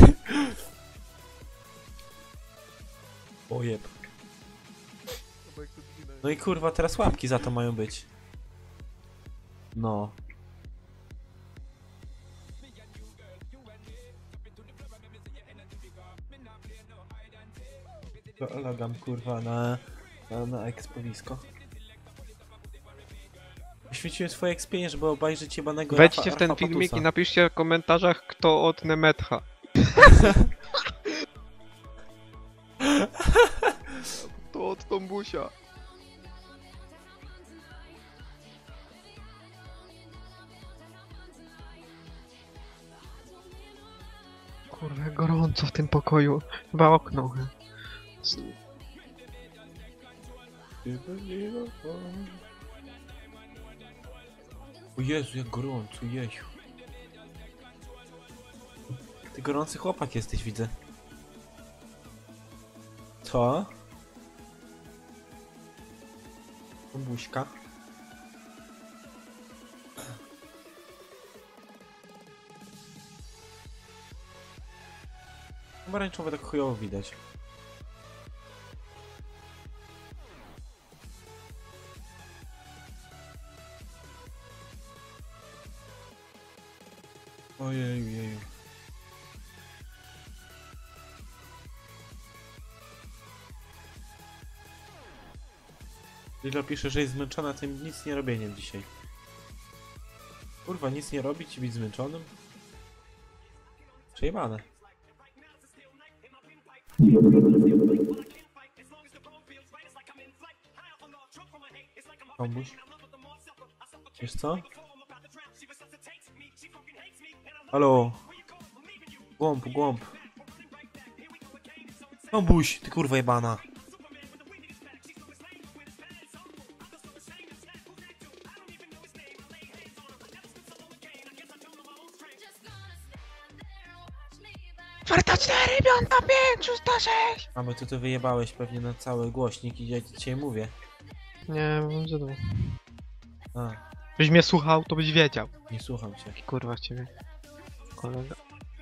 Ojeb. No bo jak to drzwi na niego... No i kurwa, teraz łapki za to mają być. No. Logam kurwa na, na, na ekspowisko. Poświęciłem swoje ekspienie, żeby obejrzeć jebanego Wejdźcie Rafa- w ten Rafa filmik Patusa. i napiszcie w komentarzach, kto od Nemetha. To od Tombusia. Kurwa, jak gorąco w tym pokoju. Chyba okno. Z- O Jezu, jak gorąco, jeju. Ty gorący chłopak jesteś, widzę. Co? Buźka. Pomarańczowe tak chujowo widać. Ojeju, jeju. Lilo pisze, że jest zmęczona tym nic nie robieniem dzisiaj. Kurwa, nic nie robić i być zmęczonym? Przejebane. Kombuś? Wiesz co? Halo? Głąb, głąb. Kombuś, ty kurwa jebana. Czwarta cztery, piąta pięć, szósta sześć. A bo ty to wyjebałeś pewnie na cały głośnik i ja ci dzisiaj mówię. Nie, mam za dół. A, Byś mnie słuchał, to byś wiedział. nie słucham cię. Kurwa z ciebie. Kolega.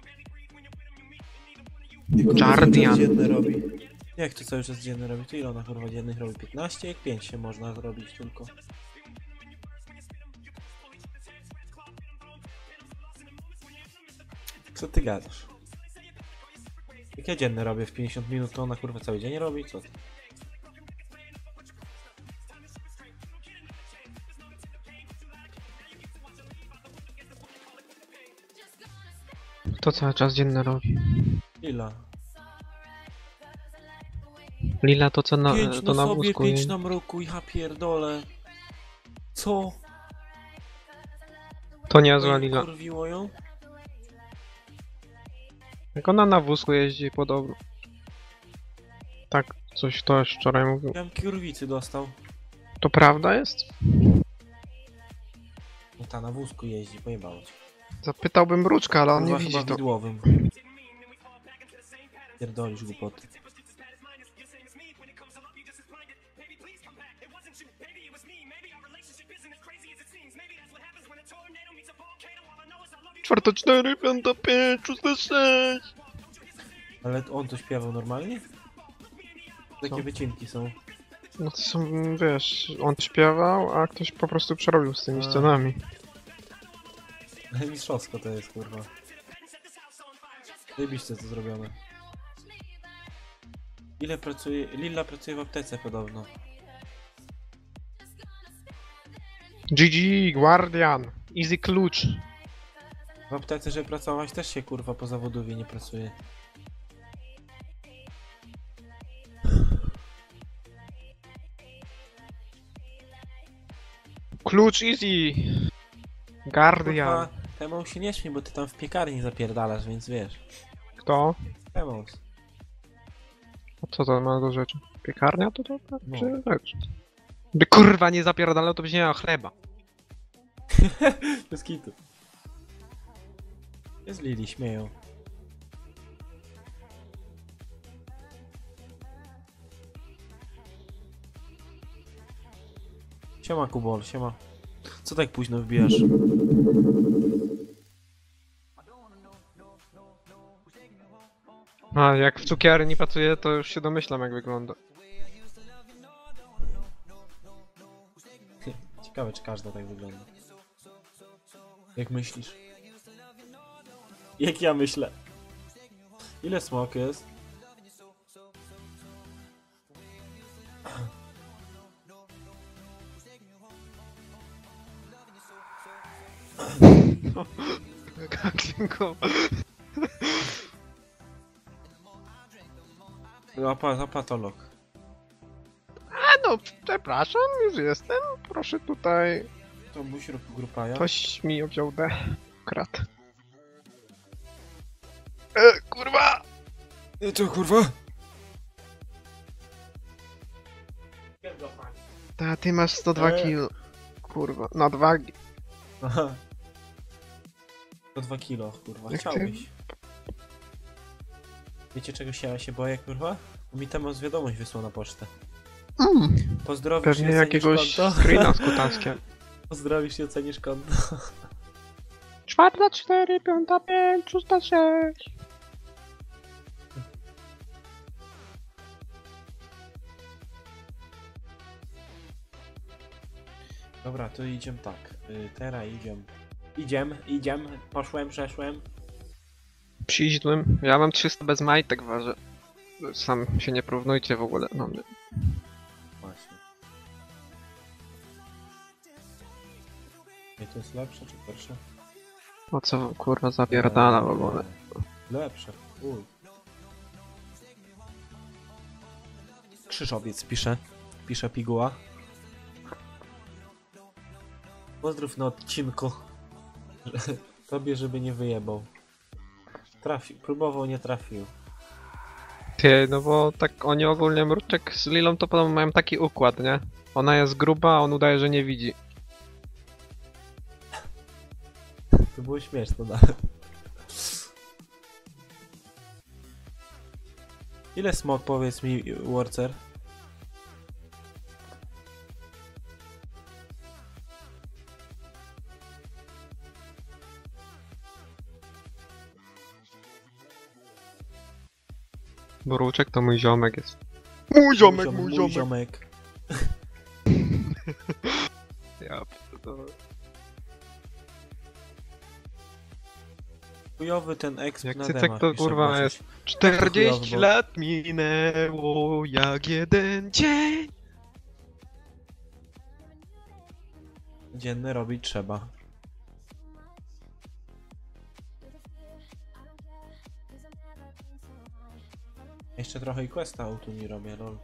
Guardian. Dzienny robi. Jak to cały czas dzienny robi? To ile ona kurwa dziennych robi? piętnaście? Jak pięć się można zrobić tylko. Co ty gadasz? Jak ja dzienny robię w pięćdziesiąt minut, to ona kurwa cały dzień robi? Co ty? To cały czas dzienne robi. Lila. Lila to co na, Pięć to na na sobie, wózku. pięć jej. na mroku, ja pierdolę. Co? To niezła Oj, Lila. kurwiło ją? Jak ona na wózku jeździ podobno. Tak, coś ktoś wczoraj mówił. Ja kurwicy dostał. To prawda jest? No ta na wózku jeździ, pojebało cię. Zapytałbym Mruczka, ale on Kurwa, nie chyba widzi to. widłowym. Pierdolisz głupoty. Czwarta cztery, piąta pięć, szósta sześć. Ale on to śpiewał normalnie? Takie Co? wycinki są. No to są, wiesz, on śpiewał, a ktoś po prostu przerobił z tymi A. scenami. Mistrzowsko to jest, kurwa. Wybiście to zrobione. Ile pracuje... Lilla pracuje w aptece podobno. G G, Guardian, Easy Klucz. W aptece, żeby pracować też się kurwa po zawodowie nie pracuje. Klucz Easy. Guardian. Kurwa, Temą się nie śmiej, bo ty tam w piekarni zapierdalasz, więc wiesz. Kto? Temą. A co to ma do rzeczy? Piekarnia to to? to No. czy rzecz? By kurwa nie zapierdalał, to byś nie miał chleba. Bez kitu. Jest Lili, śmieją. Siema Kubol, siema. Co tak późno wbijasz? A jak w cukierni pracuję, to już się domyślam jak wygląda. Ciekawe, czy każda tak wygląda. Jak myślisz? Jak ja myślę? Ile smok jest? Apa, apatolog. A no, przepraszam, już jestem. Proszę tutaj. To buś grupa, ja? Ktoś mi obciął D. Krat. E, kurwa! Co kurwa? Ta, ty masz sto dwa E. kilo. Kurwa, nadwagi. Aha. To dwa kilo, kurwa. Jak ty? Chciałbyś. Wiecie czego się, ja się boję, kurwa? Mi temat wiadomość wysłał na pocztę. Mm, Pozdrowisz pewnie i ocenisz jakiegoś konto? screena z kutanskiem. Pozdrowisz i ocenisz konto. Czwarta, cztery, piąta, pięć, szósta, sześć. Dobra, to idziemy tak. Y, teraz idziemy. Idziemy, idziemy. Poszłem, przeszłem. Przyjdźłem. Ja mam trzysta bez majtek ważę. Sam się nie porównujcie w ogóle na mnie. Właśnie. I to jest lepsze czy gorsze? O co kurwa zapierdala w ogóle. Lepsze. Uj. Krzyżowiec pisze. Pisze piguła. Pozdrów na odcinku. Tobie, żeby nie wyjebał. Trafił. Próbował, nie trafił. Ty, no bo tak oni ogólnie Mruczek z Lilą to podobno mają taki układ, nie? Ona jest gruba, a on udaje, że nie widzi. To było śmieszne, no. Ile smok, powiedz mi, Warcer? Mruczek to mój ziomek jest. Mój ziomek, Mój mój ziom- mój ziomek. ziomek. Ja pierdolę. Chujowy ten exp Jak na cycek demach, to pisze kurwa Bożuś. jest. czterdzieści chujowy, bo- lat minęło jak jeden dzień. Dzienny robić trzeba. Jeszcze trochę i questa autu nie robię, lol.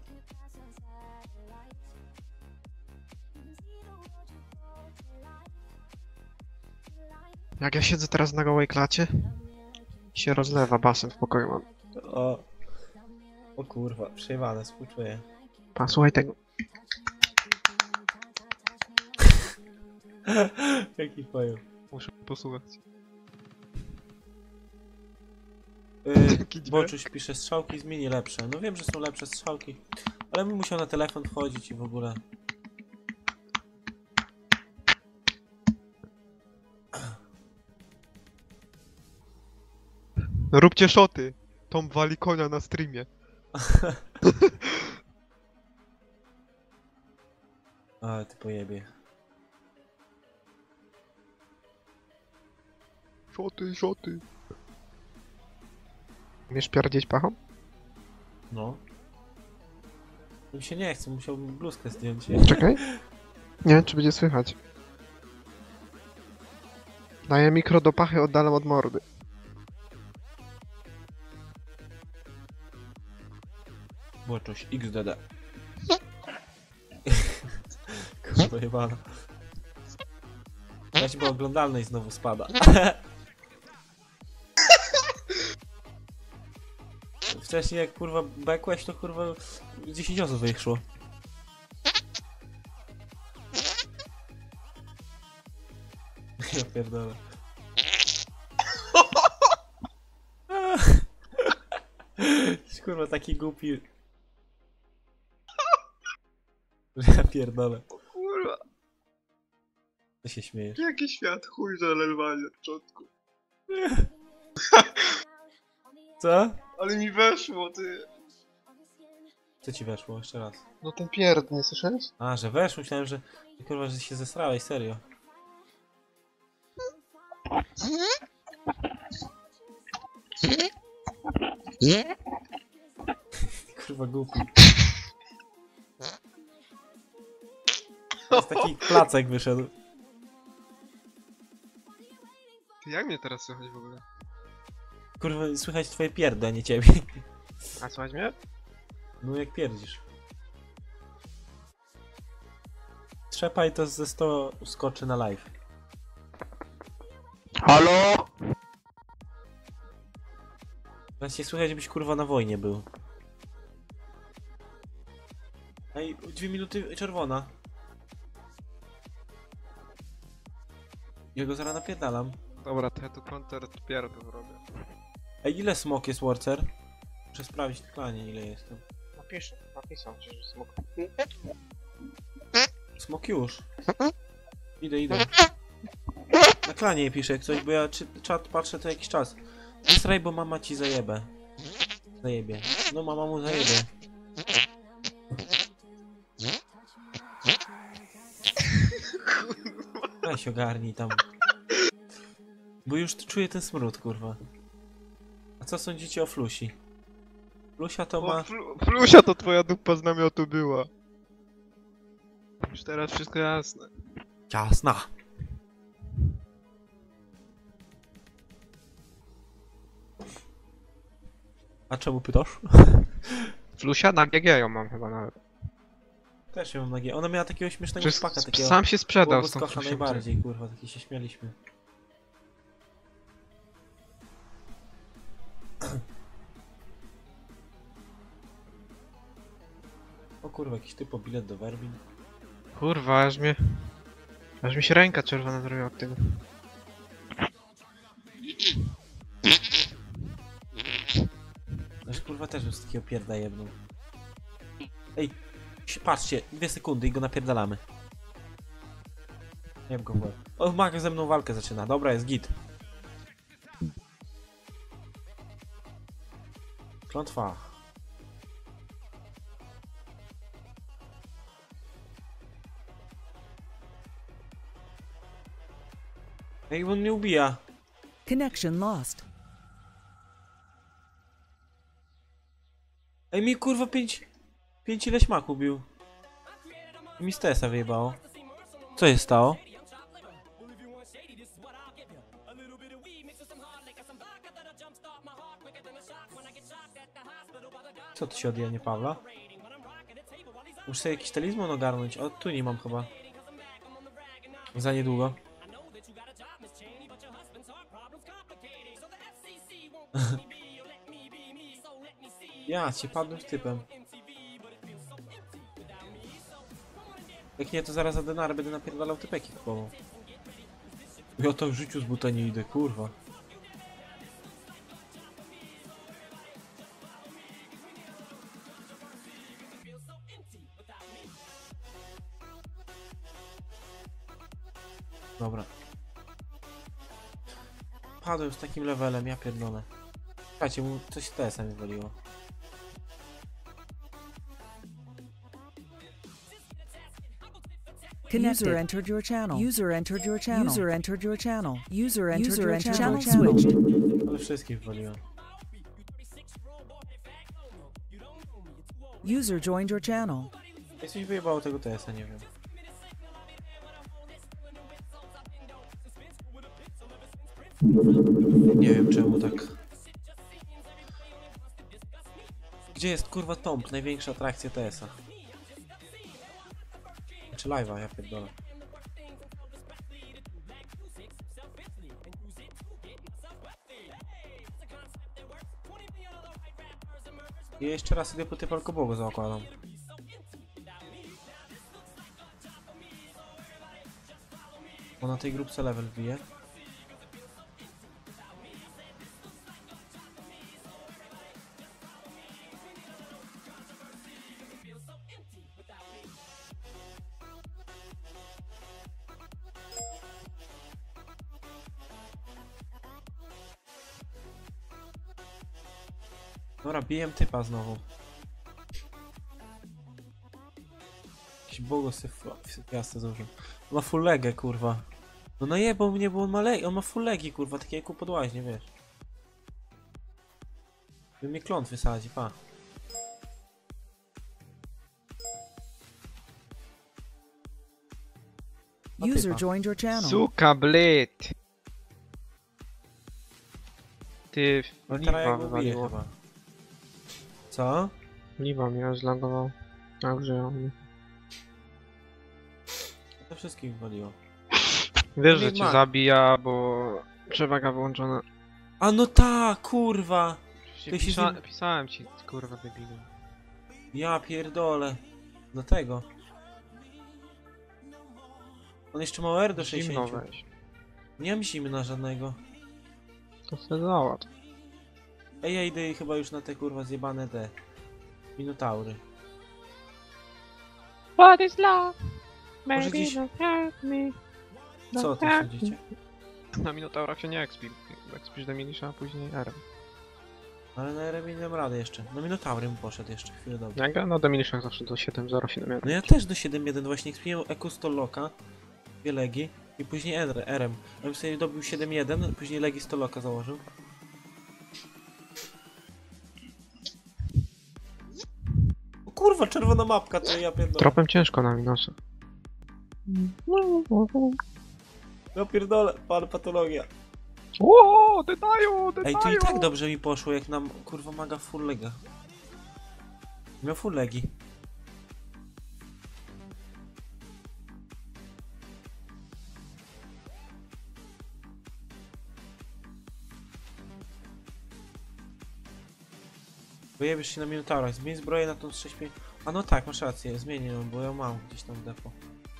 Jak ja siedzę teraz na gołej klacie i się rozlewa basem w pokoju mam. O, o kurwa, przejwane, współczuję. Pa, słuchaj tego. Jaki pojem. Muszę posłuchać. Yy, Jaki dźwięk? Boczuś pisze, strzałki z mini lepsze. No wiem, że są lepsze strzałki, ale bym musiał na telefon wchodzić i w ogóle. Róbcie szoty! Tom wali konia na streamie. Ale ty pojebie. Szoty, szoty. Umiesz pierdzieć pachą? No. Mi się nie chce, musiałbym bluzkę zdjąć. Czekaj. Nie wiem, czy będzie słychać. Daję mikro do pachy, oddalam od mordy. Boczuś, X D D. Kurwa jebana. Weź, bo oglądalność znowu spada. Wcześniej jak kurwa bekłeś, to kurwa dziesięć osób wyszło. Ja pierdolę. Kurwa taki głupi. Ja pierdolę. Kurwa, Co się śmiejesz? jaki świat chuj zalewali na początku. Co? Ale mi weszło, ty. Co ci weszło? Jeszcze raz. No ten pierd, nie słyszałeś? A, że weszło? Myślałem, że kurwa, że się zesrałeś, serio. Kurwa głupi. To jest taki placek wyszedł. Ty, jak mnie teraz słychać w ogóle? Kurwa, słychać twoje pierdy, a nie ciebie. A słychać mnie? No jak pierdzisz. Trzepaj to ze sto skoczy na live. Halo? Teraz się słychać, żebyś kurwa na wojnie był. Ej, dwie minuty czerwona. Ja go zaraz napierdalam. Dobra, to ja tu counter pierdol robię. Ej, ile smok jest Warcer? Muszę sprawdzić w klanie, ile jest tam. Napisz, napisał ci, że smok. Smok już. Idę, idę. Na klanie piszę jak coś, bo ja czy, czat patrzę to jakiś czas. Nie straj, bo mama ci zajebę. Zajebie. No mama mu zajebie. Weź ogarnij tam. Bo już czuję ten smród, kurwa. A co sądzicie o Flusi? Flusia to ma... Flusia to twoja dupa z namiotu była. Już teraz wszystko jasne. Jasna. A czemu pytasz? Flusia na G G ją mam chyba nawet. Też ją mam na G. Ona miała takiego śmiesznego Przecież szpaka, takiego... sam się sprzedał z tą kocha Flusią. najbardziej, kurwa, taki się śmialiśmy. O kurwa, jakiś typ o bilet do Werbin. Kurwa, aż mnie... Aż mi się ręka czerwona zrobiła od tego. Aż kurwa też bym z takiego pierda jebnął. Ej, patrzcie, dwie sekundy i go napierdalamy. Jem go w łeb. O, Maga ze mną walkę zaczyna. Dobra, jest git. Klątwa. Ej, on mnie ubija. Connection lost. Ej, mi kurwa pięć... Pięć ile śmaku bił. I mi z Tesa wyjebało. Co się stało? Co tu się odjenie, Pawła? Muszę sobie jakiś talizman ogarnąć. O, tu nie mam chyba. Za niedługo. Ja cię padłem z typem. Jak nie, to zaraz za denary będę napierdalał typeki kupował. Ja to w życiu z buta nie idę, kurwa. Dobra. Padłem z takim levelem, ja pierdolę. Słuchajcie, mu coś z T S-a mi waliło. User entered your channel. User entered your channel. User entered your channel. User entered your channel. Switched. Ale wszystkich waliłem. User joined your channel. Jak coś wyjebało tego T S-a, nie wiem. Nie wiem czemu tak. Gdzie jest kurwa Tomb, największa atrakcja T S-a? Czy live'a, ja pierdolę. I jeszcze raz idę po ty palkobogo zakładam. Bo na tej grupce level bije. Dobra, bijem typa znowu. Jakiś bogo syfiasty zużył. On ma full legę, kurwa. No najebał mnie, bo on ma leg on ma full legi, kurwa, takie jak u podłaźnie, wiesz. By mnie kląt wysadzi, pa. User joined your channel. Suka, blit! Ty, No liwa teraz ja go biję wywaliło. chyba. Co? Liwa mnie zlagował. Także on... To wszystkich waliło. Wiesz, Nie że cię ma. zabija, bo przewaga wyłączona. A no ta, kurwa! Ty Ty się pisa z pisałem ci, kurwa, debilu. Ja pierdolę. Dlatego. On jeszcze ma R do Zimno sześćdziesięciu. weź. Nie mam zimy na żadnego. To sobie załatw. Ej, ja idę chyba już na te kurwa zjebane te minotaury. What is love? Może dziś... me. Co ty sądzicie? Na Minotaurach się nie expi. Expisz do Milisza, a później R. Ale na R M nie dam rady jeszcze. No minotaury mu poszedł jeszcze chwilę dobrze. Ja gram no do Milishach zawsze do siedem zero siedem jeden. No ja też do siedem jeden właśnie expiłem Ekustoloka. Dwie legi. I później R- R-em. Ja bym sobie dobił siedem jeden, później Legi sto loka założył. O kurwa, czerwona mapka, to ja pierdolę. Tropem ciężko na minusy. Ja pierdolę, pan patologia. O, dedają, Ej, to i tak dobrze mi poszło, jak nam kurwa maga full lega. Miał full legi. Wyjebiesz się na Minotaurach, zmień zbroję na tą sześć pięć. A no tak, masz rację, zmienię ją, bo ja mam gdzieś tam w depo.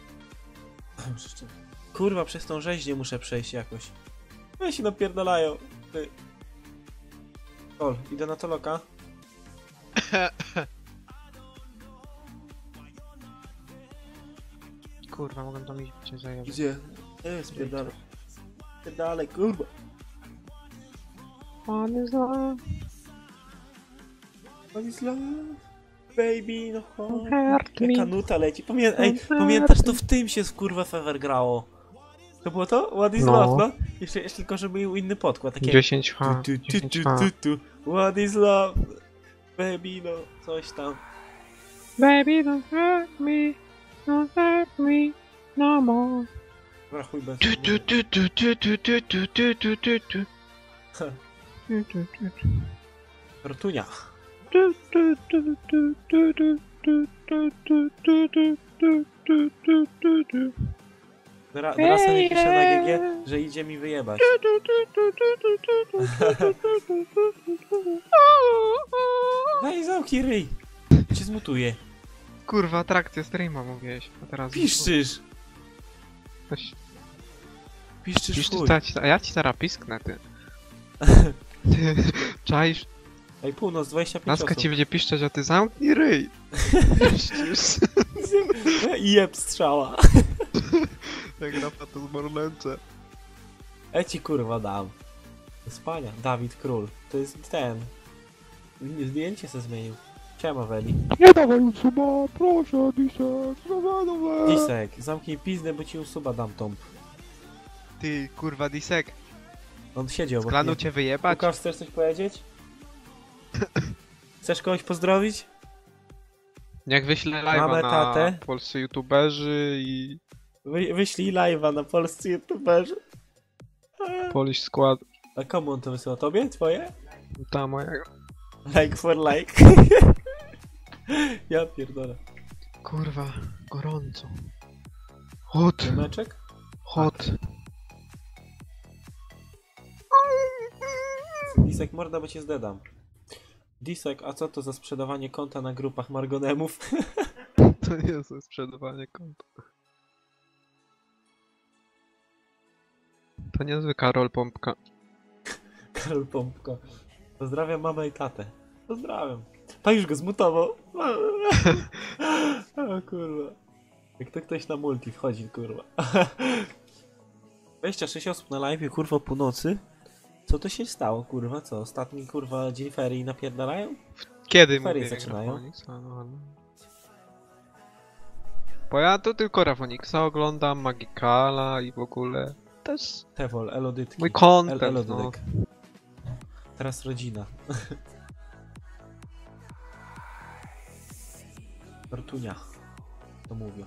Kurwa, przez tą rzeźnię muszę przejść jakoś. No się napierdalają. Ty. Ol, idę na to loka. Kurwa, mogę tam iść cię zajebać. Gdzie? Ej, spierdalaj. Spierdalaj, kurwa. On is love, On is love, baby, no chodź. hurt Jaka me. nuta leci. Pamię Ej, pamiętasz, to w tym się z kurwa Fever grało. To było to? What is No. love, no? Jeszcze, jeszcze tylko, żeby był inny podkład. Takie... dziesięć H, Tu, tu, tu, dziesięć tu, H. tu, tu. What is love, baby, no. Coś tam. Baby, don't hurt me, don't hurt me no more. Dobra, chuj bez. Tu, tu, tu, tu, tu, tu, tu, tu, tu, tu, tu, tu. Tu, tu, tu, tu. Rotunia. Tu, tu, tu, tu, tu, tu, tu, tu, tu, tu, tu, tu, tu, tu, tu, tu. Dra Drasa mi pisze na G G, że idzie mi wyjebać. Daj zamknij ryj. Cię zmutuję. Kurwa, atrakcja streama mówiłeś, a teraz... Piszczysz. Coś... Piszczysz Pisz, chuj. ty, a ja ci zaraz pisknę, ty. Ty, czaisz? Ej, północ, dwadzieścia pięć Laska osób. ci będzie piszczeć, a ty zamknij ryj. Piszczysz. I jeb strzała. Jak na to z Morlęcze. E ci kurwa dam. Do spania. Dawid Król. To jest ten. Zdjęcie se zmienił. Siema Weli. Nie dawaj usuba, proszę, Disek, dawaj, Disek, zamknij pizdę, bo ci usuba dam tą. Ty, kurwa, Disek. On siedzi Z obok klanu mnie. cię wyjebać? Łukasz, chcesz coś powiedzieć? Chcesz kogoś pozdrowić? Jak wyślę Mamy live'a na tatę. polscy youtuberzy i Wy, wyślij live'a na polscy youtuberzy. Polish skład. A komu on to wysyła? Tobie? Twoje? Ta mojego. Like for like. Ja pierdolę. Kurwa, gorąco. Hot, Meczek? hot. Disek morda, bo cię zdedam. Disek, a co to za sprzedawanie konta na grupach Margonemów? To nie jest sprzedawanie konta. To niezły Karol Pompka. Karol Pompko. Pozdrawiam mamę i tatę. Pozdrawiam. Pan już go zmutował. O kurwa. Jak to ktoś na multi wchodzi, kurwa. dwadzieścia sześć osób na live, kurwa, o północy. Co to się stało, kurwa? Co? Ostatni, kurwa, dzień ferii napierdalają? Kiedy Ferie mówię zaczynają. Rafoniksa? No, no. Bo ja to tylko Rafoniksa oglądam, Magikala i w ogóle. To jest Tewol, elodytki. mój content, El no. elodydek. Teraz rodzina. Rotunia. To mówię.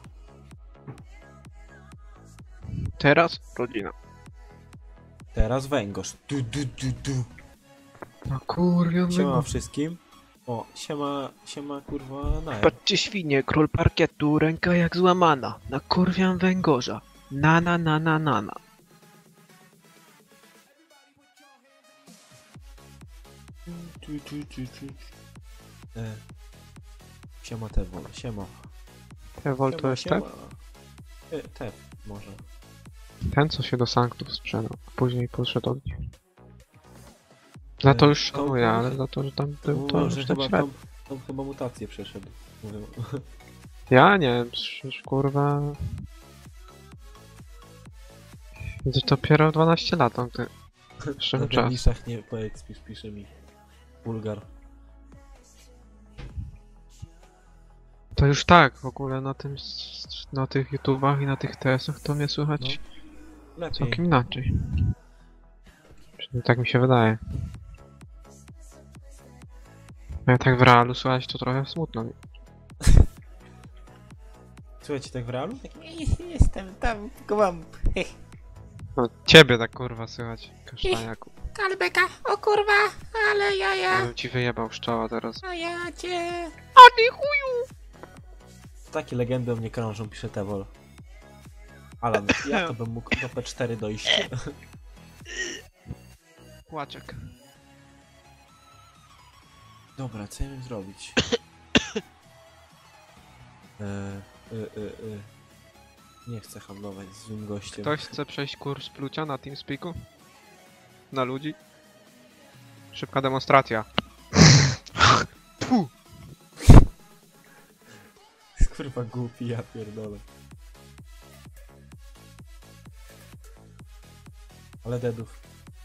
Teraz rodzina. Teraz węgorz. Du, du, du, du. No kurwa, Siema wszystkim. O, siema, siema kurwa na. patrzcie świnie, król parkietu, ręka jak złamana. Nakurwiam węgorza. Na na na na na na. Tu, tu, tu, tu. E. Siema Tewol, siema. Tewol to Siema, jest ten? siema. E, Tew, może. Ten, co się do sanktów sprzedał. Później poszedł od nich. Za to E, już szanuję, konkurs? ale za to, że tam był, to Może już tak chyba średnio. tam, tam chyba mutację przeszedł. Mówią. Ja nie wiem, przecież kurwa... To dopiero dwanaście lat, on ty. Jeszcze Na czas. niszach nie poekspisz, pisze mi. Bulgar. To już tak, w ogóle na tym, s- na tych YouTubach i na tych T S-ach to mnie słychać lepiej. Całkiem inaczej. Przynajmniej tak mi się wydaje. Ja tak w realu słuchać to trochę smutno mi. Słuchajcie, tak w realu? Tak, jestem tam, tylko mam... No, ciebie tak kurwa słychać, kasztaniaku. Kalbeka, o kurwa, ale Ja jaja, bym ci wyjebał szczała teraz. a ja cię... O ty chuju! Takie legendy o mnie krążą, pisze Tewol. Alan, ja to bym mógł do P cztery dojść. Płaczek. Dobra, co ja mam zrobić? E, y, y, y. Nie chcę handlować z złym gościem. Ktoś chce przejść kurs plucia na TeamSpeaku? Na ludzi? Szybka demonstracja. Tfu. Kurwa głupi, ja pierdolę. Ale deadów.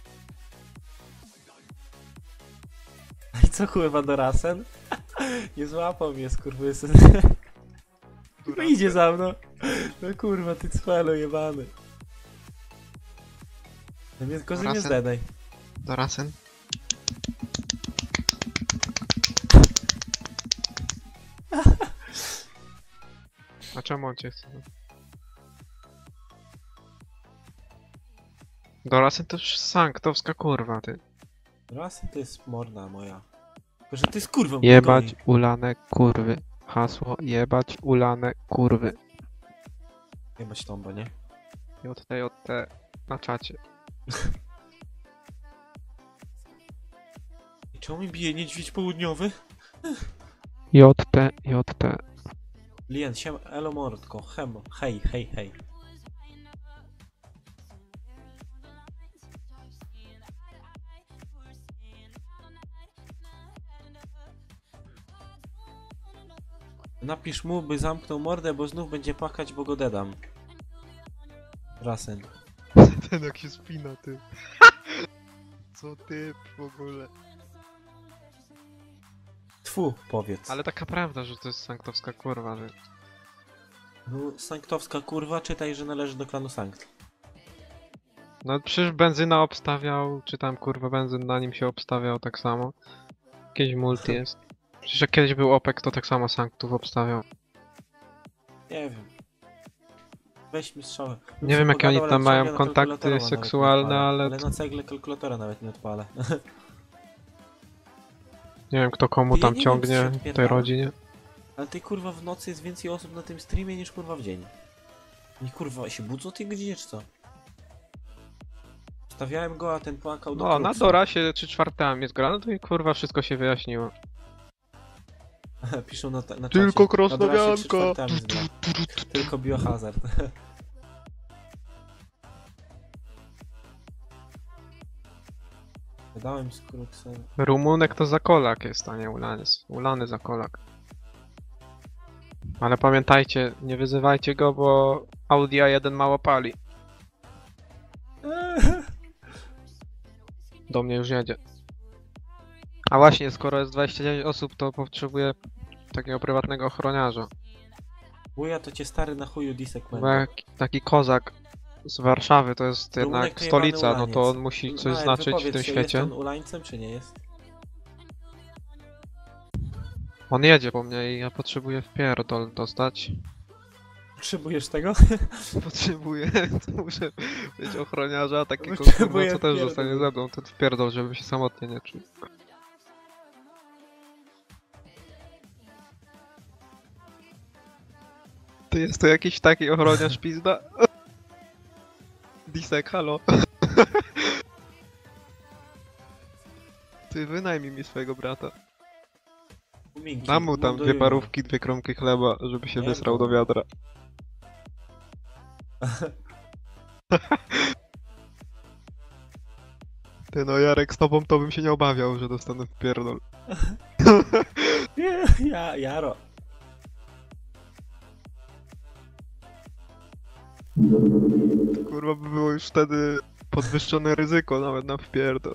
I co kurwa do Rasen? Nie złapał mnie skurwysyn. No idzie za mną. No kurwa, ty cwelo jebany. No mnie kozy nie Rasen? zdedaj. Do Rasen? A czemu on cię chce? Do Rasen to już sanktowska kurwa, ty. Rasen to jest morda moja. Tylko, że ty jest kurwą. Jebać ulane kurwy. Hasło jebać ulane kurwy. Jebać tomba, nie? J T J T na czacie. I czemu mi bije niedźwiedź południowy? J T J T. Lien, siem, elo mordko, hem, hej, hej, hej. Napisz mu, by zamknął mordę, bo znów będzie płakać, bo go dedam. Rasen. Ten jak się spina, ty. Co ty w ogóle? Tfu, powiedz. Ale taka prawda, że to jest sanktowska kurwa, że... No, sanktowska kurwa, czytaj, że należy do klanu Sankt. No przecież benzyna obstawiał, czy tam kurwa benzyn na nim się obstawiał tak samo. Jakieś multi jest. Przecież jak kiedyś był OPEC, to tak samo sanktów obstawiał. Nie wiem. Weź mi strzałę. Nie wiem, jakie oni Pogadał, tam ale mają ciągle na kontakty kalkulatora nawet nie seksualne, odpalę. ale... Ale na cegle kalkulatora nawet nie odpalę. Nie wiem, kto komu Ja tam nie wiem, ciągnie co się w tej odpierdala. rodzinie. Ale ty kurwa w nocy jest więcej osób na tym streamie niż kurwa w dzień. I kurwa się budzą o tej godzinie czy co? Stawiałem go, a ten płakał do No, na kruksu. Dorasie trzy czwartami jest grane, to i kurwa wszystko się wyjaśniło. Piszą na, na Tylko czacie. Na Dorasie trzy krosnowianko. czwartami jest gra. Tylko biohazard. Wydałem z kruksem. Rumunek to zakolak jest, a nie ulany. Ulany zakolak. Ale pamiętajcie, nie wyzywajcie go, bo Audi A jeden mało pali. Do mnie już jedzie. A właśnie, skoro jest dwadzieścia dziewięć osób, to potrzebuję takiego prywatnego ochroniarza. Wuja to cię stary na chuju disek Bo będzie. jak taki kozak z Warszawy, to jest Rumunek jednak to stolica, jebany no to ulaniec. on musi coś Nawet znaczyć w wypowiedz tym się, świecie. Jest on ulańcem czy nie jest? On jedzie po mnie i ja potrzebuję wpierdol dostać. Potrzebujesz tego? Potrzebuję, to muszę mieć ochroniarza, takiego Potrzebuję kurwa, co też wpierdol. zostanie ze mną, ten wpierdol, żebym się samotnie nie czuł. Ty jest to jakiś taki ochroniarz pizda? Disek, halo. Ty wynajmij mi swojego brata. Minki, Dam mu tam buduję. dwie parówki, dwie kromki chleba, żeby się Nie, wysrał bo- do wiadra. Ty no Jarek, z tobą to bym się nie obawiał, że dostanę w pierdol. Nie, ja, Jaro. Kurwa by było już wtedy podwyższone ryzyko nawet na wpierdol.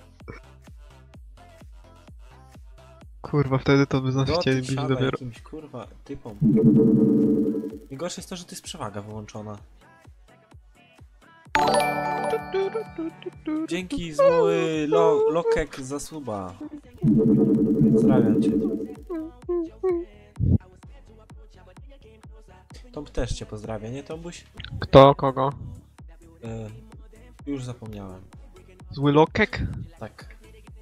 Kurwa, wtedy to by nas Dotyk chcieli bić siada dopiero. jakimś kurwa typom. Najgorsze jest to, że to jest przewaga wyłączona. Dzięki zły lo, Lokek za suba. Pozdrawiam cię. Tomb też cię pozdrawia, nie Tombuś? Kto? Kogo? E, już zapomniałem. Zły Lokek? Tak.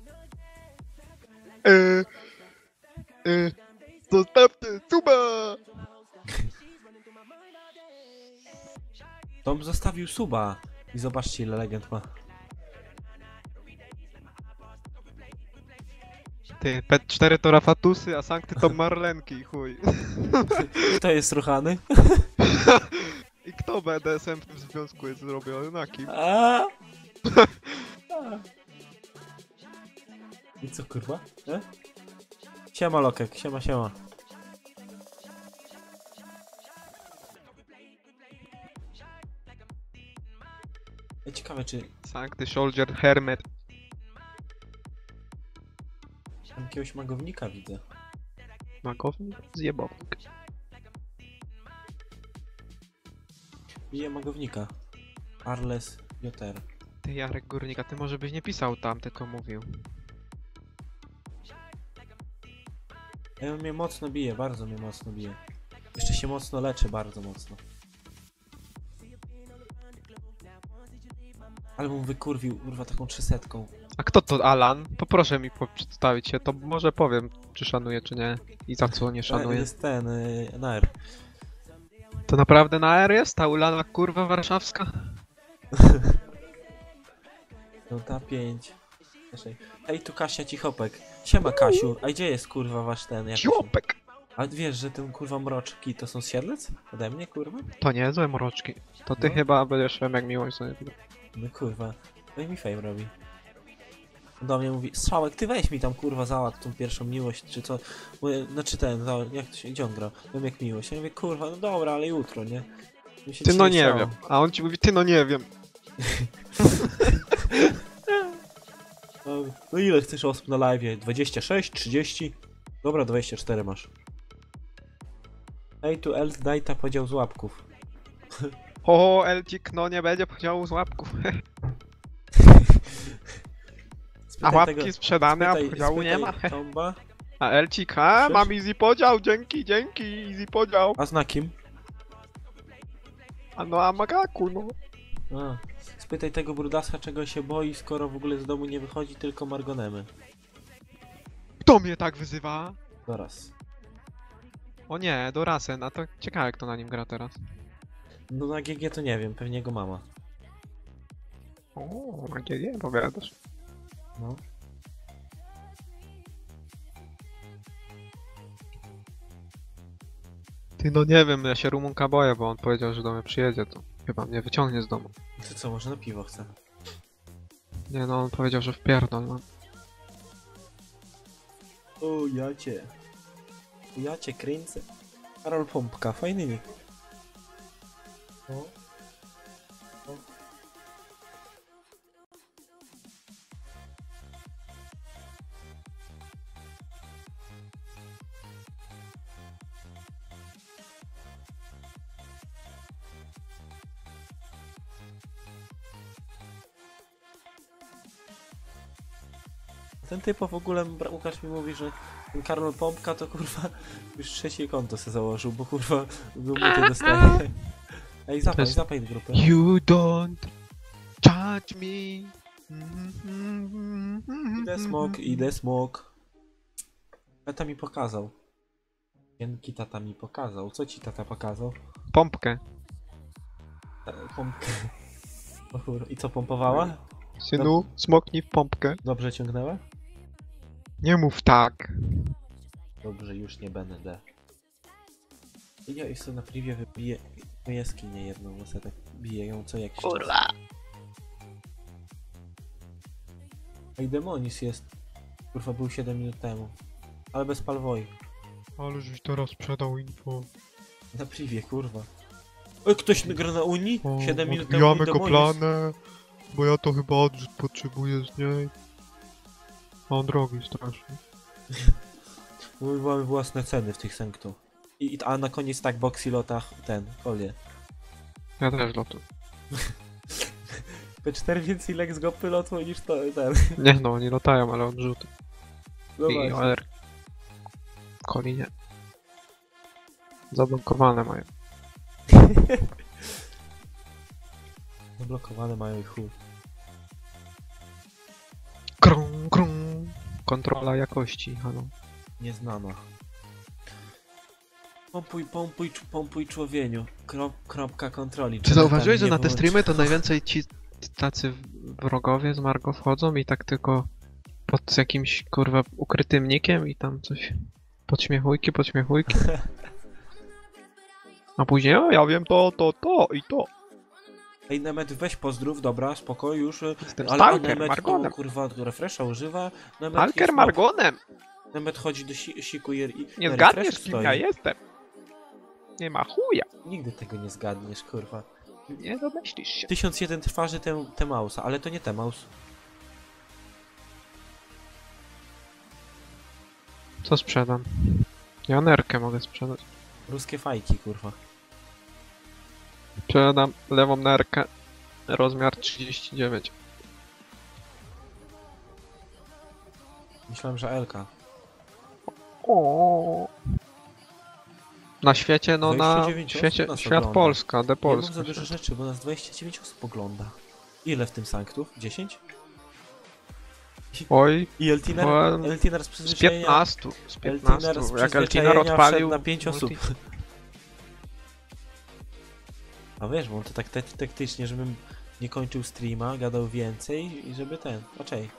Eee, eee, zostawcie suba! Tom zostawił suba. I zobaczcie ile legend ma. Ty, P cztery to Rafatusy, a Sankty to Marlenki, chuj. Kto jest ruchany? I kto B D S M w tym związku jest zrobiony? Na kim? A! I co kurwa? E? Siema Lokek, siema siema. Ja ciekawe czy Sankty Soldier Hermet. tam jakiegoś magownika widzę. Magownik? Zjebownik. Bije magownika. Arles Joter. Ty Jarek Górnika, ty może byś nie pisał tam, tylko mówił. Ja mnie mocno bije, bardzo mnie mocno bije. Jeszcze się mocno leczy, bardzo mocno. Ale mu wykurwił, kurwa, taką trzysetką. A kto to Alan? Poproszę mi po przedstawić się, to może powiem, czy szanuję, czy nie. I za co nie To szanuję. jest ten, y, N R. To naprawdę na R jest? Ta ulana kurwa warszawska? No ta pięć. Hej, tu Kasia Cichopek. Siema Kasiu, a gdzie jest kurwa wasz ten? jak to się- Ciopek! A wiesz, że ten kurwa mroczki to są z Siedlec? Ode mnie kurwa? To nie złe mroczki. To ty No. chyba będziesz wiem jak miłość sobie. No kurwa. No i mi fame robi. Do mnie mówi, Strzałek, ty weź mi tam kurwa załatw tą pierwszą miłość, czy co? Mówię, znaczy ten, za, jak to się, gdzie on gra? Wiem jak miłość. Ja mówię, kurwa, no dobra, ale jutro, nie? Mi się Ty no dzisiaj nie chciało. wiem. A on ci mówi, ty no nie wiem. No, no ile chcesz osób na live? dwadzieścia sześć, trzydzieści? Dobra, dwadzieścia cztery masz. Ej, tu Elt Dajta podział z łapków. Ho, Elcik, no nie będzie podziału z łapków. A Spytaj łapki tego- sprzedane, a spytaj- podziału nie ma. spytaj Tomba. A Elcik, a Przecież- mam easy podział, dzięki, dzięki, easy podział. A znakiem? A no a magaku, no. A, spytaj tego brudasa, czego się boi, skoro w ogóle z domu nie wychodzi, tylko margonemy. Kto mnie tak wyzywa? Doraz. O nie, do Rasen, a to ciekawe kto na nim gra teraz. No na G G to nie wiem, pewnie jego mama. O, na G G powiadasz. No. Ty no nie wiem, ja się Rumunka boję, bo on powiedział, że do mnie przyjedzie, to chyba mnie wyciągnie z domu. To co, może na piwo chce? Nie no, on powiedział, że wpierdol mam. O, ja cię. Ja cię kręcę. Karol Pompka, fajny nick. O. O. Ten typo w ogóle, bra- Łukasz mi mówi, że ten Karol Pompka to kurwa już trzecie konto se założył, bo kurwa głupoty dostaje. Ej, zapaj, jest- zapaj grupę. You don't judge me. Idę smok, idę smok. Tata mi pokazał. Dzięki tata mi pokazał. Co ci tata pokazał? Pompkę. Ta, pompkę. O kurwa, i co, pompowała? Synu, smoknij w pompkę. Dobrze ciągnęła? Nie mów tak. Dobrze, już nie będę. I ja jeszcze na privie wybiję po jaskinię jedną, bo sobie tak biję ją co jakiś czas. Kurwa. Ej, Demonis jest. Kurwa, był siedem minut temu. Ale bez palwoi. Ale żeś teraz sprzedał info. Na privie, kurwa. Ej, ktoś gra na Unii? O, siedem minut temu odbijamy był go Demonis. planę, bo ja to chyba odrzut potrzebuję z niej. A on drogi strasznie. My mamy własne ceny w tych Sanctu. I, i- a na koniec tak, boxy lotach ten, folię. Ja też lotu. P cztery więcej Lex go pylotło niż to ten. Nie no, oni latają, ale odrzuty. No I właśnie. O R. Kolinie. Zablokowane mają. Zablokowane mają i chuj. Krą, krą. Kontrola jakości, halo. Nieznana. Pompuj, pompuj, cz- pompuj człowieniu. Krop, kropka kontroli. Czy Czemu zauważyłeś, tam że nie na te włączy- streamy to najwięcej ci tacy wrogowie z Margo wchodzą i tak tylko pod jakimś kurwa ukrytym nikiem i tam coś podśmiechujki, podśmiechujki. A później, o ja wiem to, to, to i to. Ej, Nemet, weź pozdrów, dobra, spoko, już. Jestem Ale Stalker, Nemet tu, Margonem. kurwa, refresha używa. Nemet Stalker jest- Margonem! Nemet chodzi do si siku i... i Nie na zgadniesz, refreshu kim stoi. ja jestem. Nie ma chuja. Nigdy tego nie zgadniesz, kurwa. Nie domyślisz się. tysiąc jeden twarzy te, te mausa, ale to nie te maus. Co sprzedam? Ja nerkę mogę sprzedać. Ruskie fajki, kurwa. Sprzedam lewą nerkę. Rozmiar trzydzieści dziewięć. Myślałem, że Elka. O. Na świecie, no na dwadzieścia dziewięć świecie, osób nas świat ogląda. Polska, de Nie mów Polska. za dużo rzeczy, bo nas dwadzieścia dziewięć osób ogląda. Ile w tym sanktów? dziesięć? Oj, I Eltiner? Well, Eltiner z z przyzwyczajenia... piętnastu, z Eltiner piętnastu. z Jak Eltiner przyzwyczajenia odpalił wszedł na pięć osób. multi- A wiesz, bo on to tak te- taktycznie, żebym nie kończył streama, gadał więcej i żeby ten... Raczej.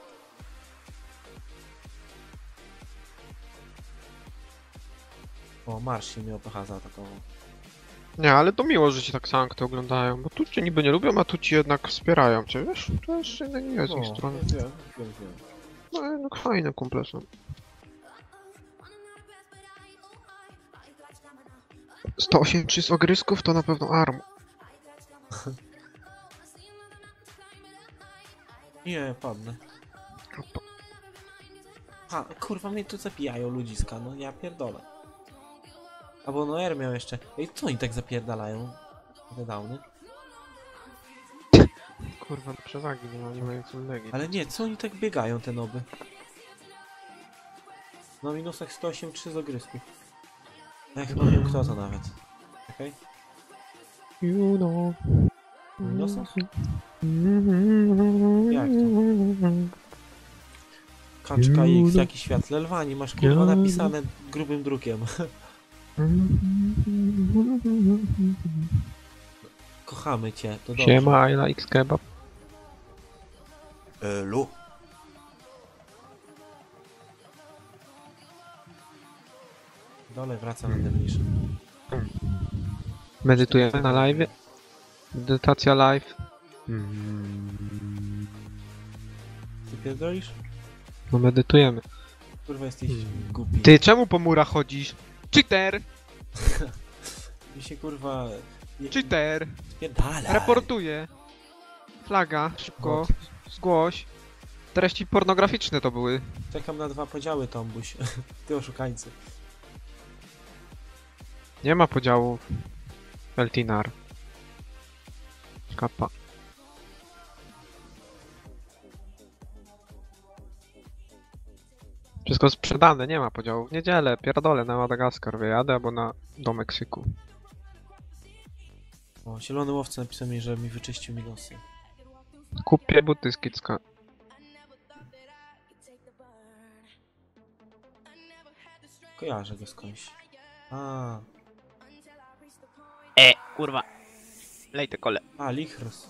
O, Marsz się mnie O P H zaatakował. Nie, ale to miło, że ci tak sankty oglądają, bo tu cię niby nie lubią, a tu ci jednak wspierają cię, wiesz? To jeszcze nie jest z ich strony. wiem, wiem, wiem. No jednak fajne kumple są. sto osiemdziesiąt trzy z ogrysków to na pewno arm. Nie, padnę. A, kurwa, mnie tu zabijają ludziska, no ja pierdolę. Albo no R miał jeszcze. Ej, co oni tak zapierdalają? Te downy. Kurwa, przewagi nie ma, nie mają full legi. Ale nie, co oni tak biegają, te noby? Na minusach sto osiemdziesiąt trzy z ogrysków. Ja chyba wiem kto to nawet. Okej? You know. Na minusach? Jak to? Kaczka X, jaki świat lelwani, masz kurwa napisane grubym drukiem. Kochamy cię, to dobrze. Siema, I like kebab. Elu. Dole wraca na demnisz. Medytujemy na live. Medytacja live. Ty pierdolisz? No medytujemy. Kurwa jesteś głupi. Ty, czemu po murach chodzisz? Cheater! Mi się kurwa... Nie... Cheater! Spierdalaj. Reportuję. Flaga, szybko. Zgłoś. Treści pornograficzne to były. Czekam na dwa podziały, Tombuś. Ty oszukańcy. Nie ma podziałów. Eltinar. Kappa. Wszystko sprzedane, nie ma podziałów. W niedzielę, pierdolę, na Madagaskar wyjadę albo na, do Meksyku. O, zielony łowca napisał mi, że mi wyczyścił mi losy. Kupię buty z Kicka. Kojarzę go skądś. A, E, kurwa. Lej te kole. a Lichros.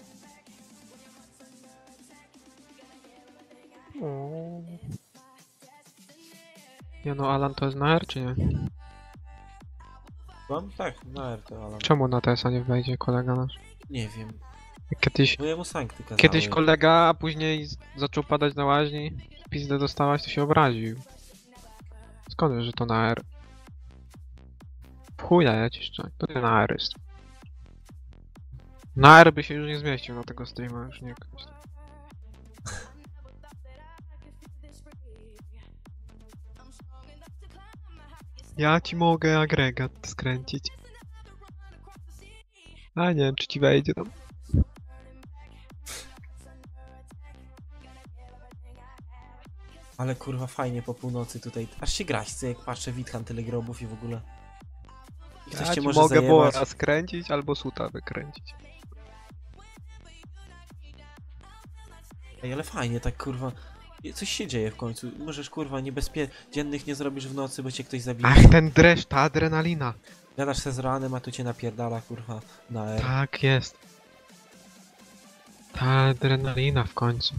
Nie no, Alan to jest na R, czy nie? Mam? Tak, na R to, ale... Czemu na T S a nie wejdzie kolega nasz? Nie wiem. Kiedyś, Bo jemu sankty kazały. kiedyś kolega, a później z- zaczął padać na łaźni. Pizdę dostałaś, to się obraził. Skąd wiesz, że to na R? W chuja ja ci szczerze, to nie na R jest. Na R by się już nie zmieścił na tego streama, już nie. Ja ci mogę agregat skręcić. A nie wiem, czy ci wejdzie tam. Ale kurwa fajnie po północy tutaj. Aż się grać chce, jak patrzę Witchan tyle grobów i w ogóle. I ktoś Ja cię ci może mogę zajebać. Bora skręcić albo suta wykręcić. Ej, ale fajnie tak kurwa. Coś się dzieje w końcu. Możesz kurwa niebezpie... Dziennych nie zrobisz w nocy, bo cię ktoś zabije. Ach, ten dreszcz, ta adrenalina. Gadasz se z ranem, a tu cię napierdala kurwa na R. Tak jest. Ta adrenalina w końcu.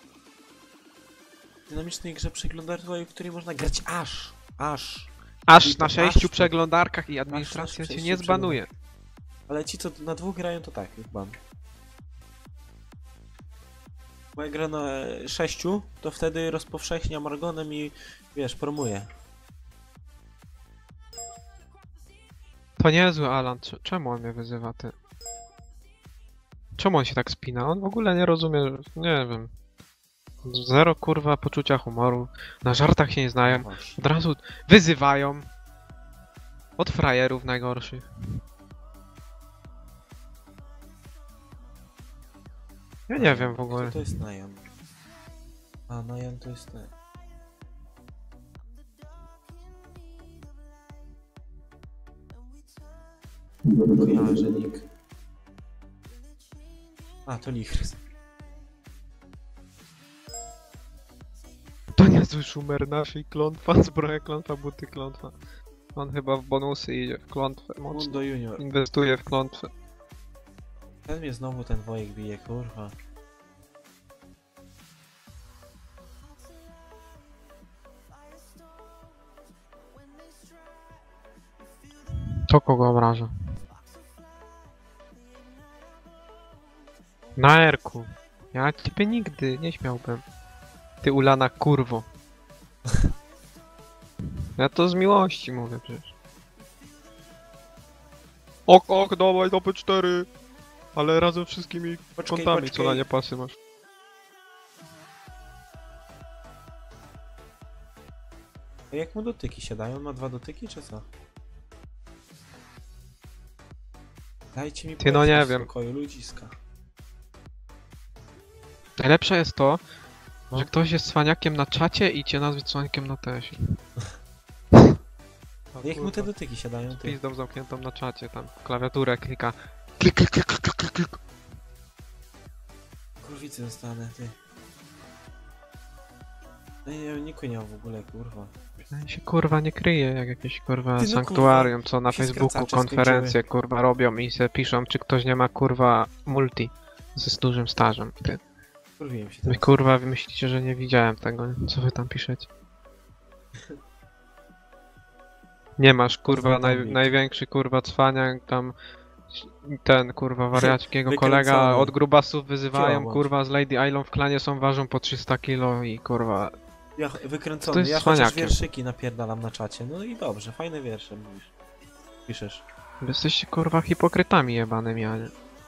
W dynamicznej grze przeglądarkowej, w której można grać aż. Aż. Aż I to na aż sześciu to- przeglądarkach i na administracja cię sześciu nie zbanuje. Ale ci co na dwóch grają to tak, już ban. Bo jak gra na e, sześciu, to wtedy rozpowszechnia Margonem i wiesz, promuje. To niezły Alan, Cze- czemu on mnie wyzywa, ty? Czemu on się tak spina? On w ogóle nie rozumie, że- nie wiem. Zero kurwa poczucia humoru. Na żartach się nie znają. No właśnie. Od razu wyzywają. Od frajerów najgorszych. Ja nie wiem w ogóle. Kto to jest Najan? A, Najan to jest ten. Kojarzę nick. A, to Lichrys. To niezły szumer naszej klątwa, zbroja klątwa, buty klątwa. On chyba w bonusy idzie, w klątwę mocno. Mundo Junior. Inwestuje w klątwę. Ten mnie znowu ten wojek bije, kurwa. To kogo obraża? Na erku. Ja ciebie nigdy nie śmiałbym. Ty ulana kurwo. Ja to z miłości mówię przecież. Ok, ok, dawaj do P cztery. Ale razem wszystkimi Poczekaj, kątami, co poczekaj. na nie pasy masz. A jak mu dotyki siadają? On ma dwa dotyki, czy co? Dajcie mi Ty, no powiedzieć nie w wiem. spokoju, ludziska. Najlepsze jest to, No. że ktoś jest cwaniakiem na czacie i cię nazwie cwaniakiem na tesie. Jak mu te dotyki siadają, Z ty? pizdą zamkniętą na czacie, tam klawiaturę klika. Klik, klik, klik, klik, klik, klik. Kurwicy dostanę, ty. No nie wiem, niku nie ma w ogóle, kurwa. Ja się kurwa nie kryje jak jakieś kurwa Ty, no, sanktuarium, co na się Facebooku skracacze konferencje kurwa robią i se piszą, czy ktoś nie ma kurwa multi ze dużym stażem. Ty. Kurwiłem się Wy teraz. kurwa wy myślicie, że nie widziałem tego, nie? Co wy tam piszecie? Nie masz kurwa naj, Zawodnik. największy kurwa cwaniak tam ten kurwa wariackiego Wykręcony. kolega od grubasów wyzywają Ciągnąć. kurwa z Lady Island w klanie są ważą po trzysta kilo i kurwa Ja To wykręcony, jest ja chociaż cwaniakiem. wierszyki napierdalam na czacie. No i dobrze, fajne wiersze mówisz. Piszesz. wy jesteście kurwa hipokrytami jebanymi, a nie.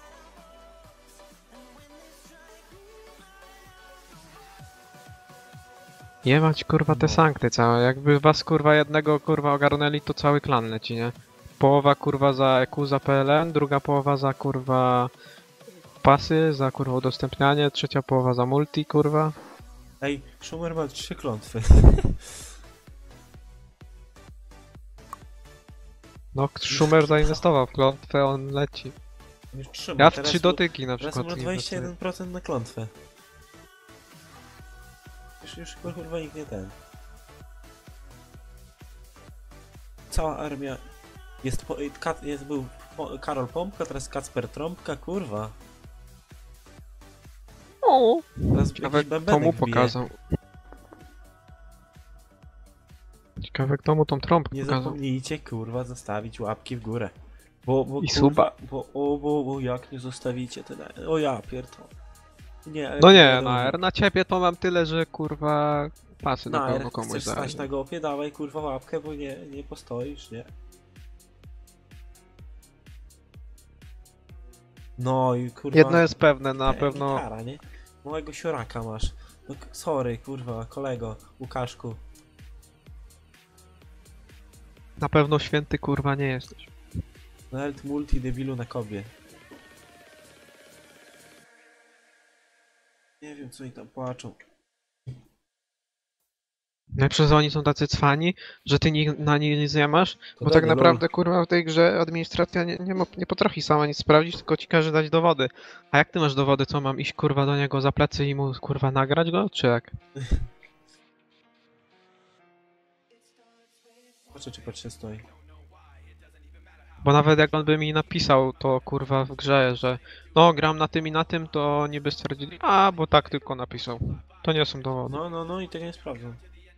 Jebać kurwa te No. sankty całe, jakby was kurwa jednego kurwa ogarnęli to cały klan leci, nie? Połowa kurwa za E Q za P L N, druga połowa za kurwa pasy, za kurwa udostępnianie, trzecia połowa za multi kurwa. Ej, Schumer ma trzy klątwy. No Schumer zainwestował w klątwę, on leci. Już trzyma. Ja w teraz trzy mu- dotyki na Teraz przykład ma inwestuję. dwadzieścia jeden procent na klątwę. Już, już kurwa nikt nie ten. Cała armia... Jest, po, Kat, jest był po, Karol Pompka, teraz Kacper Trąbka, kurwa. O, Teraz ciekawe jakiś kto bębenek mu wbije. pokazał. Ciekawe kto mu tą trąbkę Nie pokazał. zapomnijcie, kurwa, zostawić łapki w górę. Bo, bo I kurwa, suba. Bo, o, bo, bo jak nie zostawicie, to na... O ja pierdolę. Nie, ale No to nie, wiadomo. na R na ciebie to mam tyle, że kurwa pasy na Na pewno R, komuś chcesz stać zajmę. na gopie, dawaj kurwa łapkę, bo nie, nie postoisz, nie? No i kurwa... Jedno jest pewne, na e, pewno Gitara, nie? Małego sioraka masz. No k- sorry, kurwa, kolego, Łukaszku. na pewno święty kurwa nie jesteś. Nelt multi debilu na kobie. Nie wiem co oni tam płaczą. Najpierw oni są tacy cwani, że ty ni- na nich nie zjamasz, bo To tak dobry, naprawdę kurwa w tej grze administracja nie, nie, mo- nie potrafi sama nic sprawdzić, tylko ci każe dać dowody. A jak ty masz dowody, co mam iść kurwa do niego za plecy i mu kurwa nagrać go, czy jak? Patrzę, czy patrzę, stoi. Bo nawet jak on by mi napisał to kurwa w grze, że no gram na tym i na tym, to oni by stwierdzili, a bo tak tylko napisał. To nie są dowody. No, no, no i tego nie sprawdzą.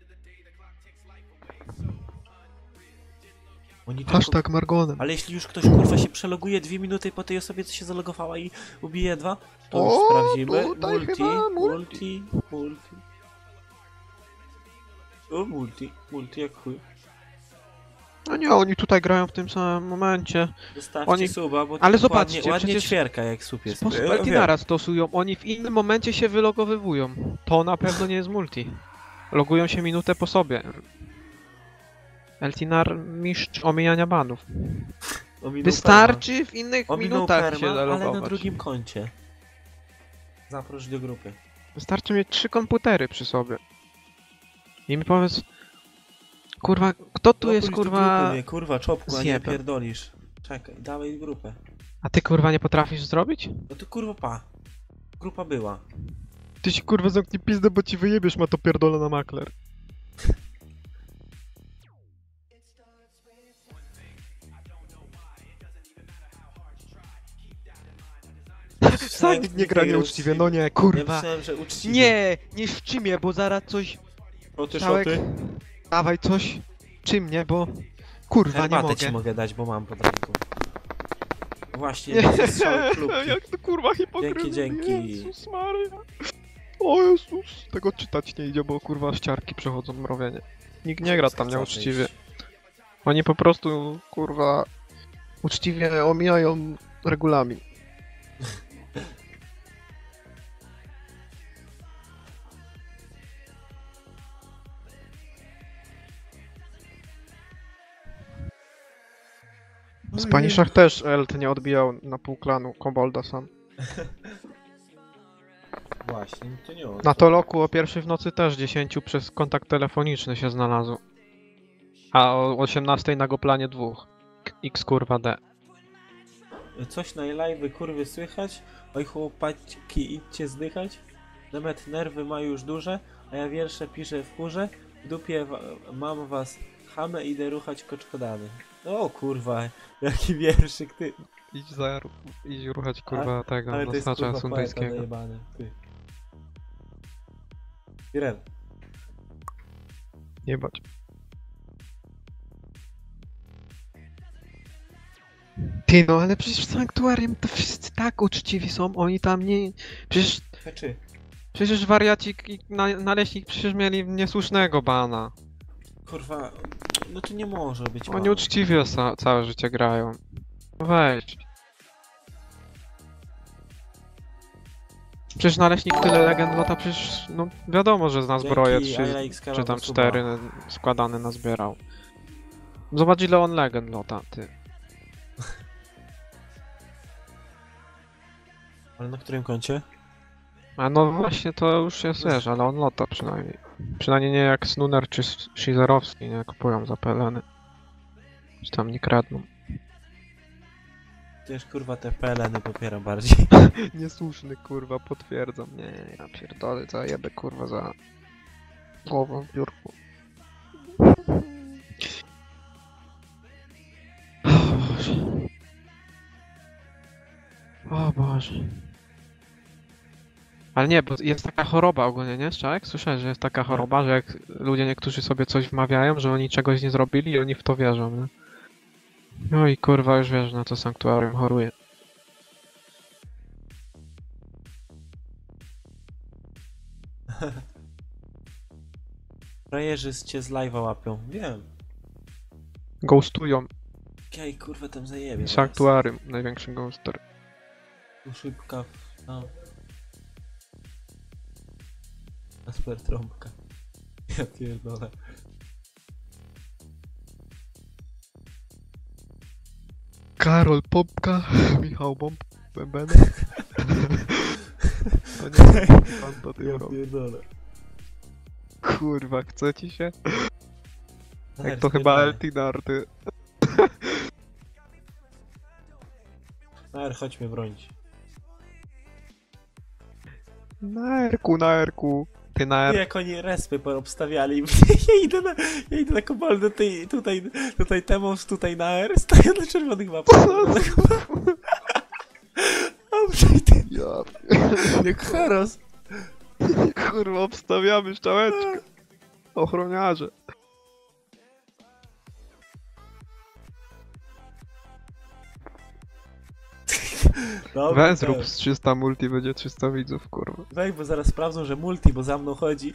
Oni tylko... Hashtag Margonem. Ale jeśli już ktoś kurwa się przeloguje dwie minuty po tej osobie, co się zalogowała i ubije dwa, to już O, sprawdzimy. tutaj Multi, chyba multi, multi. O, multi, multi jak chuj. No nie, oni tutaj grają w tym samym momencie. Zostawcie Oni- suba, bo ale to zobaczcie, ładnie, ładnie przecież ćwierka jak słup jest. Sposób Ja wiem. Eltinara stosują, oni w innym momencie się wylogowywują. To na pewno nie jest multi. Logują się minutę po sobie. Eltinar mistrz omijania banów. Ominął Wystarczy w innych perma. Ominął minutach perma, się ale zalogować. na drugim koncie. Zaprosz do grupy. Wystarczy mieć trzy komputery przy sobie. I mi powiedz... Kurwa, kto tu jest Zaproś do kurwa... grupy mnie, kurwa, czopku, a nie zjebem. pierdolisz. Czekaj, dawaj grupę. A ty kurwa nie potrafisz zrobić? No to kurwa pa. Grupa była. Ty się kurwa zamknij pizdę, bo ci wyjebiesz, ma to pierdolę na makler. Sam nikt nie gra nieuczciwie, no nie, Ja kurwa. myślałem, że uczciwie. Nie, nie szczy mnie, bo zaraz coś... O ty, Szałek, szoty. dawaj coś przy mnie, bo... Kurwa, nie Herbatę mogę. ci mogę dać, bo mam pod ręką. Właśnie, Nie, nie. Strzały klubki. jak to kurwa hipokryzja. Dzięki, dzięki. Jezus Maria. O Jezus, tego czytać nie idzie, bo kurwa ściarki przechodzą mrowienie. Nikt nie gra tam nieuczciwie. Oni po prostu, kurwa, uczciwie omijają regulamin. W Spaniszach też Elt nie odbijał na pół klanu Kobolda sam. Właśnie, to nie on. Na Toloku o pierwszej w nocy też dziesięciu przez kontakt telefoniczny się znalazło. A o osiemnastej na Goplanie dwóch. X kurwa D. Coś na live'y kurwy słychać? Oj chłopaki, idźcie zdychać? Demet nerwy ma już duże, a ja wiersze piszę w chórze. W dupie wa mam was chamę, idę ruchać koczkodany. O kurwa, jaki wierszyk ty. Idź za... idź ruchać kurwa tego, Ale to jest nosacza kurwa poeta sundejskiego. najebany, ty. Irel. Jebać. Ty no, ale przecież w Sanktuarium to wszyscy tak uczciwi są, oni tam nie... Przecież... Heczy. Przecież wariacik i na, naleśnik przecież mieli niesłusznego bana. Kurwa, no to nie może być Oni pan. uczciwie sa, całe życie grają. No weź. Przecież naleśnik tyle legend lota, przecież no wiadomo, że zna zbroję Dzięki, trzy, I like Skara czy tam za suba. cztery składane nazbierał. Zobacz ile on legend lota, ty. Ale na którym koncie? A no właśnie to już jest wiesz, ale on lota przynajmniej. Przynajmniej nie jak Snuner czy Shizerowski, nie kupują za peleny. Czy tam nie kradną. Też kurwa te P L N-y popiera bardziej. Niesłuszny kurwa, potwierdzam. Nie, ja pierdolę, zajebę kurwa za głową w biurku. O Boże. O Boże. Ale nie, bo jest taka choroba ogólnie, nie? Człowiek? Słyszałeś, że jest taka choroba, że jak ludzie niektórzy sobie coś wmawiają, że oni czegoś nie zrobili i oni w to wierzą, nie? No i kurwa już wiesz, na co Sanktuarium choruje. Frajerzy cię z live'a łapią. Wiem. Ghostują. Okej, kurwa tam zajebie. Sanktuarium, największy ghoster. Tu szybka. No. Asper trąbka. Ja pierdolę. Karol Popka, Michał Bomb, Bębenek. To nie, pan to Ja pierdolę. Kurwa, chce ci się? Naer, Jak to chyba spierdalaj. Eltinar, ty. Naer, chodź mnie bronić. Na erku, na erku. Ty na I er... jak oni respy obstawiali, ja idę na, ja idę na kobaldę, ty, tutaj, tutaj Temos, tutaj na R, stoję na czerwonych mapach. Dobrze, ty, Ja jak Heros. kurwa, obstawiamy szczałeczkę. Ochroniarze. Dobra, Weź zrób tak. z trzysta multi, będzie trzysta widzów, kurwa. Weź, bo zaraz sprawdzą, że multi, bo za mną chodzi.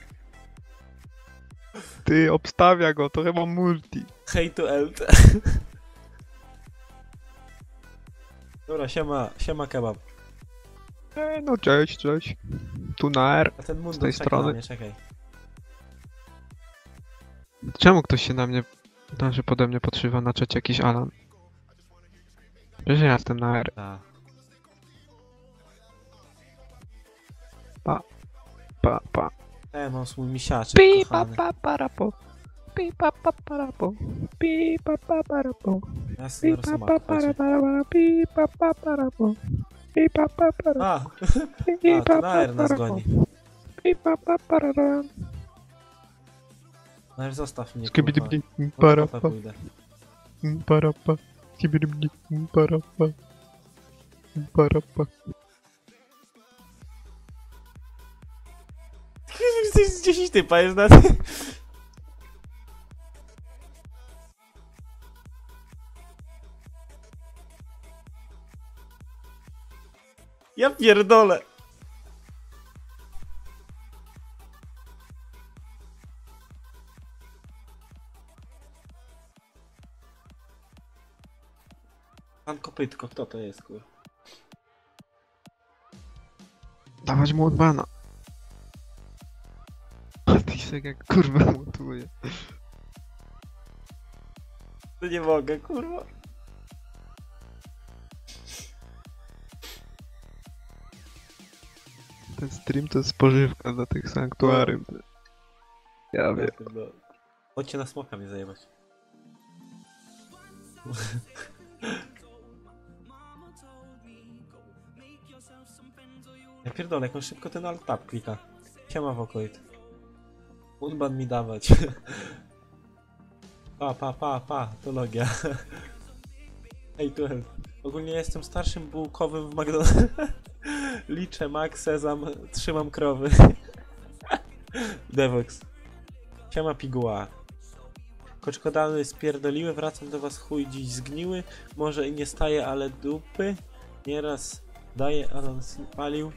Ty, obstawia go, to chyba multi. Hej to Elt. Dobra, siema, siema kebab. Ej, no cześć, cześć. Tu na R. A ten Z mundur tej czeka strony. na mnie, czekaj. Czemu ktoś się na mnie, znaczy pode mnie podszywa na czacie jakiś Alan? Wiesz, że ja jestem na R. Ta. Pa, pa. Temos, mój misiaczek, Pi, pa, kochany. pa, parapo. Pi, pa, pa, parapo. Pi, pa, pa, parapo. Ja Pi, sobie pa, zaraz pa, para, para, para. Pi, pa, pa, parapo. Pi, pa, pa, para. A, Pi, a, pa, to pa, Naer nas parapo. goni. Pi, pa, pa, para. Naer, zostaw mnie, kurwa. Skibidi, No, para, potem pa, pójdę. para, pa. Skibidi, para, pa. Para, pa. Jesteś z dziesięć typa, jest na tym. Ja pierdolę. Pan Kopytko, kto to jest, kur? Dawać mu odbana. A Tisek jak kurwa mutuje. To nie mogę, kurwa. Ten stream to jest spożywka dla tych sanktuarium. Ja wiem. No. Chodźcie na smoka mnie zajebać. Ja pierdolę, jak on szybko ten alt tab klika. Siema Wokoid. Unban mi dawać. Pa, pa, pa, pa, to logia. Ej, tu ogólnie jestem starszym bułkowym w McDonald's. Liczę Max, sezam, trzymam krowy. Devox. Siema piguła. Koczkodany spierdoliły, wracam do was chuj dziś zgniły. Może i nie staje, ale dupy. Nieraz daje, ale on palił.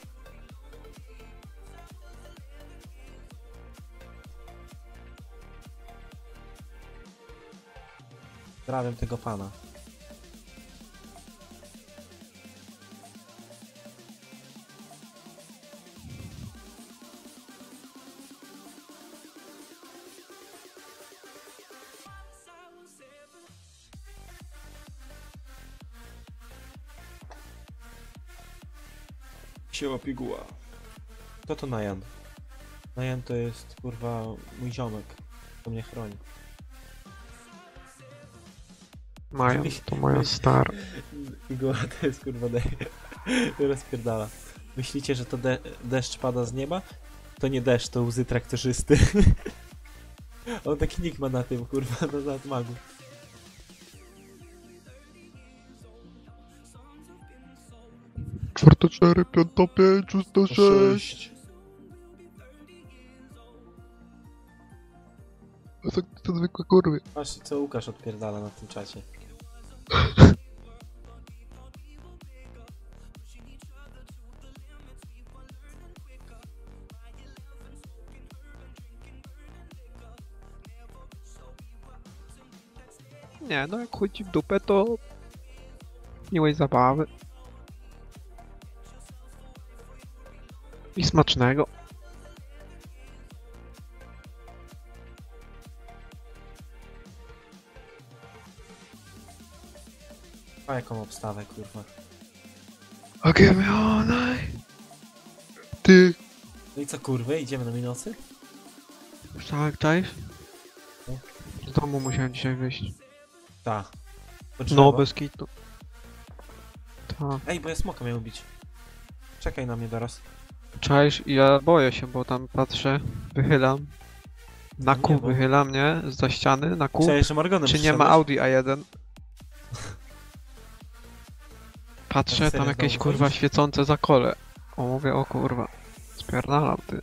Pozdrawiam tego pana. Siła piguła. Kto to Najan? Najan to jest kurwa mój ziomek. To mnie chroni. Maja, to moja stara. Piguła to jest kurwa dej. Rozpierdala. Myślicie, że to de deszcz pada z nieba? To nie deszcz, to łzy traktorzysty. On taki nick ma na tym kurwa, na nadmagu. Czwarta cztery, piąta pięć, szósta sześć. To są to zwykłe kurwy. Patrzcie co Łukasz odpierdala na tym czacie. Nie, no jak chodzi w dupę, to miłej zabawy. I smacznego. A jaką obstawę kurwa. A give me all night. Ty, No i co kurwy, idziemy na minusy? Tak, czaisz? No. Z domu musiałem dzisiaj wyjść. Ta. No, bez kitu. Ta. Ej, bo ja smoka miałem bić. Czekaj na mnie teraz. Czaisz? Ja boję się, bo tam patrzę, wychylam. Na No kół nie, bo- wychylam, nie? Za ściany, na kół. Czekaj, że Margonem Czy nie przyszedłeś? ma Audi A jeden? Patrzę, serio tam znowu jakieś chodzisz? kurwa świecące zakole. O, mówię, o kurwa. Spierdalam, ty.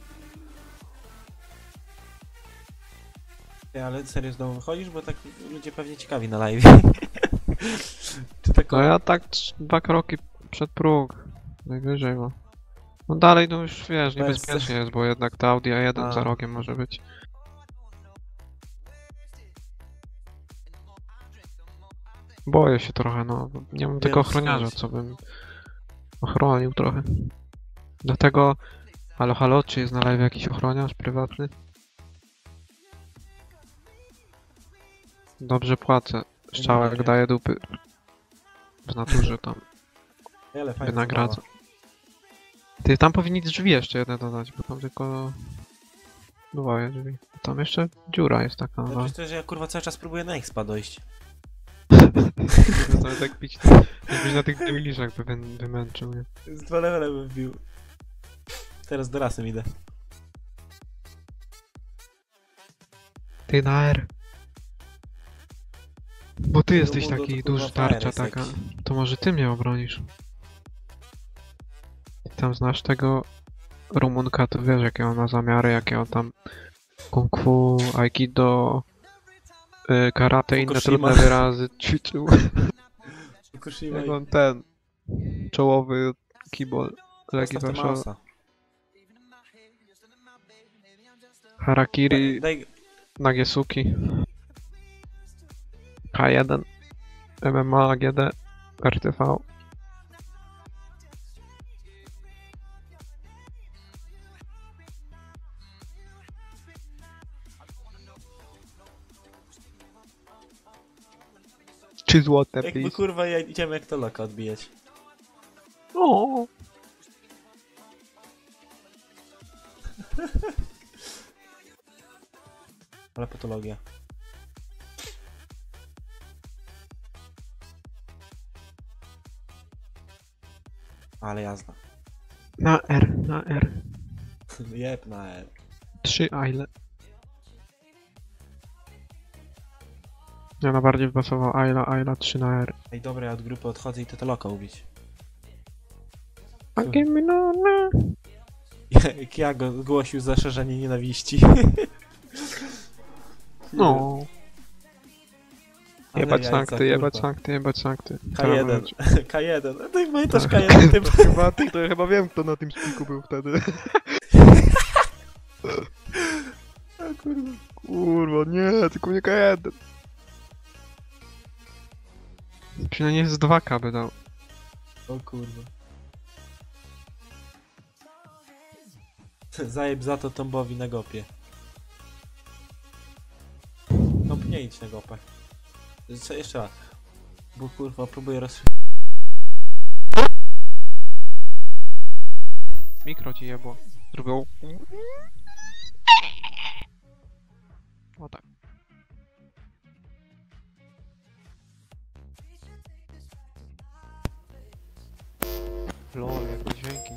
Ty, ale serio z domu wychodzisz, bo tak ludzie pewnie ciekawi na live. Czy tak? No ja tak trz- dwa kroki przed próg. Najwyżej, bo... No dalej, no już wiesz, Bez- niebezpiecznie jest, bo jednak to Audi A jeden A. za rogiem może być. Boję się trochę, no. Nie mam tego Wiem, ochroniarza, słuchajcie. co bym ochronił trochę. Dlatego... Halo, halo, czy jest na live jakiś ochroniarz prywatny? Dobrze płacę. Strzałek nie. daje dupy. W naturze tam Ale fajna wynagradza. zabawa. Ty, tam powinni drzwi jeszcze jedne dodać, bo tam tylko... Dwoje drzwi. Tam jeszcze dziura jest taka, No no. przecież to, że ja kurwa cały czas próbuję na expa dojść. To tak pić, jakbyś na tych demiliszach by wy- wymęczył, nie? Z dwa levele bym wbił. Teraz do rasem idę. Ty na R. Bo ty No jesteś Mundo to taki kurwa duży tarcza frajer taka. jest jakiś. To może ty mnie obronisz? Ty tam znasz tego Rumunka, to wiesz jakie on ma zamiary, jakie on tam kung fu, aikido, y, karate i inne Fukushima. trudne wyrazy ćwiczył. Fukushima Jak i... on ten czołowy kibol Legii Zostaw te Warszawa. mausa. Harakiri, Daj... Nagiesuki, K jeden, M M A, G D, R T V. Trzy złote, Jakby please. kurwa ja idziemy jak to loka odbijać. O, Ale patologia. Ale jazda. na R, na R. Jeb na E. Trzy Aile. Ja najbardziej wbasował Aila, Aila trzy na R. Ej dobra, ja od grupy odchodzę i to to loka ubić. A give me no, no. Jak ja go głosił zaszerzenie nienawiści. No. Ale Jebać jajca, sankty, jebać kurwa. sankty, jebać sankty. K jeden. K jeden. Ty pamiętasz Tak. K jeden typ. Chyba, ty, to ja chyba wiem kto na tym spiku był wtedy. O kurwa. Kurwa, nie, tylko nie K jeden. Przynajmniej z dwa K by dał. O kurwa. Zajeb za to Tombowi na gopie. No nie idź na gopę. Jeszcze, jeszcze raz. Bo kurwa próbuję roz... Mikro ci jebło. Zrobił... O tak. Lol, jakie dźwięki.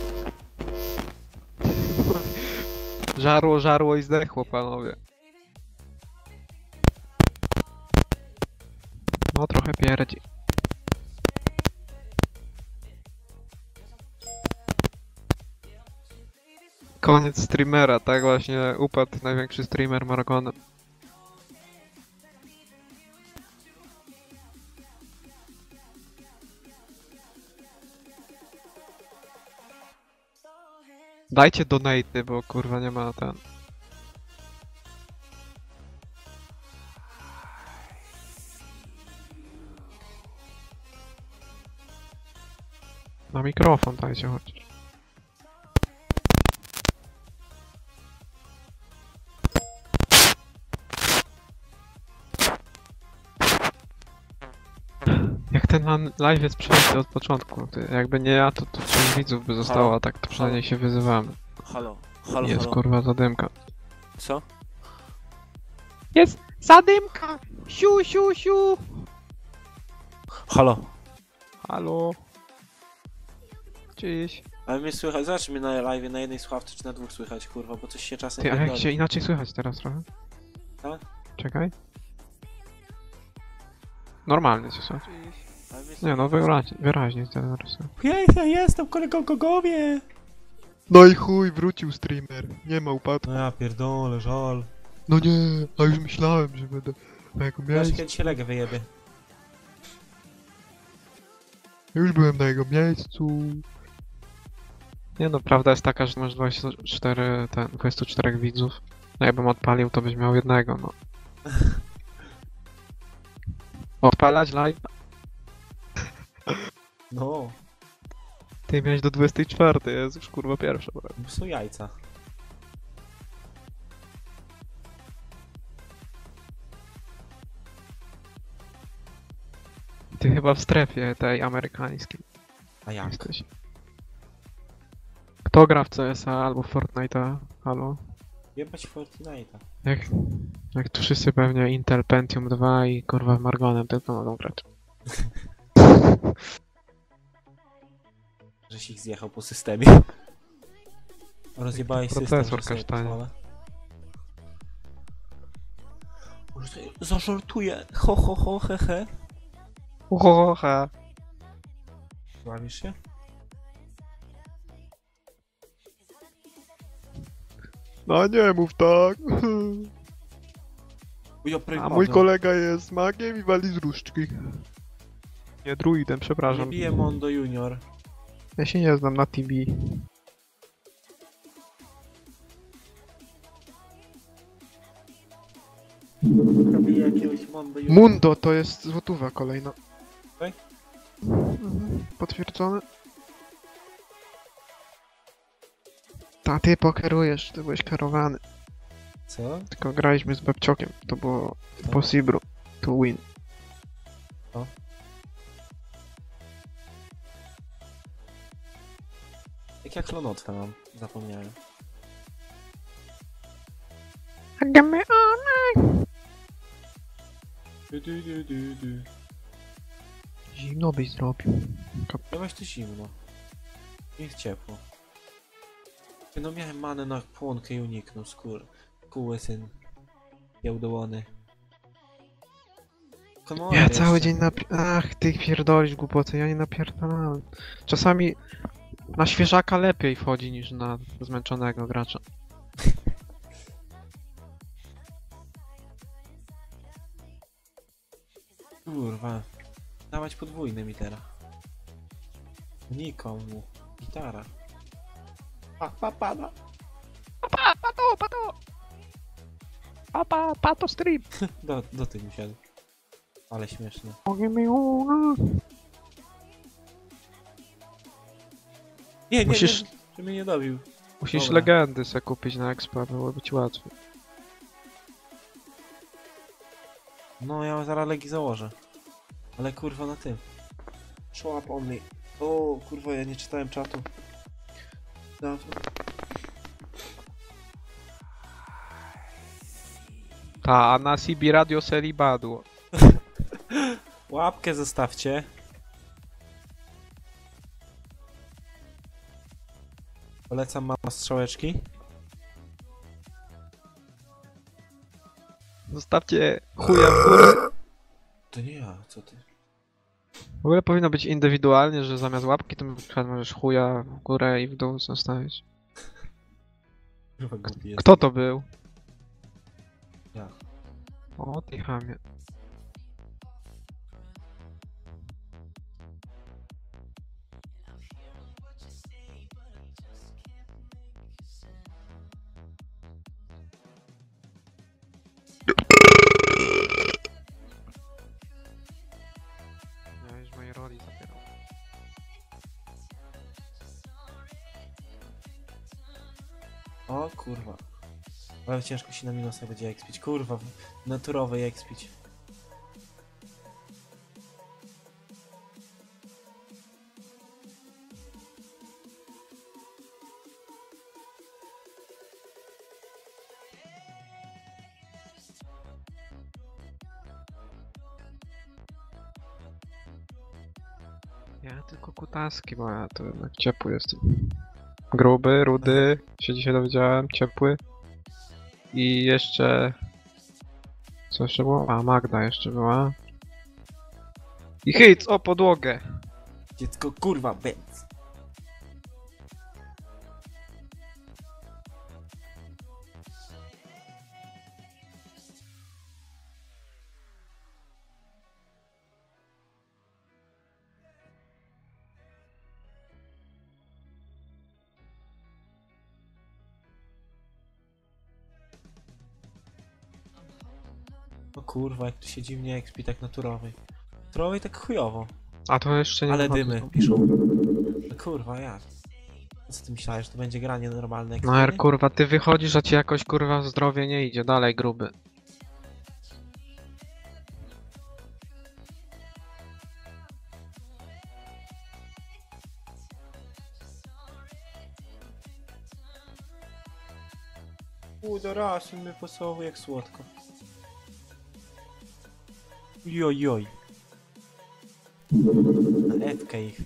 Żarło, żarło i zdechło, panowie. No trochę pierdzi. Koniec streamera, tak właśnie upadł największy streamer Margonem. Dajcie donaty, bo kurwa nie ma ten. Na mikrofon dajcie chociaż. Jak ten lan- live jest przejęty od początku, ty, jakby nie ja, to, to część widzów by zostało, a tak to przynajmniej się wyzywamy. Halo, halo, Jest halo. kurwa zadymka. Co? Jest zadymka! Siu, siu, siu! Halo. Halo? Cześć. Ale mnie słychać, zobacz mnie na live na jednej słuchawce czy na dwóch słychać, kurwa, bo coś się czasem Ty, a jak pierdoli. się inaczej słychać teraz trochę? Tak? Czekaj. Normalnie się słychać. Ale mnie Nie no, słychać. wyraźnie, wyraźnie teraz. Jej, ja jestem kolegą Kogowie! No i chuj, wrócił streamer. Nie ma upadku. No ja pierdolę, żal. No nie, a już myślałem, że będę na jego Ja miejscu. kiedy się legę wyjebie. Już byłem na jego miejscu. Nie no, prawda jest taka, że masz dwadzieścia cztery, ten, dwadzieścia cztery widzów. No jakbym odpalił, to byś miał jednego, no. Odpalać live? No, Ty miałeś do dwudziestej czwartej, jest już kurwa pierwsza. Bro. to są jajca. Ty chyba w strefie tej amerykańskiej A jak? jesteś. Kto gra w C S a albo w Fortnite'a? Halo? Jebać Fortnite'a. Jak, jak tu wszyscy pewnie Intel Pentium dwa i kurwa Margonem tylko mogą grać. Żeś ich zjechał po systemie. Rozjebałeś system, procesor że sobie kasztanie. pozwolę. Może tutaj zażartuję. Ho, ho, ho, he, he. Uhohoha. Bawisz się? No nie mów tak. Ja A mój kolega jest magiem i wali z różdżki. Nie druidem, Nie przepraszam. bije Mondo Junior. Ja się nie znam na T B. Bije jakiegoś Mondo Junior. Mundo to jest złotówa kolejna. Tak? Mhm, potwierdzone. Ta, ty pokerujesz, ty byłeś kierowany. Co? Tylko graliśmy z Babciokiem, to było Co? possible to win. Jak ja klonotwę mam? Zapomniałem. Du, du, du, du, du. Zimno byś zrobił. Ja weź to zimno. Jest ciepło. Ty, no miałem manę na płonkę i uniknął skór. Kuły syn. Jałdołony. Ja cały dzień napi... Ach, ty pierdolisz głupoty, ja nie napierdalałem. Czasami na świeżaka lepiej wchodzi niż na zmęczonego gracza. Kurwa. Dawać podwójny mi teraz. Nikomu. Gitara. Pa, pa, pada. Papa, pato, pato! Papa, pato stream! Do, do tych mi siadł. Ale śmieszne. Mogę mi una. Nie, nie, Musisz- nie, że mnie nie dobił. Musisz Dobra. legendy sobie kupić na expa, byłoby ci łatwiej. No, ja zaraz legi założę. Ale kurwa na tym. Show up only. O, kurwa, ja nie czytałem czatu. Dawno. Ta, a na C B Radio Celibadu. Łapkę zostawcie. Polecam mama strzałeczki. Zostawcie chuja w górę. To nie ja, co ty? W ogóle powinno być indywidualnie, że zamiast łapki to na przykład możesz chuja w górę i w dół zostawić. Kurwa głupi jest. Kto to był? Ja. O, ty chamie. Miałeś mojej roli zabierał. O kurwa. Ale ciężko się na minusa będzie expić. Kurwa, naturowy expić. Ja tylko kutaski, bo ja to jednak ciepły jestem. Gruby, rudy, się dzisiaj dowiedziałem, ciepły. I jeszcze... Co jeszcze było? A, Magda jeszcze była. I hit o podłogę! Dziecko kurwa, bęc. O kurwa, jak tu się dziwnie expi tak naturowej. Naturowej tak chujowo. A to jeszcze nie Ale wychodzi. dymy, piszą. No kurwa, jak? Co ty myślałeś, że to będzie granie normalne? jak No er, nie? kurwa, ty wychodzisz, a ci jakoś kurwa zdrowie nie idzie. Dalej, gruby. Udorasy mnie posłał jak słodko. Joj, joj. Na Edkę ich.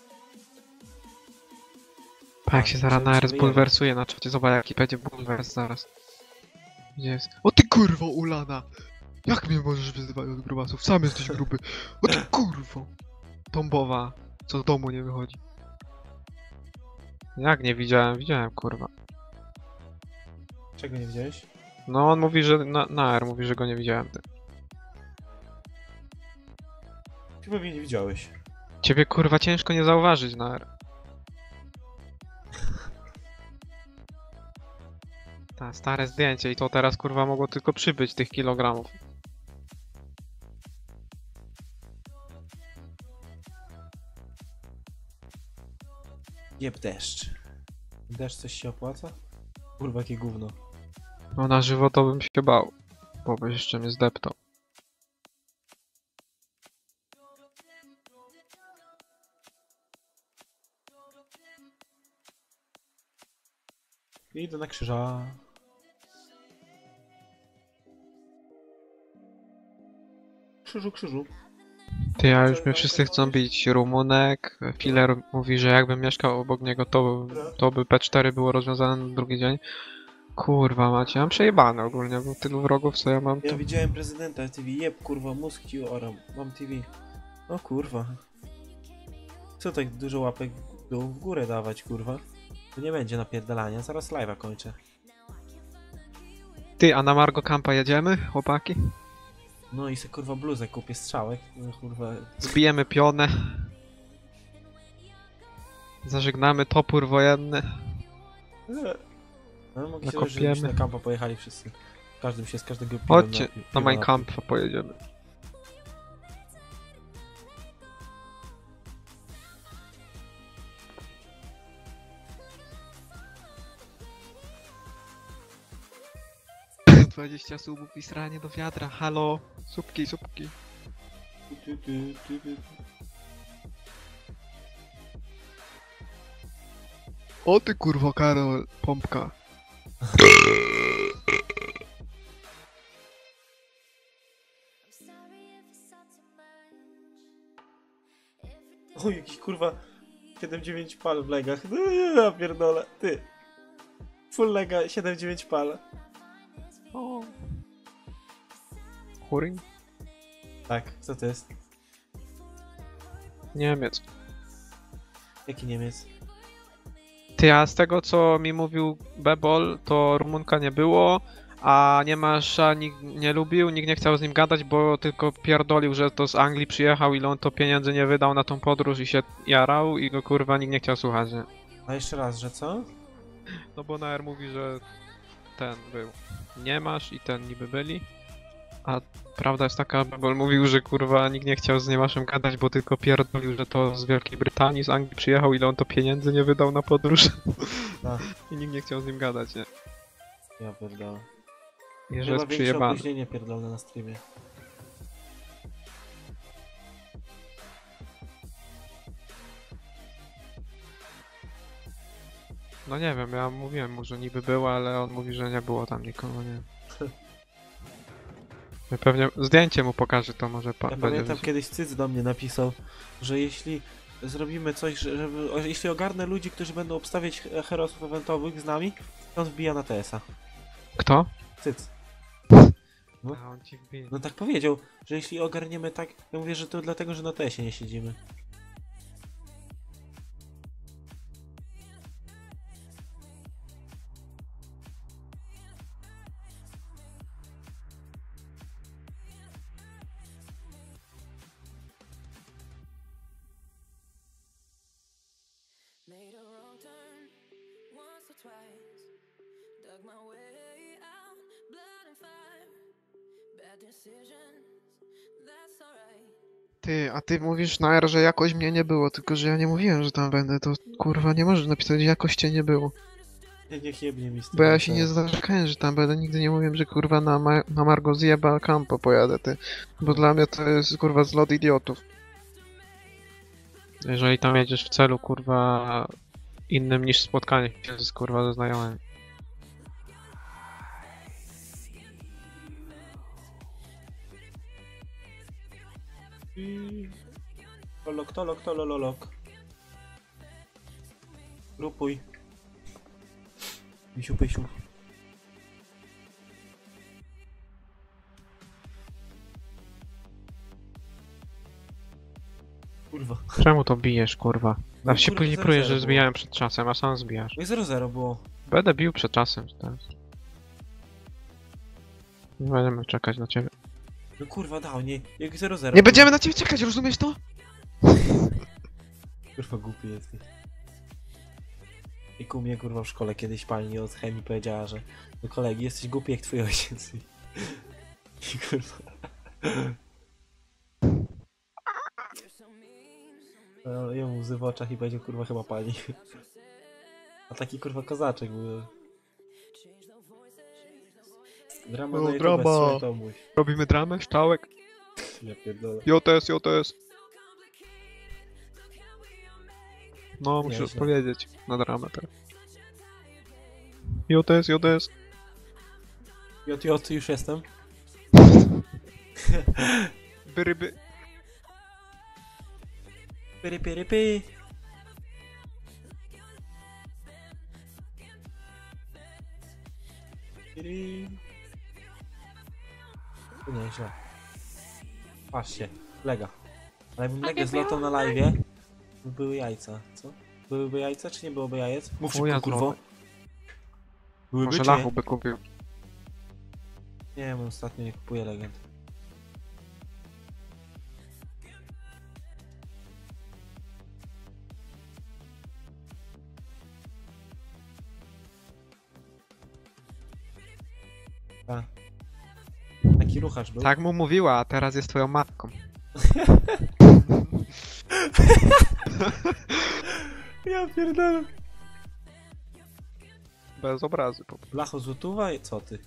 Pa, jak się zaraz na R zbulwersuje na czacie, zobacz jaki będzie bulwers zaraz. Gdzie jest? O ty kurwo ulana! Jak mnie możesz wyzywać od grubasów? Sam jesteś gruby! O ty kurwo! Tombowa, co z domu nie wychodzi. Jak nie widziałem? Widziałem kurwa. Czego nie widziałeś? No on mówi, że na, na R mówi, że go nie widziałem. Ty. Chyba mnie nie widziałeś. Ciebie kurwa ciężko nie zauważyć na R. Ta stare zdjęcie i to teraz kurwa mogło tylko przybyć tych kilogramów. Jeb deszcz. Deszcz coś się opłaca? Kurwa, jakie gówno. No na żywo to bym się bał, bo byś jeszcze mnie zdeptał. Idę na krzyża. Krzyżu, krzyżu. Ty, a już mnie wszyscy chcą bić. Rumunek, Filler mówi, że jakbym mieszkał obok niego, to, to by P cztery było rozwiązane na drugi dzień. Kurwa macie, mam przejebane ogólnie, bo tylu wrogów co ja mam Ja to... widziałem prezydenta T V. Jeb, kurwa, mózg ci oram. Mam T V. O kurwa. Co tak dużo łapek w dół w górę dawać, kurwa? To nie będzie napierdalania, zaraz live'a kończę. Ty, a na Margo Campa jedziemy, chłopaki? No i se kurwa bluzę kupię, strzałek. No, kurwa. Zbijemy pionę. Zażegnamy topór wojenny. No mogę się Nakopiemy. że już na kampa pojechali wszyscy. Każdy się z każdego piwa Chodźcie, napił- na piwa Mein Kampf pojedziemy. dwadzieścia subów i sranie do wiadra, halo! Subki, subki. Tu, tu, tu, tu, tu. O ty kurwa Karol, pompka. Oj, jakiś kurwa siedem dziewięć pal w legach. No ja pierdolę, ty. Full lega siedem dziewięć pal. O. Hurin? Tak, co to jest? Niemiec. Jaki Niemiec? Ty, a z tego co mi mówił Bebol, to Rumunka nie było, a nie masz, a nikt nie lubił, nikt nie chciał z nim gadać, bo tylko pierdolił, że to z Anglii przyjechał, ile on to pieniędzy nie wydał na tą podróż i się jarał i go kurwa nikt nie chciał słuchać, nie? A jeszcze raz, że co? No bo Nair mówi, że ten był. Nie masz i ten niby byli. A prawda jest taka, Bebol mówił, że kurwa nikt nie chciał z Niemaszem gadać, bo tylko pierdolił, że to z Wielkiej Brytanii, z Anglii przyjechał, ile on to pieniędzy nie wydał na podróż. Tak. I nikt nie chciał z nim gadać, nie? Ja pierdolę. I że Chyba jest większe przyjebany. opóźnienie pierdolne na streamie. No nie wiem, ja mówiłem mu, że niby było, ale on mówi, że nie było tam nikogo, nie. Ja pewnie zdjęcie mu pokażę, to może pa Ja będzie pamiętam wiedzieć. kiedyś Cyc do mnie napisał, że jeśli zrobimy coś, żeby... o, jeśli ogarnę ludzi, którzy będą obstawiać he- herosów eventowych z nami, to on wbija na T S a. Kto? Cyc. No. A on ci wbije. No tak powiedział, że jeśli ogarniemy tak... Ja mówię, że to dlatego, że na T S ie nie siedzimy. Made a wrong turn once or twice. Dug my way out, blood and fire. Bad decisions, that's alright. Ty, a ty mówisz na R, że jakoś mnie nie było, tylko że ja nie mówiłem, że tam będę, to kurwa nie możesz napisać, że jakoś cię nie było. Nie, niech jebnie mi z tym. Bo ja się nie zarzekałem, że tam będę, nigdy nie mówiłem, że kurwa na, ma na Margo zjeba Campo pojadę, ty. Bo dla mnie to jest kurwa zlot idiotów. Jeżeli tam jedziesz w celu kurwa innym niż spotkanie się z kurwa ze znajomymi. Tolok, tolok, tolololok. Grupuj. Pisiu, pisiu. Kurwa. Czemu to bijesz kurwa? No, A się kurwa, później zero prujesz, zero że było. zbijałem przed czasem, a sam zbijasz. No i zero zero było. Będę bił przed czasem teraz. Nie będziemy czekać na ciebie. No kurwa dał, nie. Jak zero zero. Nie będziemy na ciebie czekać, rozumiesz to? Kurwa głupi jesteś. I ku mnie kurwa w szkole kiedyś pani od chemii powiedziała, że do kolegi jesteś głupi jak twój ojciec. I, I kurwa. No, jemu łzy w oczach i będzie kurwa chyba pani. A taki kurwa kozaczek był. Drama O, na YouTube, drama. słuchaj Tomuś. Robimy dramę, szczałek. Ja pierdolę. J T S, J T S. No, musisz Nieźle. odpowiedzieć na dramę teraz. J T S, J T S. Jot, jot, już jestem. Byryby. Pyry, pyry, py. Pyry. To nieźle. Patrzcie, lega. Ale jakbym legę zlotał na live'ie, by były jajca, co? Byłyby jajca, czy nie byłoby jajec? Mów Chuja szybko, kurwo. złoty. Byłyby, Może czy nie? lachu by kupił. Nie wiem, ostatnio nie kupuję legend. A. Taki ruchacz był. Tak mu mówiła, a teraz jest twoją matką. Ja pierdolę. Bez obrazy po prostu. Lacho złotówa? Co ty?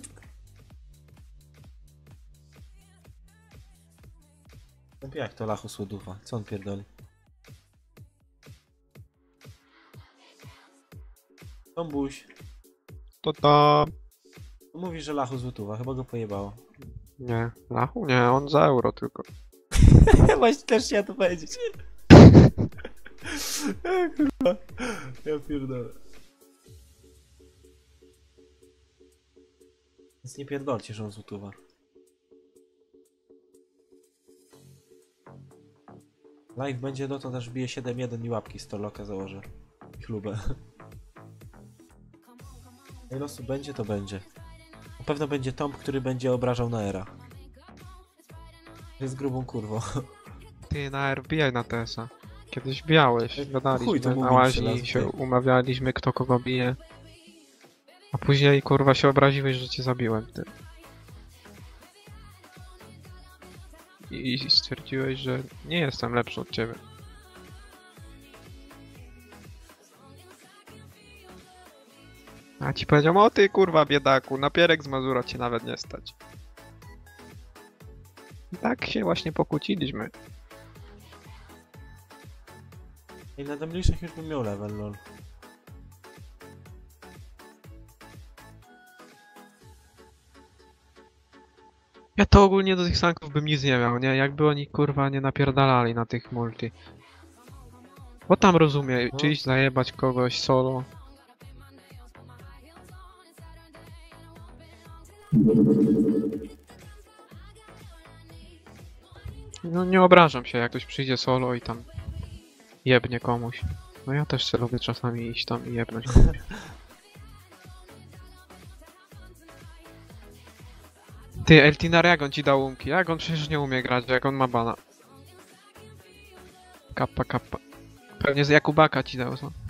No jak to lacho słoduwa? Co on pierdoli? Tombuś. To tam. Mówi, że lacho złotówa. Chyba go pojebało. Nie, lachu? Nie, on za euro tylko. Właśnie też chciałem to powiedzieć. Ja kurwa. Ja pierdolę. Więc nie pierdolcie, że on złotówa. Live będzie dotąd aż bije siedem jeden i łapki z Torloka założę. I chlubę. Jak losu będzie, to będzie. Na pewno będzie Tomb, który będzie obrażał na era. Jest grubą kurwą. Ty na R wbijaj na T S a. Kiedyś bijałeś, Chuj, to gadaliśmy, na mówił łaźni trzy razy, się ty. umawialiśmy kto kogo bije. A później kurwa się obraziłeś, że cię zabiłem, ty. I stwierdziłeś, że nie jestem lepszy od ciebie. A ci powiedział, o ty kurwa biedaku, na pierek z Mazura cię nawet nie stać. I tak się właśnie pokłóciliśmy. I na demliszach już bym miał level, lol. Ja to ogólnie do tych sanków bym nic nie miał, nie? Jakby oni kurwa nie napierdalali na tych multi. Bo tam rozumie, No. czy iść zajebać kogoś solo. No nie obrażam się, jak ktoś przyjdzie solo i tam jebnie komuś. No ja też sobie lubię czasami iść tam i jebnąć komuś. Ty, Eltinar, jak on ci dał łumki? Jak on przecież nie umie grać, jak on ma bana? Kappa, kappa. Pewnie z Jakubaka ci dał, co?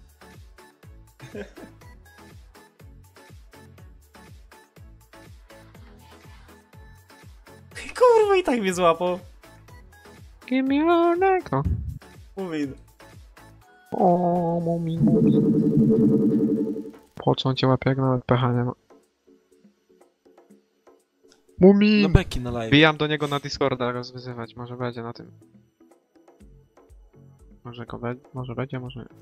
Kurwa, i tak mnie złapał. Give me your neck. No. Mówię. O, mumi, mumi. Po co on cię łapie, jak nawet pecha nie ma? Mumi! Na beki na live. Bijam do niego na Discorda, go zwyzywać, może będzie na tym. Może go be może będzie, może nie.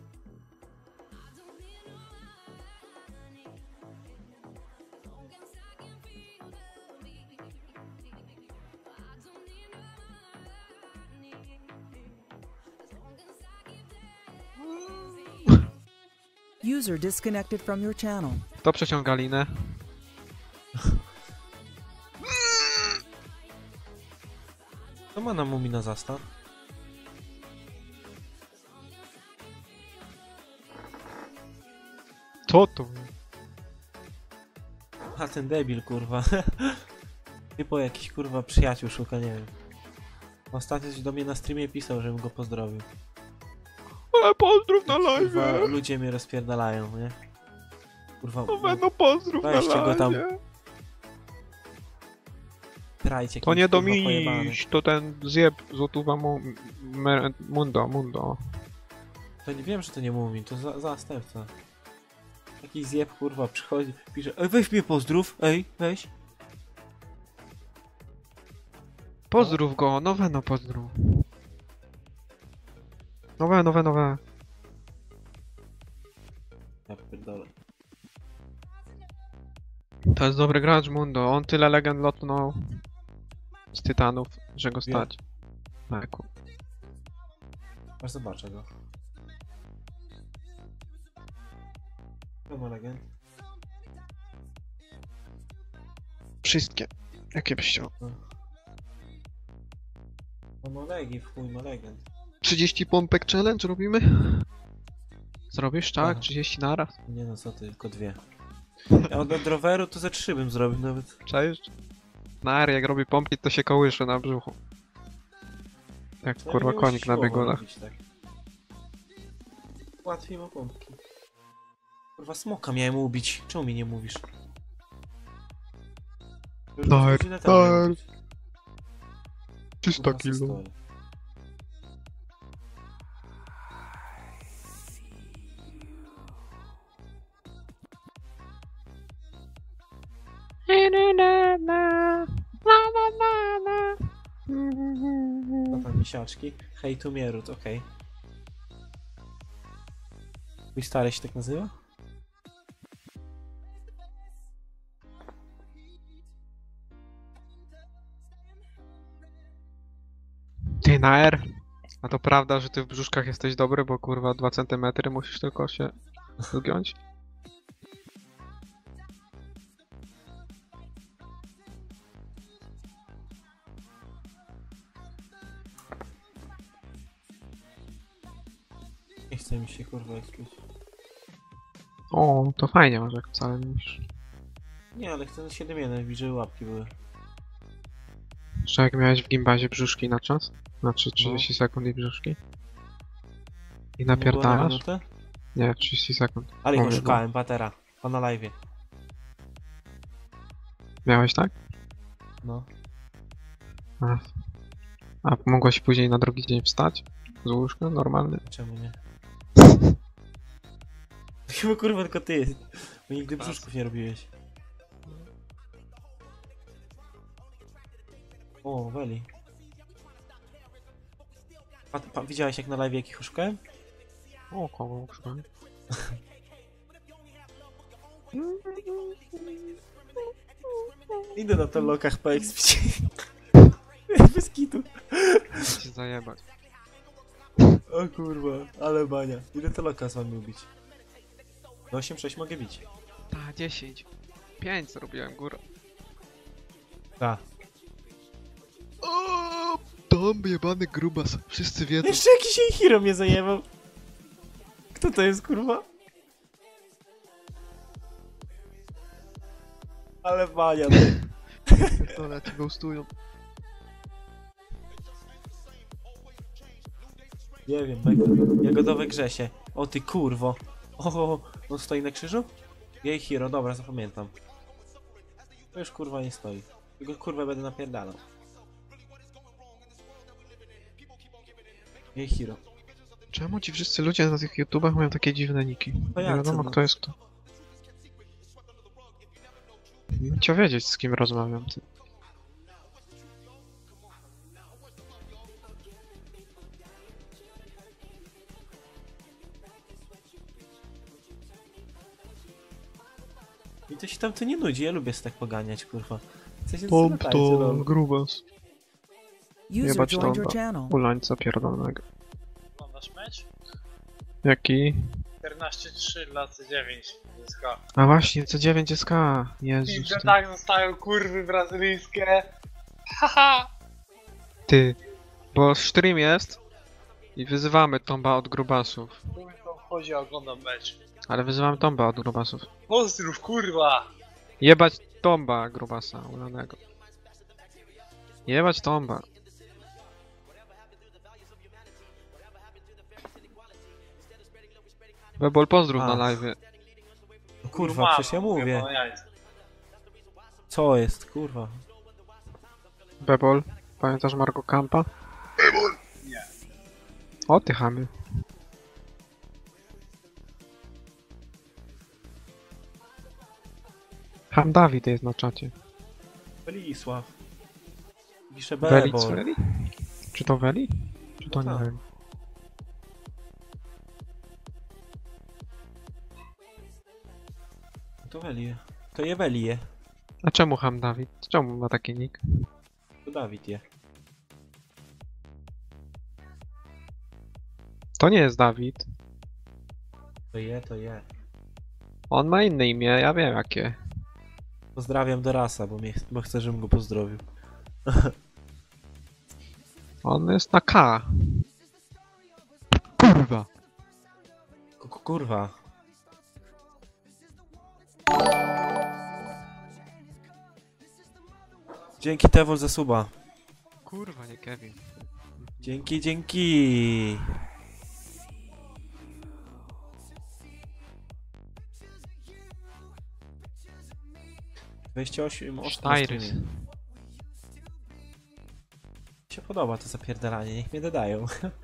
User disconnected from your channel. Kto przeciąga linę? To ma na Mumina zastaw. Co to? A ten debil, kurwa. Typo jakiś, kurwa, przyjaciół szuka, nie wiem. Ostatnio coś do mnie na streamie pisał, żebym go pozdrowił. Ale pozdrów na live! Kurwa, ludzie mnie rozpierdalają, nie? Kurwa, No, no pozdrów na weźcie go tam. live! Trajcie, To nie kurwa, Dominiś, pojebany. to ten zjeb złotówa mu... Me, mundo, mundo. To nie wiem, że to nie Mumin, to za, zastępca. Taki zjeb, kurwa, przychodzi, pisze: ej, weź mnie pozdrów, ej, weź. Pozdrów go, nowe no pozdrów. Nowe, nowe, nowe. Ja pierdolę. To jest dobry gracz Mundo, on tyle legend lotnął z Tytanów, że go stać. Eku. Aż zobaczę go. To ma legend. Wszystkie. Jakie byś chciał? No ma legi, w chuj ma legend. trzydzieści pompek challenge robimy? Zrobisz tak? Aha. trzydzieści naraz? Nie no, co ty, tylko dwie. Ja od od roweru to ze trzy bym zrobił nawet. Czaisz? Na R jak robi pompki to się kołysze na brzuchu. Jak To kurwa nie konik na siłowo biegunach. robić, tak. Łatwiej ma pompki. Kurwa, smoka miałem ubić. Czemu mi nie mówisz? Już Dar, godzinę temu miałem dar. ubić. trzysta Kurwa, kilo. stoję. Co tam, misiaczki? Hej, tu Mierut, okej. Twój stary się tak nazywa? Ty na R? A to prawda, że ty w brzuszkach jesteś dobry, bo kurwa dwa centymetry musisz tylko się wygiąć? Nie chce mi się kurwa ekspić. O, to fajnie może, jak wcale nie musisz. Nie, ale chcę na siedem jeden wbić, żeby łapki były. Jeszcze jak miałeś w gimbazie brzuszki na czas? Znaczy trzydzieści sekund i brzuszki? I Nie było na napierdalasz? minutę? Nie, trzydzieści sekund. Ale ich Mówię, oszukałem, patera. A na live'ie. Miałeś tak? No. A. A mogłeś później na drugi dzień wstać? Z łóżka? Normalny? Czemu nie? Chyba kurwa tylko ty. Bo nigdy brzuszków nie robiłeś. O, Weli. Pa, pa, widziałeś jak na live jakich oszukałem? O, kogo uszukałem? Idę na to lokach po expicie. Bez kitu. Chcę cię zajebać. O kurwa, ale bania. Ile to loka z wami ubić? No osiem sześć mogę bić. Ta, dziesięć. pięć zrobiłem górę. Ta. O, Tom jebany grubas. Wszyscy wiedzą. Jeszcze jakiś jej hero mnie zajebał. Kto to jest kurwa? Ale bania ty. Pierdolę, cię ghostują. Nie wiem, jagodowe Grzesie. O ty kurwo. O, on stoi na krzyżu? Jej hero, dobra, zapamiętam. To już kurwa nie stoi. Tylko kurwa będę napierdalał. Jej hero. Czemu ci wszyscy ludzie na tych YouTubach mają takie dziwne niki? No Nie jak wiadomo to, kto no? jest kto. Chciał wiedzieć z kim rozmawiam. Ty. I to się tam to nie nudzi, ja lubię się tak poganiać, kurwa. Coś Tom to grubas. User Jebać joined your Tomba. channel. Ulańca pierdolnego. Oglądasz mecz? Jaki? czternaście trzy dla C dziewięć Z K. A właśnie, co dziewięć S K. I Jezus. że Ty. tak zostają kurwy brazylijskie. Haha! ty. Bo stream jest i wyzywamy Tomba od grubasów. Tu mi to chodzi, a oglądam mecz. Ale wyzywamy Tomba od grubasów. Pozdrów, kurwa! Jebać Tomba grubasa ulanego. Jebać Tomba. Bebol pozdrów A. na live. No kurwa, przecież ja mówię. Co jest, kurwa? Bebol, pamiętasz Margo Kampa? Bebol! Nie. O ty chamy. Ham Dawid jest na czacie. Welisław. Pisze Weli? Bebol. Weli? Czy to Weli? Czy to No nie tak. Weli? To Weli. To je Weli je. A czemu Ham Dawid? Czemu ma taki nick? To Dawid je. To nie jest Dawid. To je, to je. On ma inne imię, ja wiem jakie. Pozdrawiam Dorasa, bo, mnie, bo chcę, żebym go pozdrowił. On jest na K. Kurwa. K- Kurwa. Dzięki Tewol za suba. Kurwa, nie Kevin. Dzięki, dzięki. dwadzieścia osiem osób na Styrys. streamie. Mi się podoba to zapierdalanie, niech mnie dodają.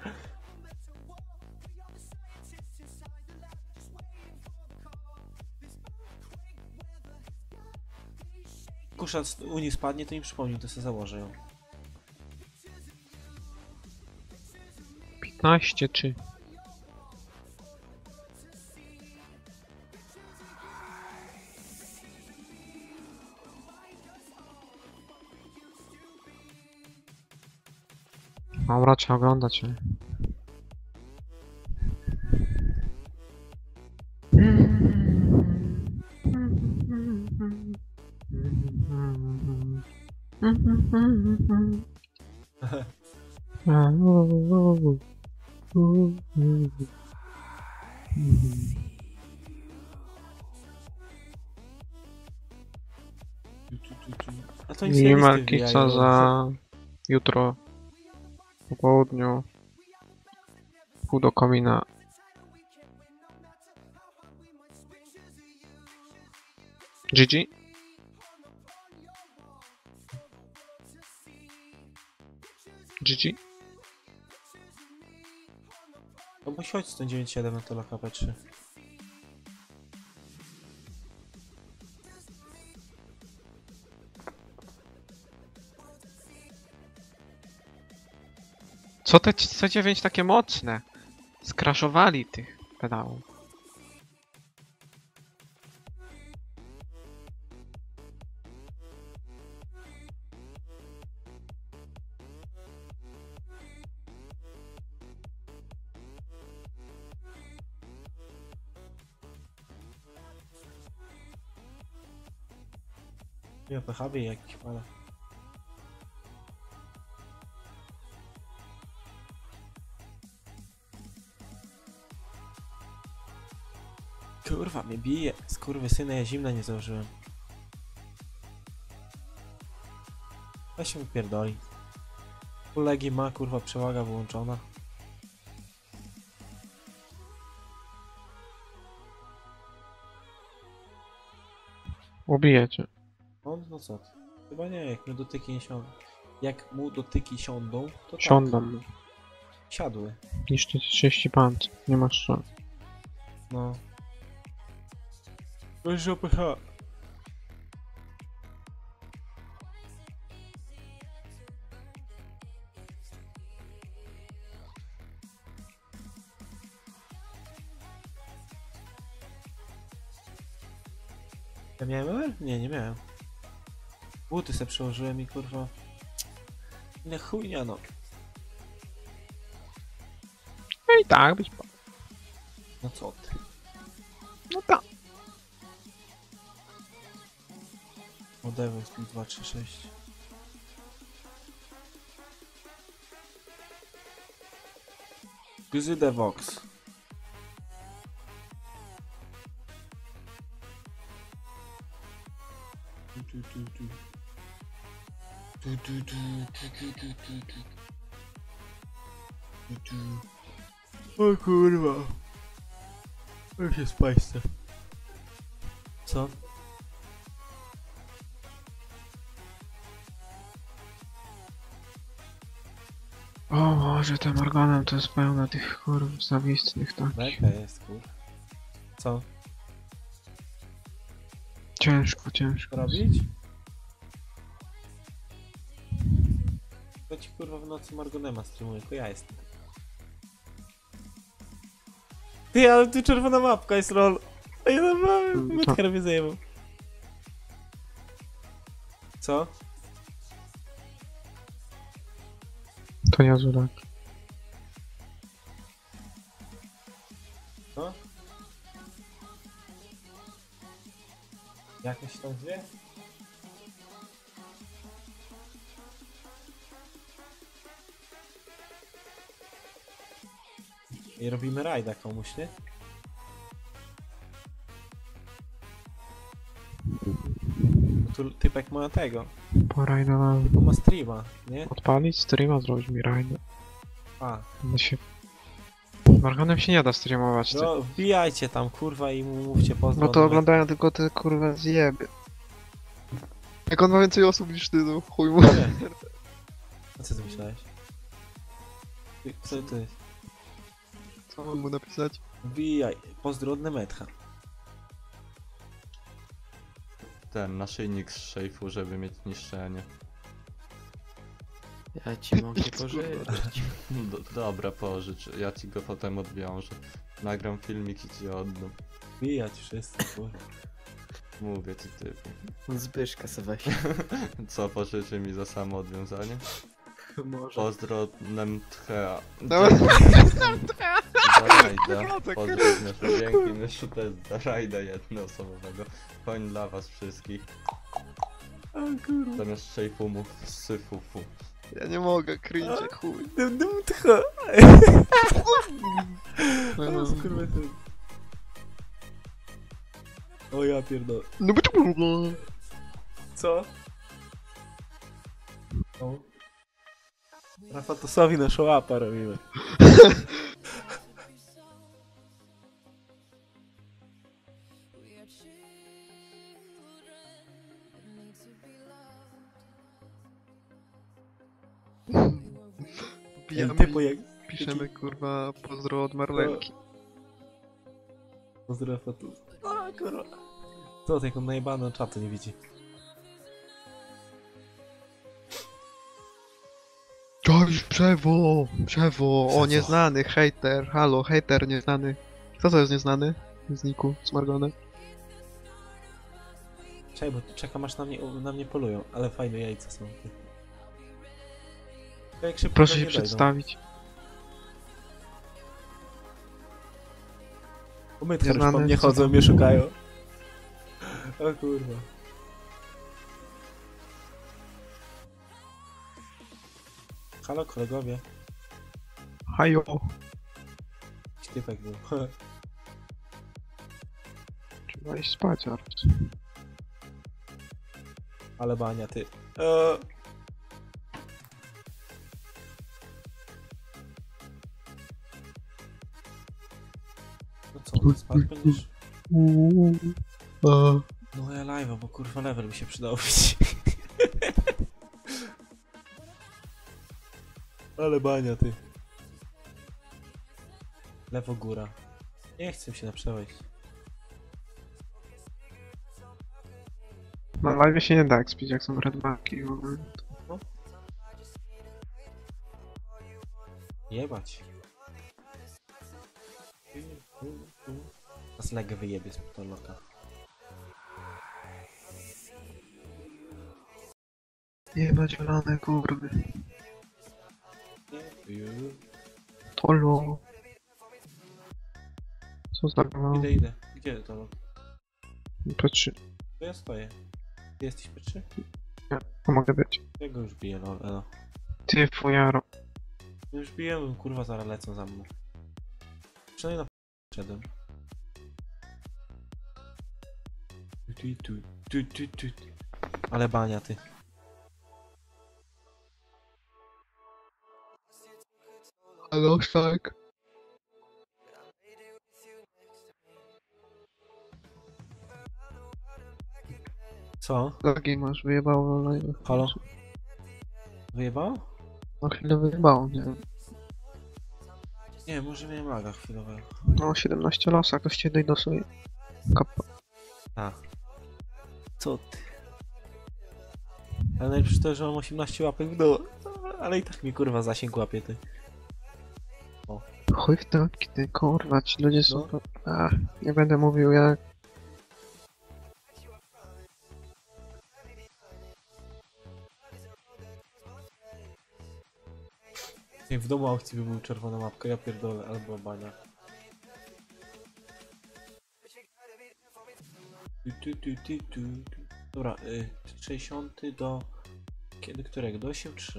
Kusza z Unii spadnie, to mi przypomni, to sobie założę ją. piętnaście czy... Dobra, trzeba oglądać. Nie? A to nic nie I listy Markica wbijają. za jutro po południu pół do komina. G G? G G? No bo chodź z ten dziewięć siedem na to loka P trzy. Co te C dziewięć takie mocne? Skraszowali tych pedałów. Ja P H B jakiś pada. Kurwa, mnie bije. Skurwysyna, ja zimna nie założyłem. Weź się wypierdoli. Ulegi ma, kurwa, przewaga wyłączona. Ubijecie. No, no co ty? Chyba nie, jak mu dotyki nie siądą. Jak mu dotyki siądą, to Siądą. tak. Siadły. Niszczy trzydzieści panc. Nie masz szans. No. Weź O P H. Ja miałem L? Nie, nie miałem. Buty se przełożyłem i kurwa... Nie chujnia no. No i tak być po... No co ty? No tak. O Devil Speed dwa trzy sześć. Gzy Devox. Tu, tu, tu, tu. Tu, tu, tu, tu, tu, tu, tu, tu. Tu, tu. O kurwa. Jak się spać chce. Co? O Boże, tym organem to jest pełno tych kurw zawistnych, tak. Meka jest kur. Co? Ciężko, ciężko. Robić? To ci kurwa w nocy Margonema streamuje, tylko ja jestem. Ty, ale tu czerwona mapka jest lol. A ja tam mam, Medher mnie zajebał. Co? To ja zurak. Co? Jak się tam zwie? I robimy rajda komuś, nie? Bo tu typek ma tego. Porajda Typu ma streama, nie? odpalić streama, zrobić mi rajdę. A. No się... Morganem się nie da streamować, ty. No wbijajcie tam kurwa i mu mówcie pozdro. No to oglądają tylko te kurwa zjeby. Jak on ma więcej osób niż ty, no chuj mu. A co ty myślałeś? Ty, co to jest? Co mam mu napisać? Wbijaj, pozdro od Nemetha. Ten naszyjnik z szejfu, żeby mieć niszczenie. Ja ci mogę pożyczyć. Do, dobra, pożycz. Ja ci go potem odwiążę. Nagram filmik i ci oddam. Wbijać wszyscy, kurwa. Mówię ci typu. Zbyszka se weź. Co, pożyczy mi za samo odwiązanie? Może. Pozdro od Nemthea. Dobra. Za rajda. Pozdro od Myszu. Dzięki Myszu też za rajda jednoosobowego. Koń dla was wszystkich. Zamiast szejfumów syfufu. Ja nie mogę, cringe, chuj. Dum dum tcha. O ja pierdolę. No by to było. Co? O. Rafatosowi na szałapa robimy. Pijamy typu jak... piszemy kurwa pozdro od Marlenki. Pozdro Rafatus. O kurwa. Co, jak on najebany czatu nie widzi. Cześć, Przewo! Przewo! O, nieznany, hater, halo, hater nieznany. Kto to jest nieznany? Z niku, z Margonem. Czekaj, bo czekam aż na mnie, na mnie polują, ale fajne jajca są. Jak szybko Proszę do się mnie dojdą. przedstawić. Bo Medher już po Nieznany, mnie co chodzą, tam? mnie szukają. O kurwa. Halo kolegowie. Hajo. Jakiś typek był. Trzeba iść spać, Art. Ale bania ty. Eee. No co, spać będziesz? No ja live'a, bo kurwa level mi się przydało być. Ale bania ty. Lewo góra. Nie chcę się na przewejść. Na live się nie da expić, jak są red marki w ogóle. No. Jebać. Nas legę wyjebie z to loka. Jebać wlane, kurwy. Tolo. Co za gnoja? Idę, idę. Gdzie to lok? P trzy. To ja stoję. Ty jesteś P trzy? Nie, to mogę być. Ja go już biję, no, no. Ty, fujaro. Już biję, kurwa, zaraz lecą za mną. Przynajmniej na przedem. Tu, tu, tu, tu, tu, tu. Ale bania ty. Halo, tak. Co? Lagi masz, wyjebało live. Halo? Wyjebało? No chwilę wyjebało, nie wiem. Nie, może miałem laga chwilowego. No, siedemnaście losa, ktoś cię dosuje. Kappa. A. Co ty? Ale najlepsze to, że mam osiemnaście łapek w dół. Ale i tak mi kurwa zasięg łapie ty. O. Chuj w topki, ty kurwa, ci ludzie są... No. To... Ach, nie będę mówił jak... Nie, w domu aukcji by był czerwona mapka, ja pierdolę, albo bania. Tu, tu, tu, tu, tu, tu. Dobra, y, sześćdziesiąty do... Kiedy, którego? Do osiem trzy.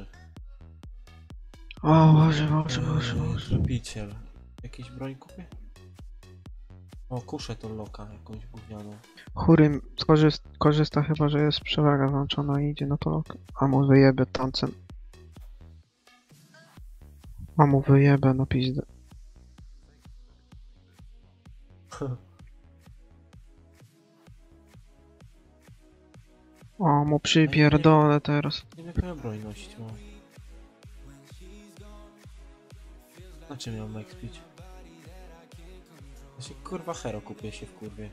O Boże, Boże, Boże, Boże. Zrobiciel. Jakiś broń kupię? O, kuszę tą loka, jakąś gównianą. Churym korzyst, korzysta chyba, że jest przewaga włączona i idzie na to lok. A mu wyjebę tancem. A mu wyjebę na pizdę. O, mu przypierdolę teraz. Nie wiem, jaką broń nosić mam. Na czym miałem expić? Ja się kurwa hero kupię się w kurwie.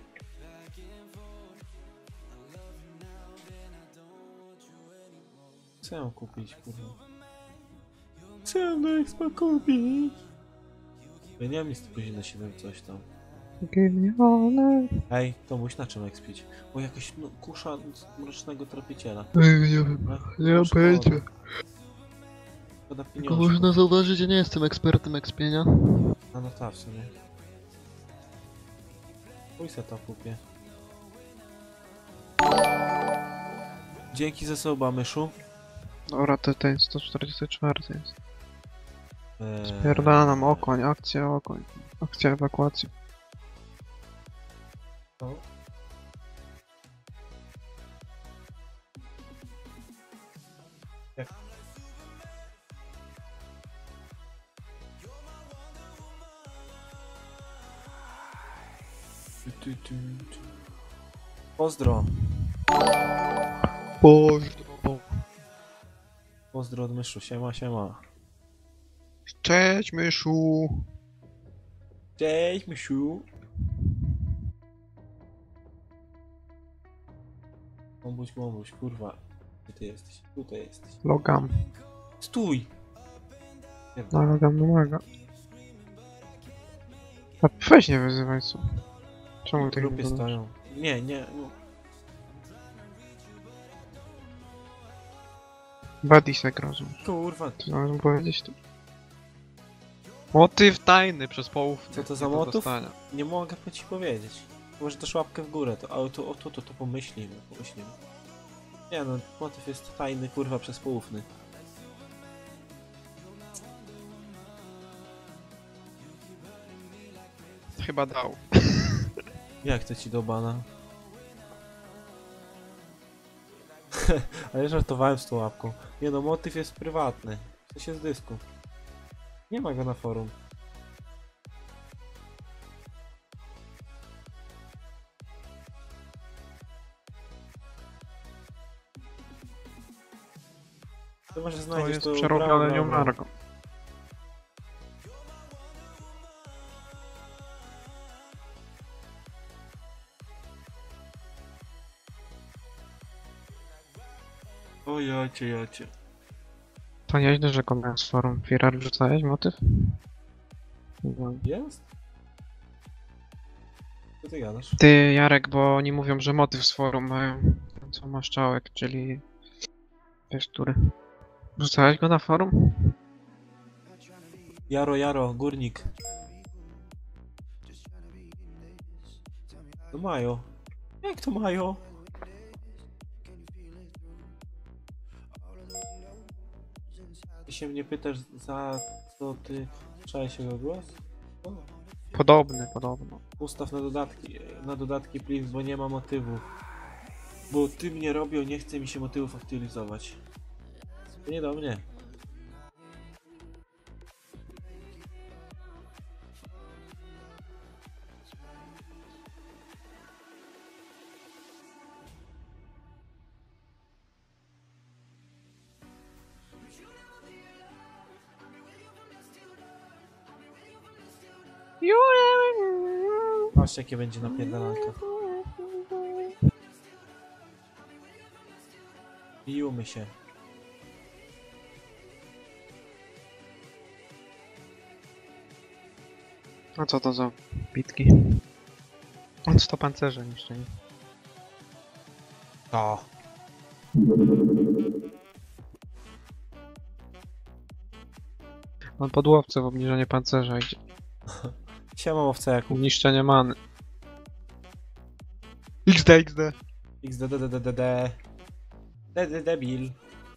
Co ja mam kupić kurwa? Co ja mam do expa kupić? Ja nie mam nic później na siedem coś tam. Genialne. Ej, Tomuś, na czym expić? O, jakaś no, kusza z mrocznego tropiciela. Ej, nie wiem, nie mam pojęcia. Szkoda Tylko pieniążków. można zauważyć, że nie jestem ekspertem expienia. A no tak, w sumie. Pójdź se to kupię. Dzięki za soba, myszu. Dobra, to ten sto czterdzieści cztery jest. Eee, Spierdalam, okoń, akcja, okoń. Akcja ewakuacji. no. Jak? Tu, tu, tu, tu. Pozdro. Pozdro. Pozdro od myszu, siema, siema. Cześć, myszu. Cześć, mysiu. Bombuś, bombuś, kurwa. Gdzie ty jesteś? Tutaj jesteś. Logam. Stój! No, logam do mojego. A weź nie wyzywaj, co? Czemu W tak grupie wyglądasz? stoją. Nie, nie, no. Badisek rozum. Kurwa. Co mam powiedzieć tu? Motyw tajny przez połów. Co to za motyw? Nie mogę ci powiedzieć. Może też łapkę w górę, to, ale to, o, to, to, to pomyślimy, pomyślimy. Nie no, motyw jest tajny, kurwa, przez poufny. Chyba dał. Jak to ci do bana? Ale żartowałem z tą łapką. Nie no, motyw jest prywatny. To się z dysku. Nie ma go na forum. To może To znajdziesz jest to przerobione brawo, nią brawo. Margo. O jacie, jacie. To nieźle, że komentarz z forum. Firar wrzucałeś motyw? No. Jest? Co ty gadasz? Ty, Jarek, bo oni mówią, że motyw z forum mają. Ten, co masz czałek, czyli... Wiesz, który? Wrzucałeś go na forum? Jaro, Jaro, górnik. To mają. Jak to mają? Ty się mnie pytasz, za co ty słyszałeś jego głos? O. Podobny, podobno. Ustaw na dodatki, na dodatki please, bo nie ma motywu. Bo ty mnie robią, nie chce mi się motywów aktualizować. To nie do mnie. Patrz jakie będzie napierdalanka. Bijmy się. A co to za bitki? On sto pancerza niszczenie. To. On pod łowcę w obniżenie pancerza idzie. Siema owca Jakub. Niszczenie many. X D, X D. X D D D D D D. D D debil.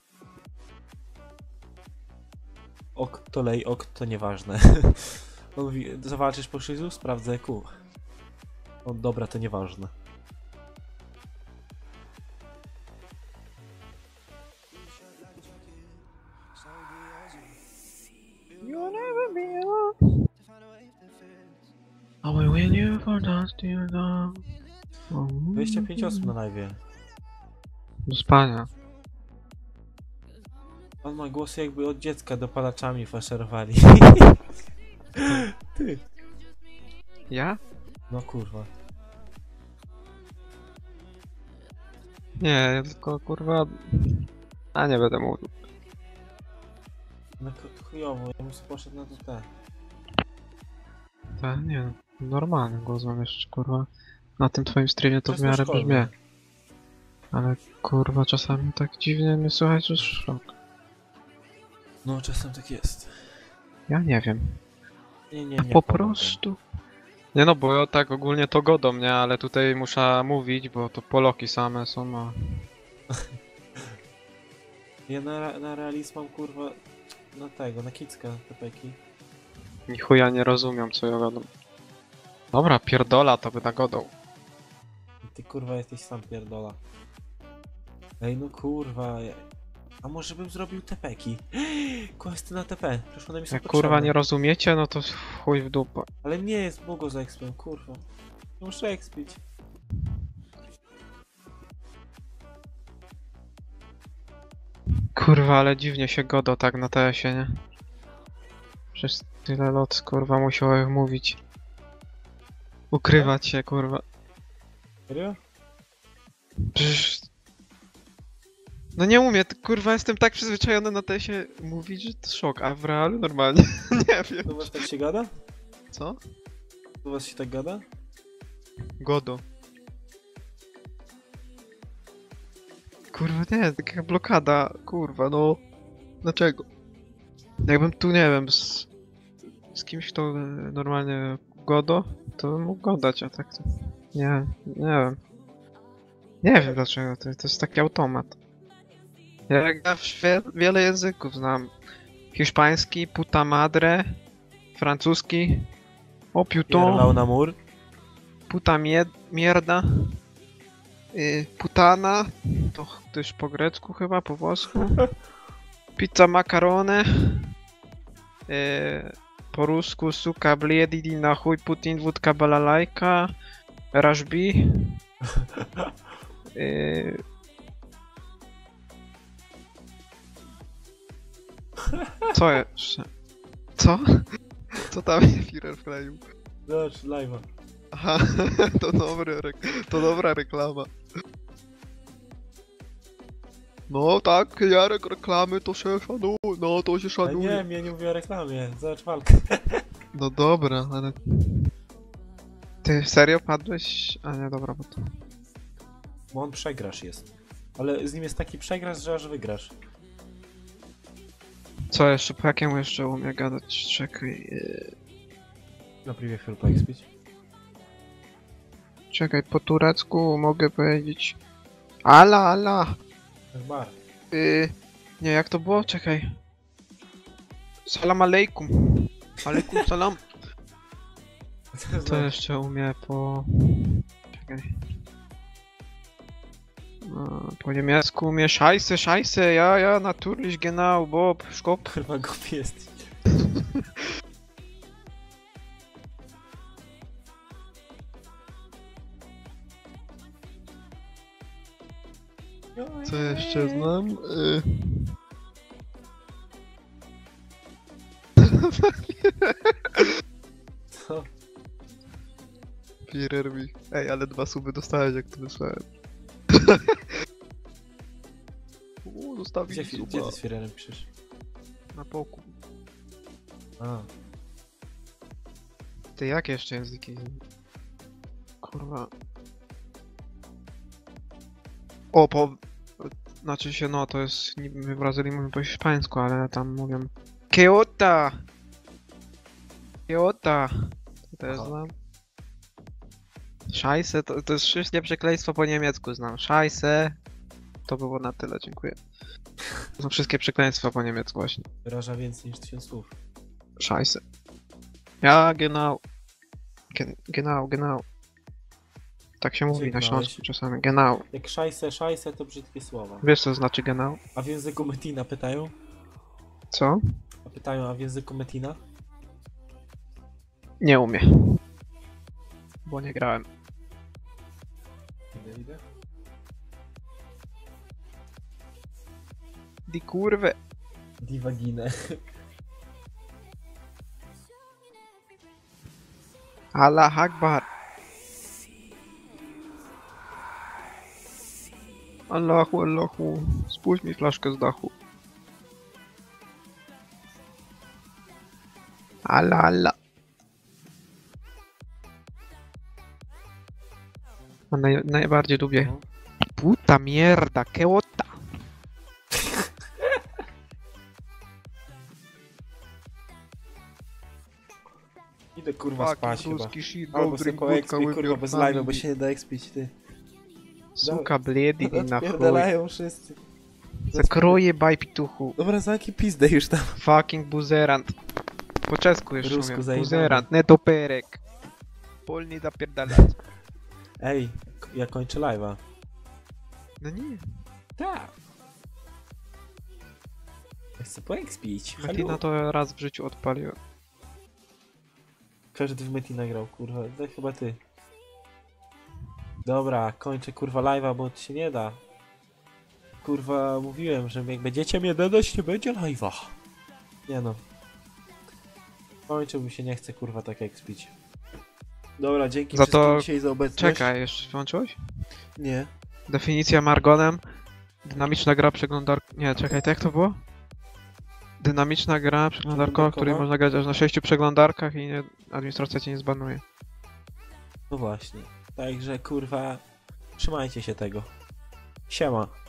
Ok to lej, ok to nieważne. On mówi, zawalczysz po szyzu? Sprawdzę Q. O dobra, to nieważne. You'll never be alone. I will win you for dust till dawn. dwadzieścia pięć osób na live. Do spania. On ma głos jakby od dziecka dopalaczami faszerowali. Ty. Ja? No kurwa. Nie, ja tylko kurwa... A nie będę mówił. No chujowo, ja bym sobie poszedł na to te. Ta, nie, normalny głos mam jeszcze, kurwa. Na tym twoim streamie to w Jasno miarę szkolny. brzmie. Ale kurwa, czasami tak dziwnie mnie słychać, że szok. No czasem tak jest. Ja nie wiem. Nie, nie, A nie. po pomogę. prostu. Nie no, bo ja tak ogólnie to godą mnie, ale tutaj muszę mówić, bo to Poloki same są, a... Ja na, na realizm mam kurwa na tego, na kicka te peki. Ni chuja nie rozumiem, co ja gadam. Dobra, pierdola to by nagodą. Ty kurwa jesteś sam pierdola. Ej no kurwa. ja- A może bym zrobił te peki? Questy na T P, przecież one mi są Jak potrzebne. kurwa nie rozumiecie, no to chuj w dupę. Ale nie jest bugo za expem, kurwa. Nie muszę expić. Kurwa, ale dziwnie się godo tak na T S-ie, nie? Przez tyle lot, kurwa, musiałem mówić. Ukrywać się, kurwa. Serio? Przecież... No nie umiem, t- kurwa, jestem tak przyzwyczajony na T S-ie mówić, że to szok, a w realu normalnie, nie wiem. Do was tak się gada? Co? Do was się tak gada? Godo. Kurwa, nie, taka blokada, kurwa, no... Dlaczego? Jakbym tu, nie wiem, z... z kimś, kto e, normalnie godo, to bym mógł godać, a tak to... Nie, nie wiem. Nie wiem dlaczego, to, to jest taki automat. Ja, ja wie, wiele języków znam. Hiszpański, puta madre, francuski. Opiu Pierlał to. na mur. Puta mie mierda. Y, putana. To też po grecku chyba, po włosku. Pizza macarone. Y, po rusku suka bliedi na chuj Putin wódka balalajka. Rashbi. Y, co jeszcze? Co? Co tam Führer wkleił? Zobacz, live'a. Aha, to, dobre, rek- to dobra reklama. No tak, Jarek, reklamy to się szanuje, no to się Ale szanuje. nie, ja nie mówię o reklamie. Zobacz walkę. No dobra, ale... Ty serio padłeś? A nie, dobra, bo to... Bo on przegrasz jest. Ale z nim jest taki przegrasz, że aż wygrasz. Co jeszcze, po jakiemu jeszcze umie gadać? Czekaj... Yy... Na privie chwilę poekspić. Czekaj, po turecku mogę powiedzieć... Ala, ala! Bar. Yy... Nie, jak to było? Czekaj... Salam alejkum! Alejkum salam! Co jeszcze umie po... Czekaj... No, po niemiecku umie Scheiße, Scheiße, ja, ja, natürlich, genau, Bob, Skop. Kurwa głupi jesteś. Co jeszcze znam? Y... Co? Führer mi. Ej, ale dwa suby dostałeś, jak to wysłałem. Uuu, Gdzie, zostawili fi- suba. gdzie ty z Führerem piszesz? Na poku. A. Ty, jakie jeszcze języki? Kurwa. O, po... Znaczy się, no, to jest... niby My w Brazylii mówimy po hiszpańsku, ale tam mówią... Keota! Keota! To też Aha. znam. Scheiße, to, to jest wszystkie przekleństwo po niemiecku znam. Scheiße. To było na tyle, dziękuję. To są wszystkie przekleństwa po niemiecku właśnie. Wyraża więcej niż tysiąc słów. Scheiße. Ja, genau. Gen genau, genau. Tak się mówi na Dziękowałeś. Śląsku czasami. Genau. Jak szajse, szajse to brzydkie słowa. Wiesz co znaczy genau? A w języku Metina pytają? Co? A pytają, a w języku Metina? Nie umie. Bo nie grałem. Idę, idę. Di kurwy. Di waginę. Allah Akbar. Allahu, Allahu. Spuść mi flaszkę z dachu. Allah, Allah. A naj, najbardziej lubię. Puta mierda, keota. Idę kurwa spać chyba. ruski shit, Albo go sobie drink koekspię vodka with kurwa your bez live'a, bo family. się nie da ekspić ty. Suka bliedi i na chuj. Odpierdalają wszyscy. Zakroję baj pituchu. Dobra, za jaki pizdę już tam. Fucking buzerant. Po czesku jeszcze Rusku mówię. zajebany. Buzerant, netoperek. Polni zapierdalać. Ej, k- ja kończę live'a. No nie. Tak. Ja chcę poekspić. Metina Halo. to raz w życiu odpaliłem. Każdy w Metina grał, kurwa. To chyba ty. Dobra, kończę kurwa live'a, bo to się nie da. Kurwa, mówiłem, że jak będziecie mnie dodać, nie będzie live'a. Nie no. Kończę, mi się nie chce kurwa tak jak spić. Dobra, dzięki Za wszystkim to... dzisiaj za obecność. Czekaj, jeszcze włączyłeś? Nie. Definicja Margonem. Dynamiczna gra przeglądarka... Nie, czekaj, to jak to było? Dynamiczna gra przeglądarkowa, w której Przeglądarkowa? można grać aż na sześciu przeglądarkach i nie... administracja cię nie zbanuje. No właśnie. Także kurwa, trzymajcie się tego. Siema.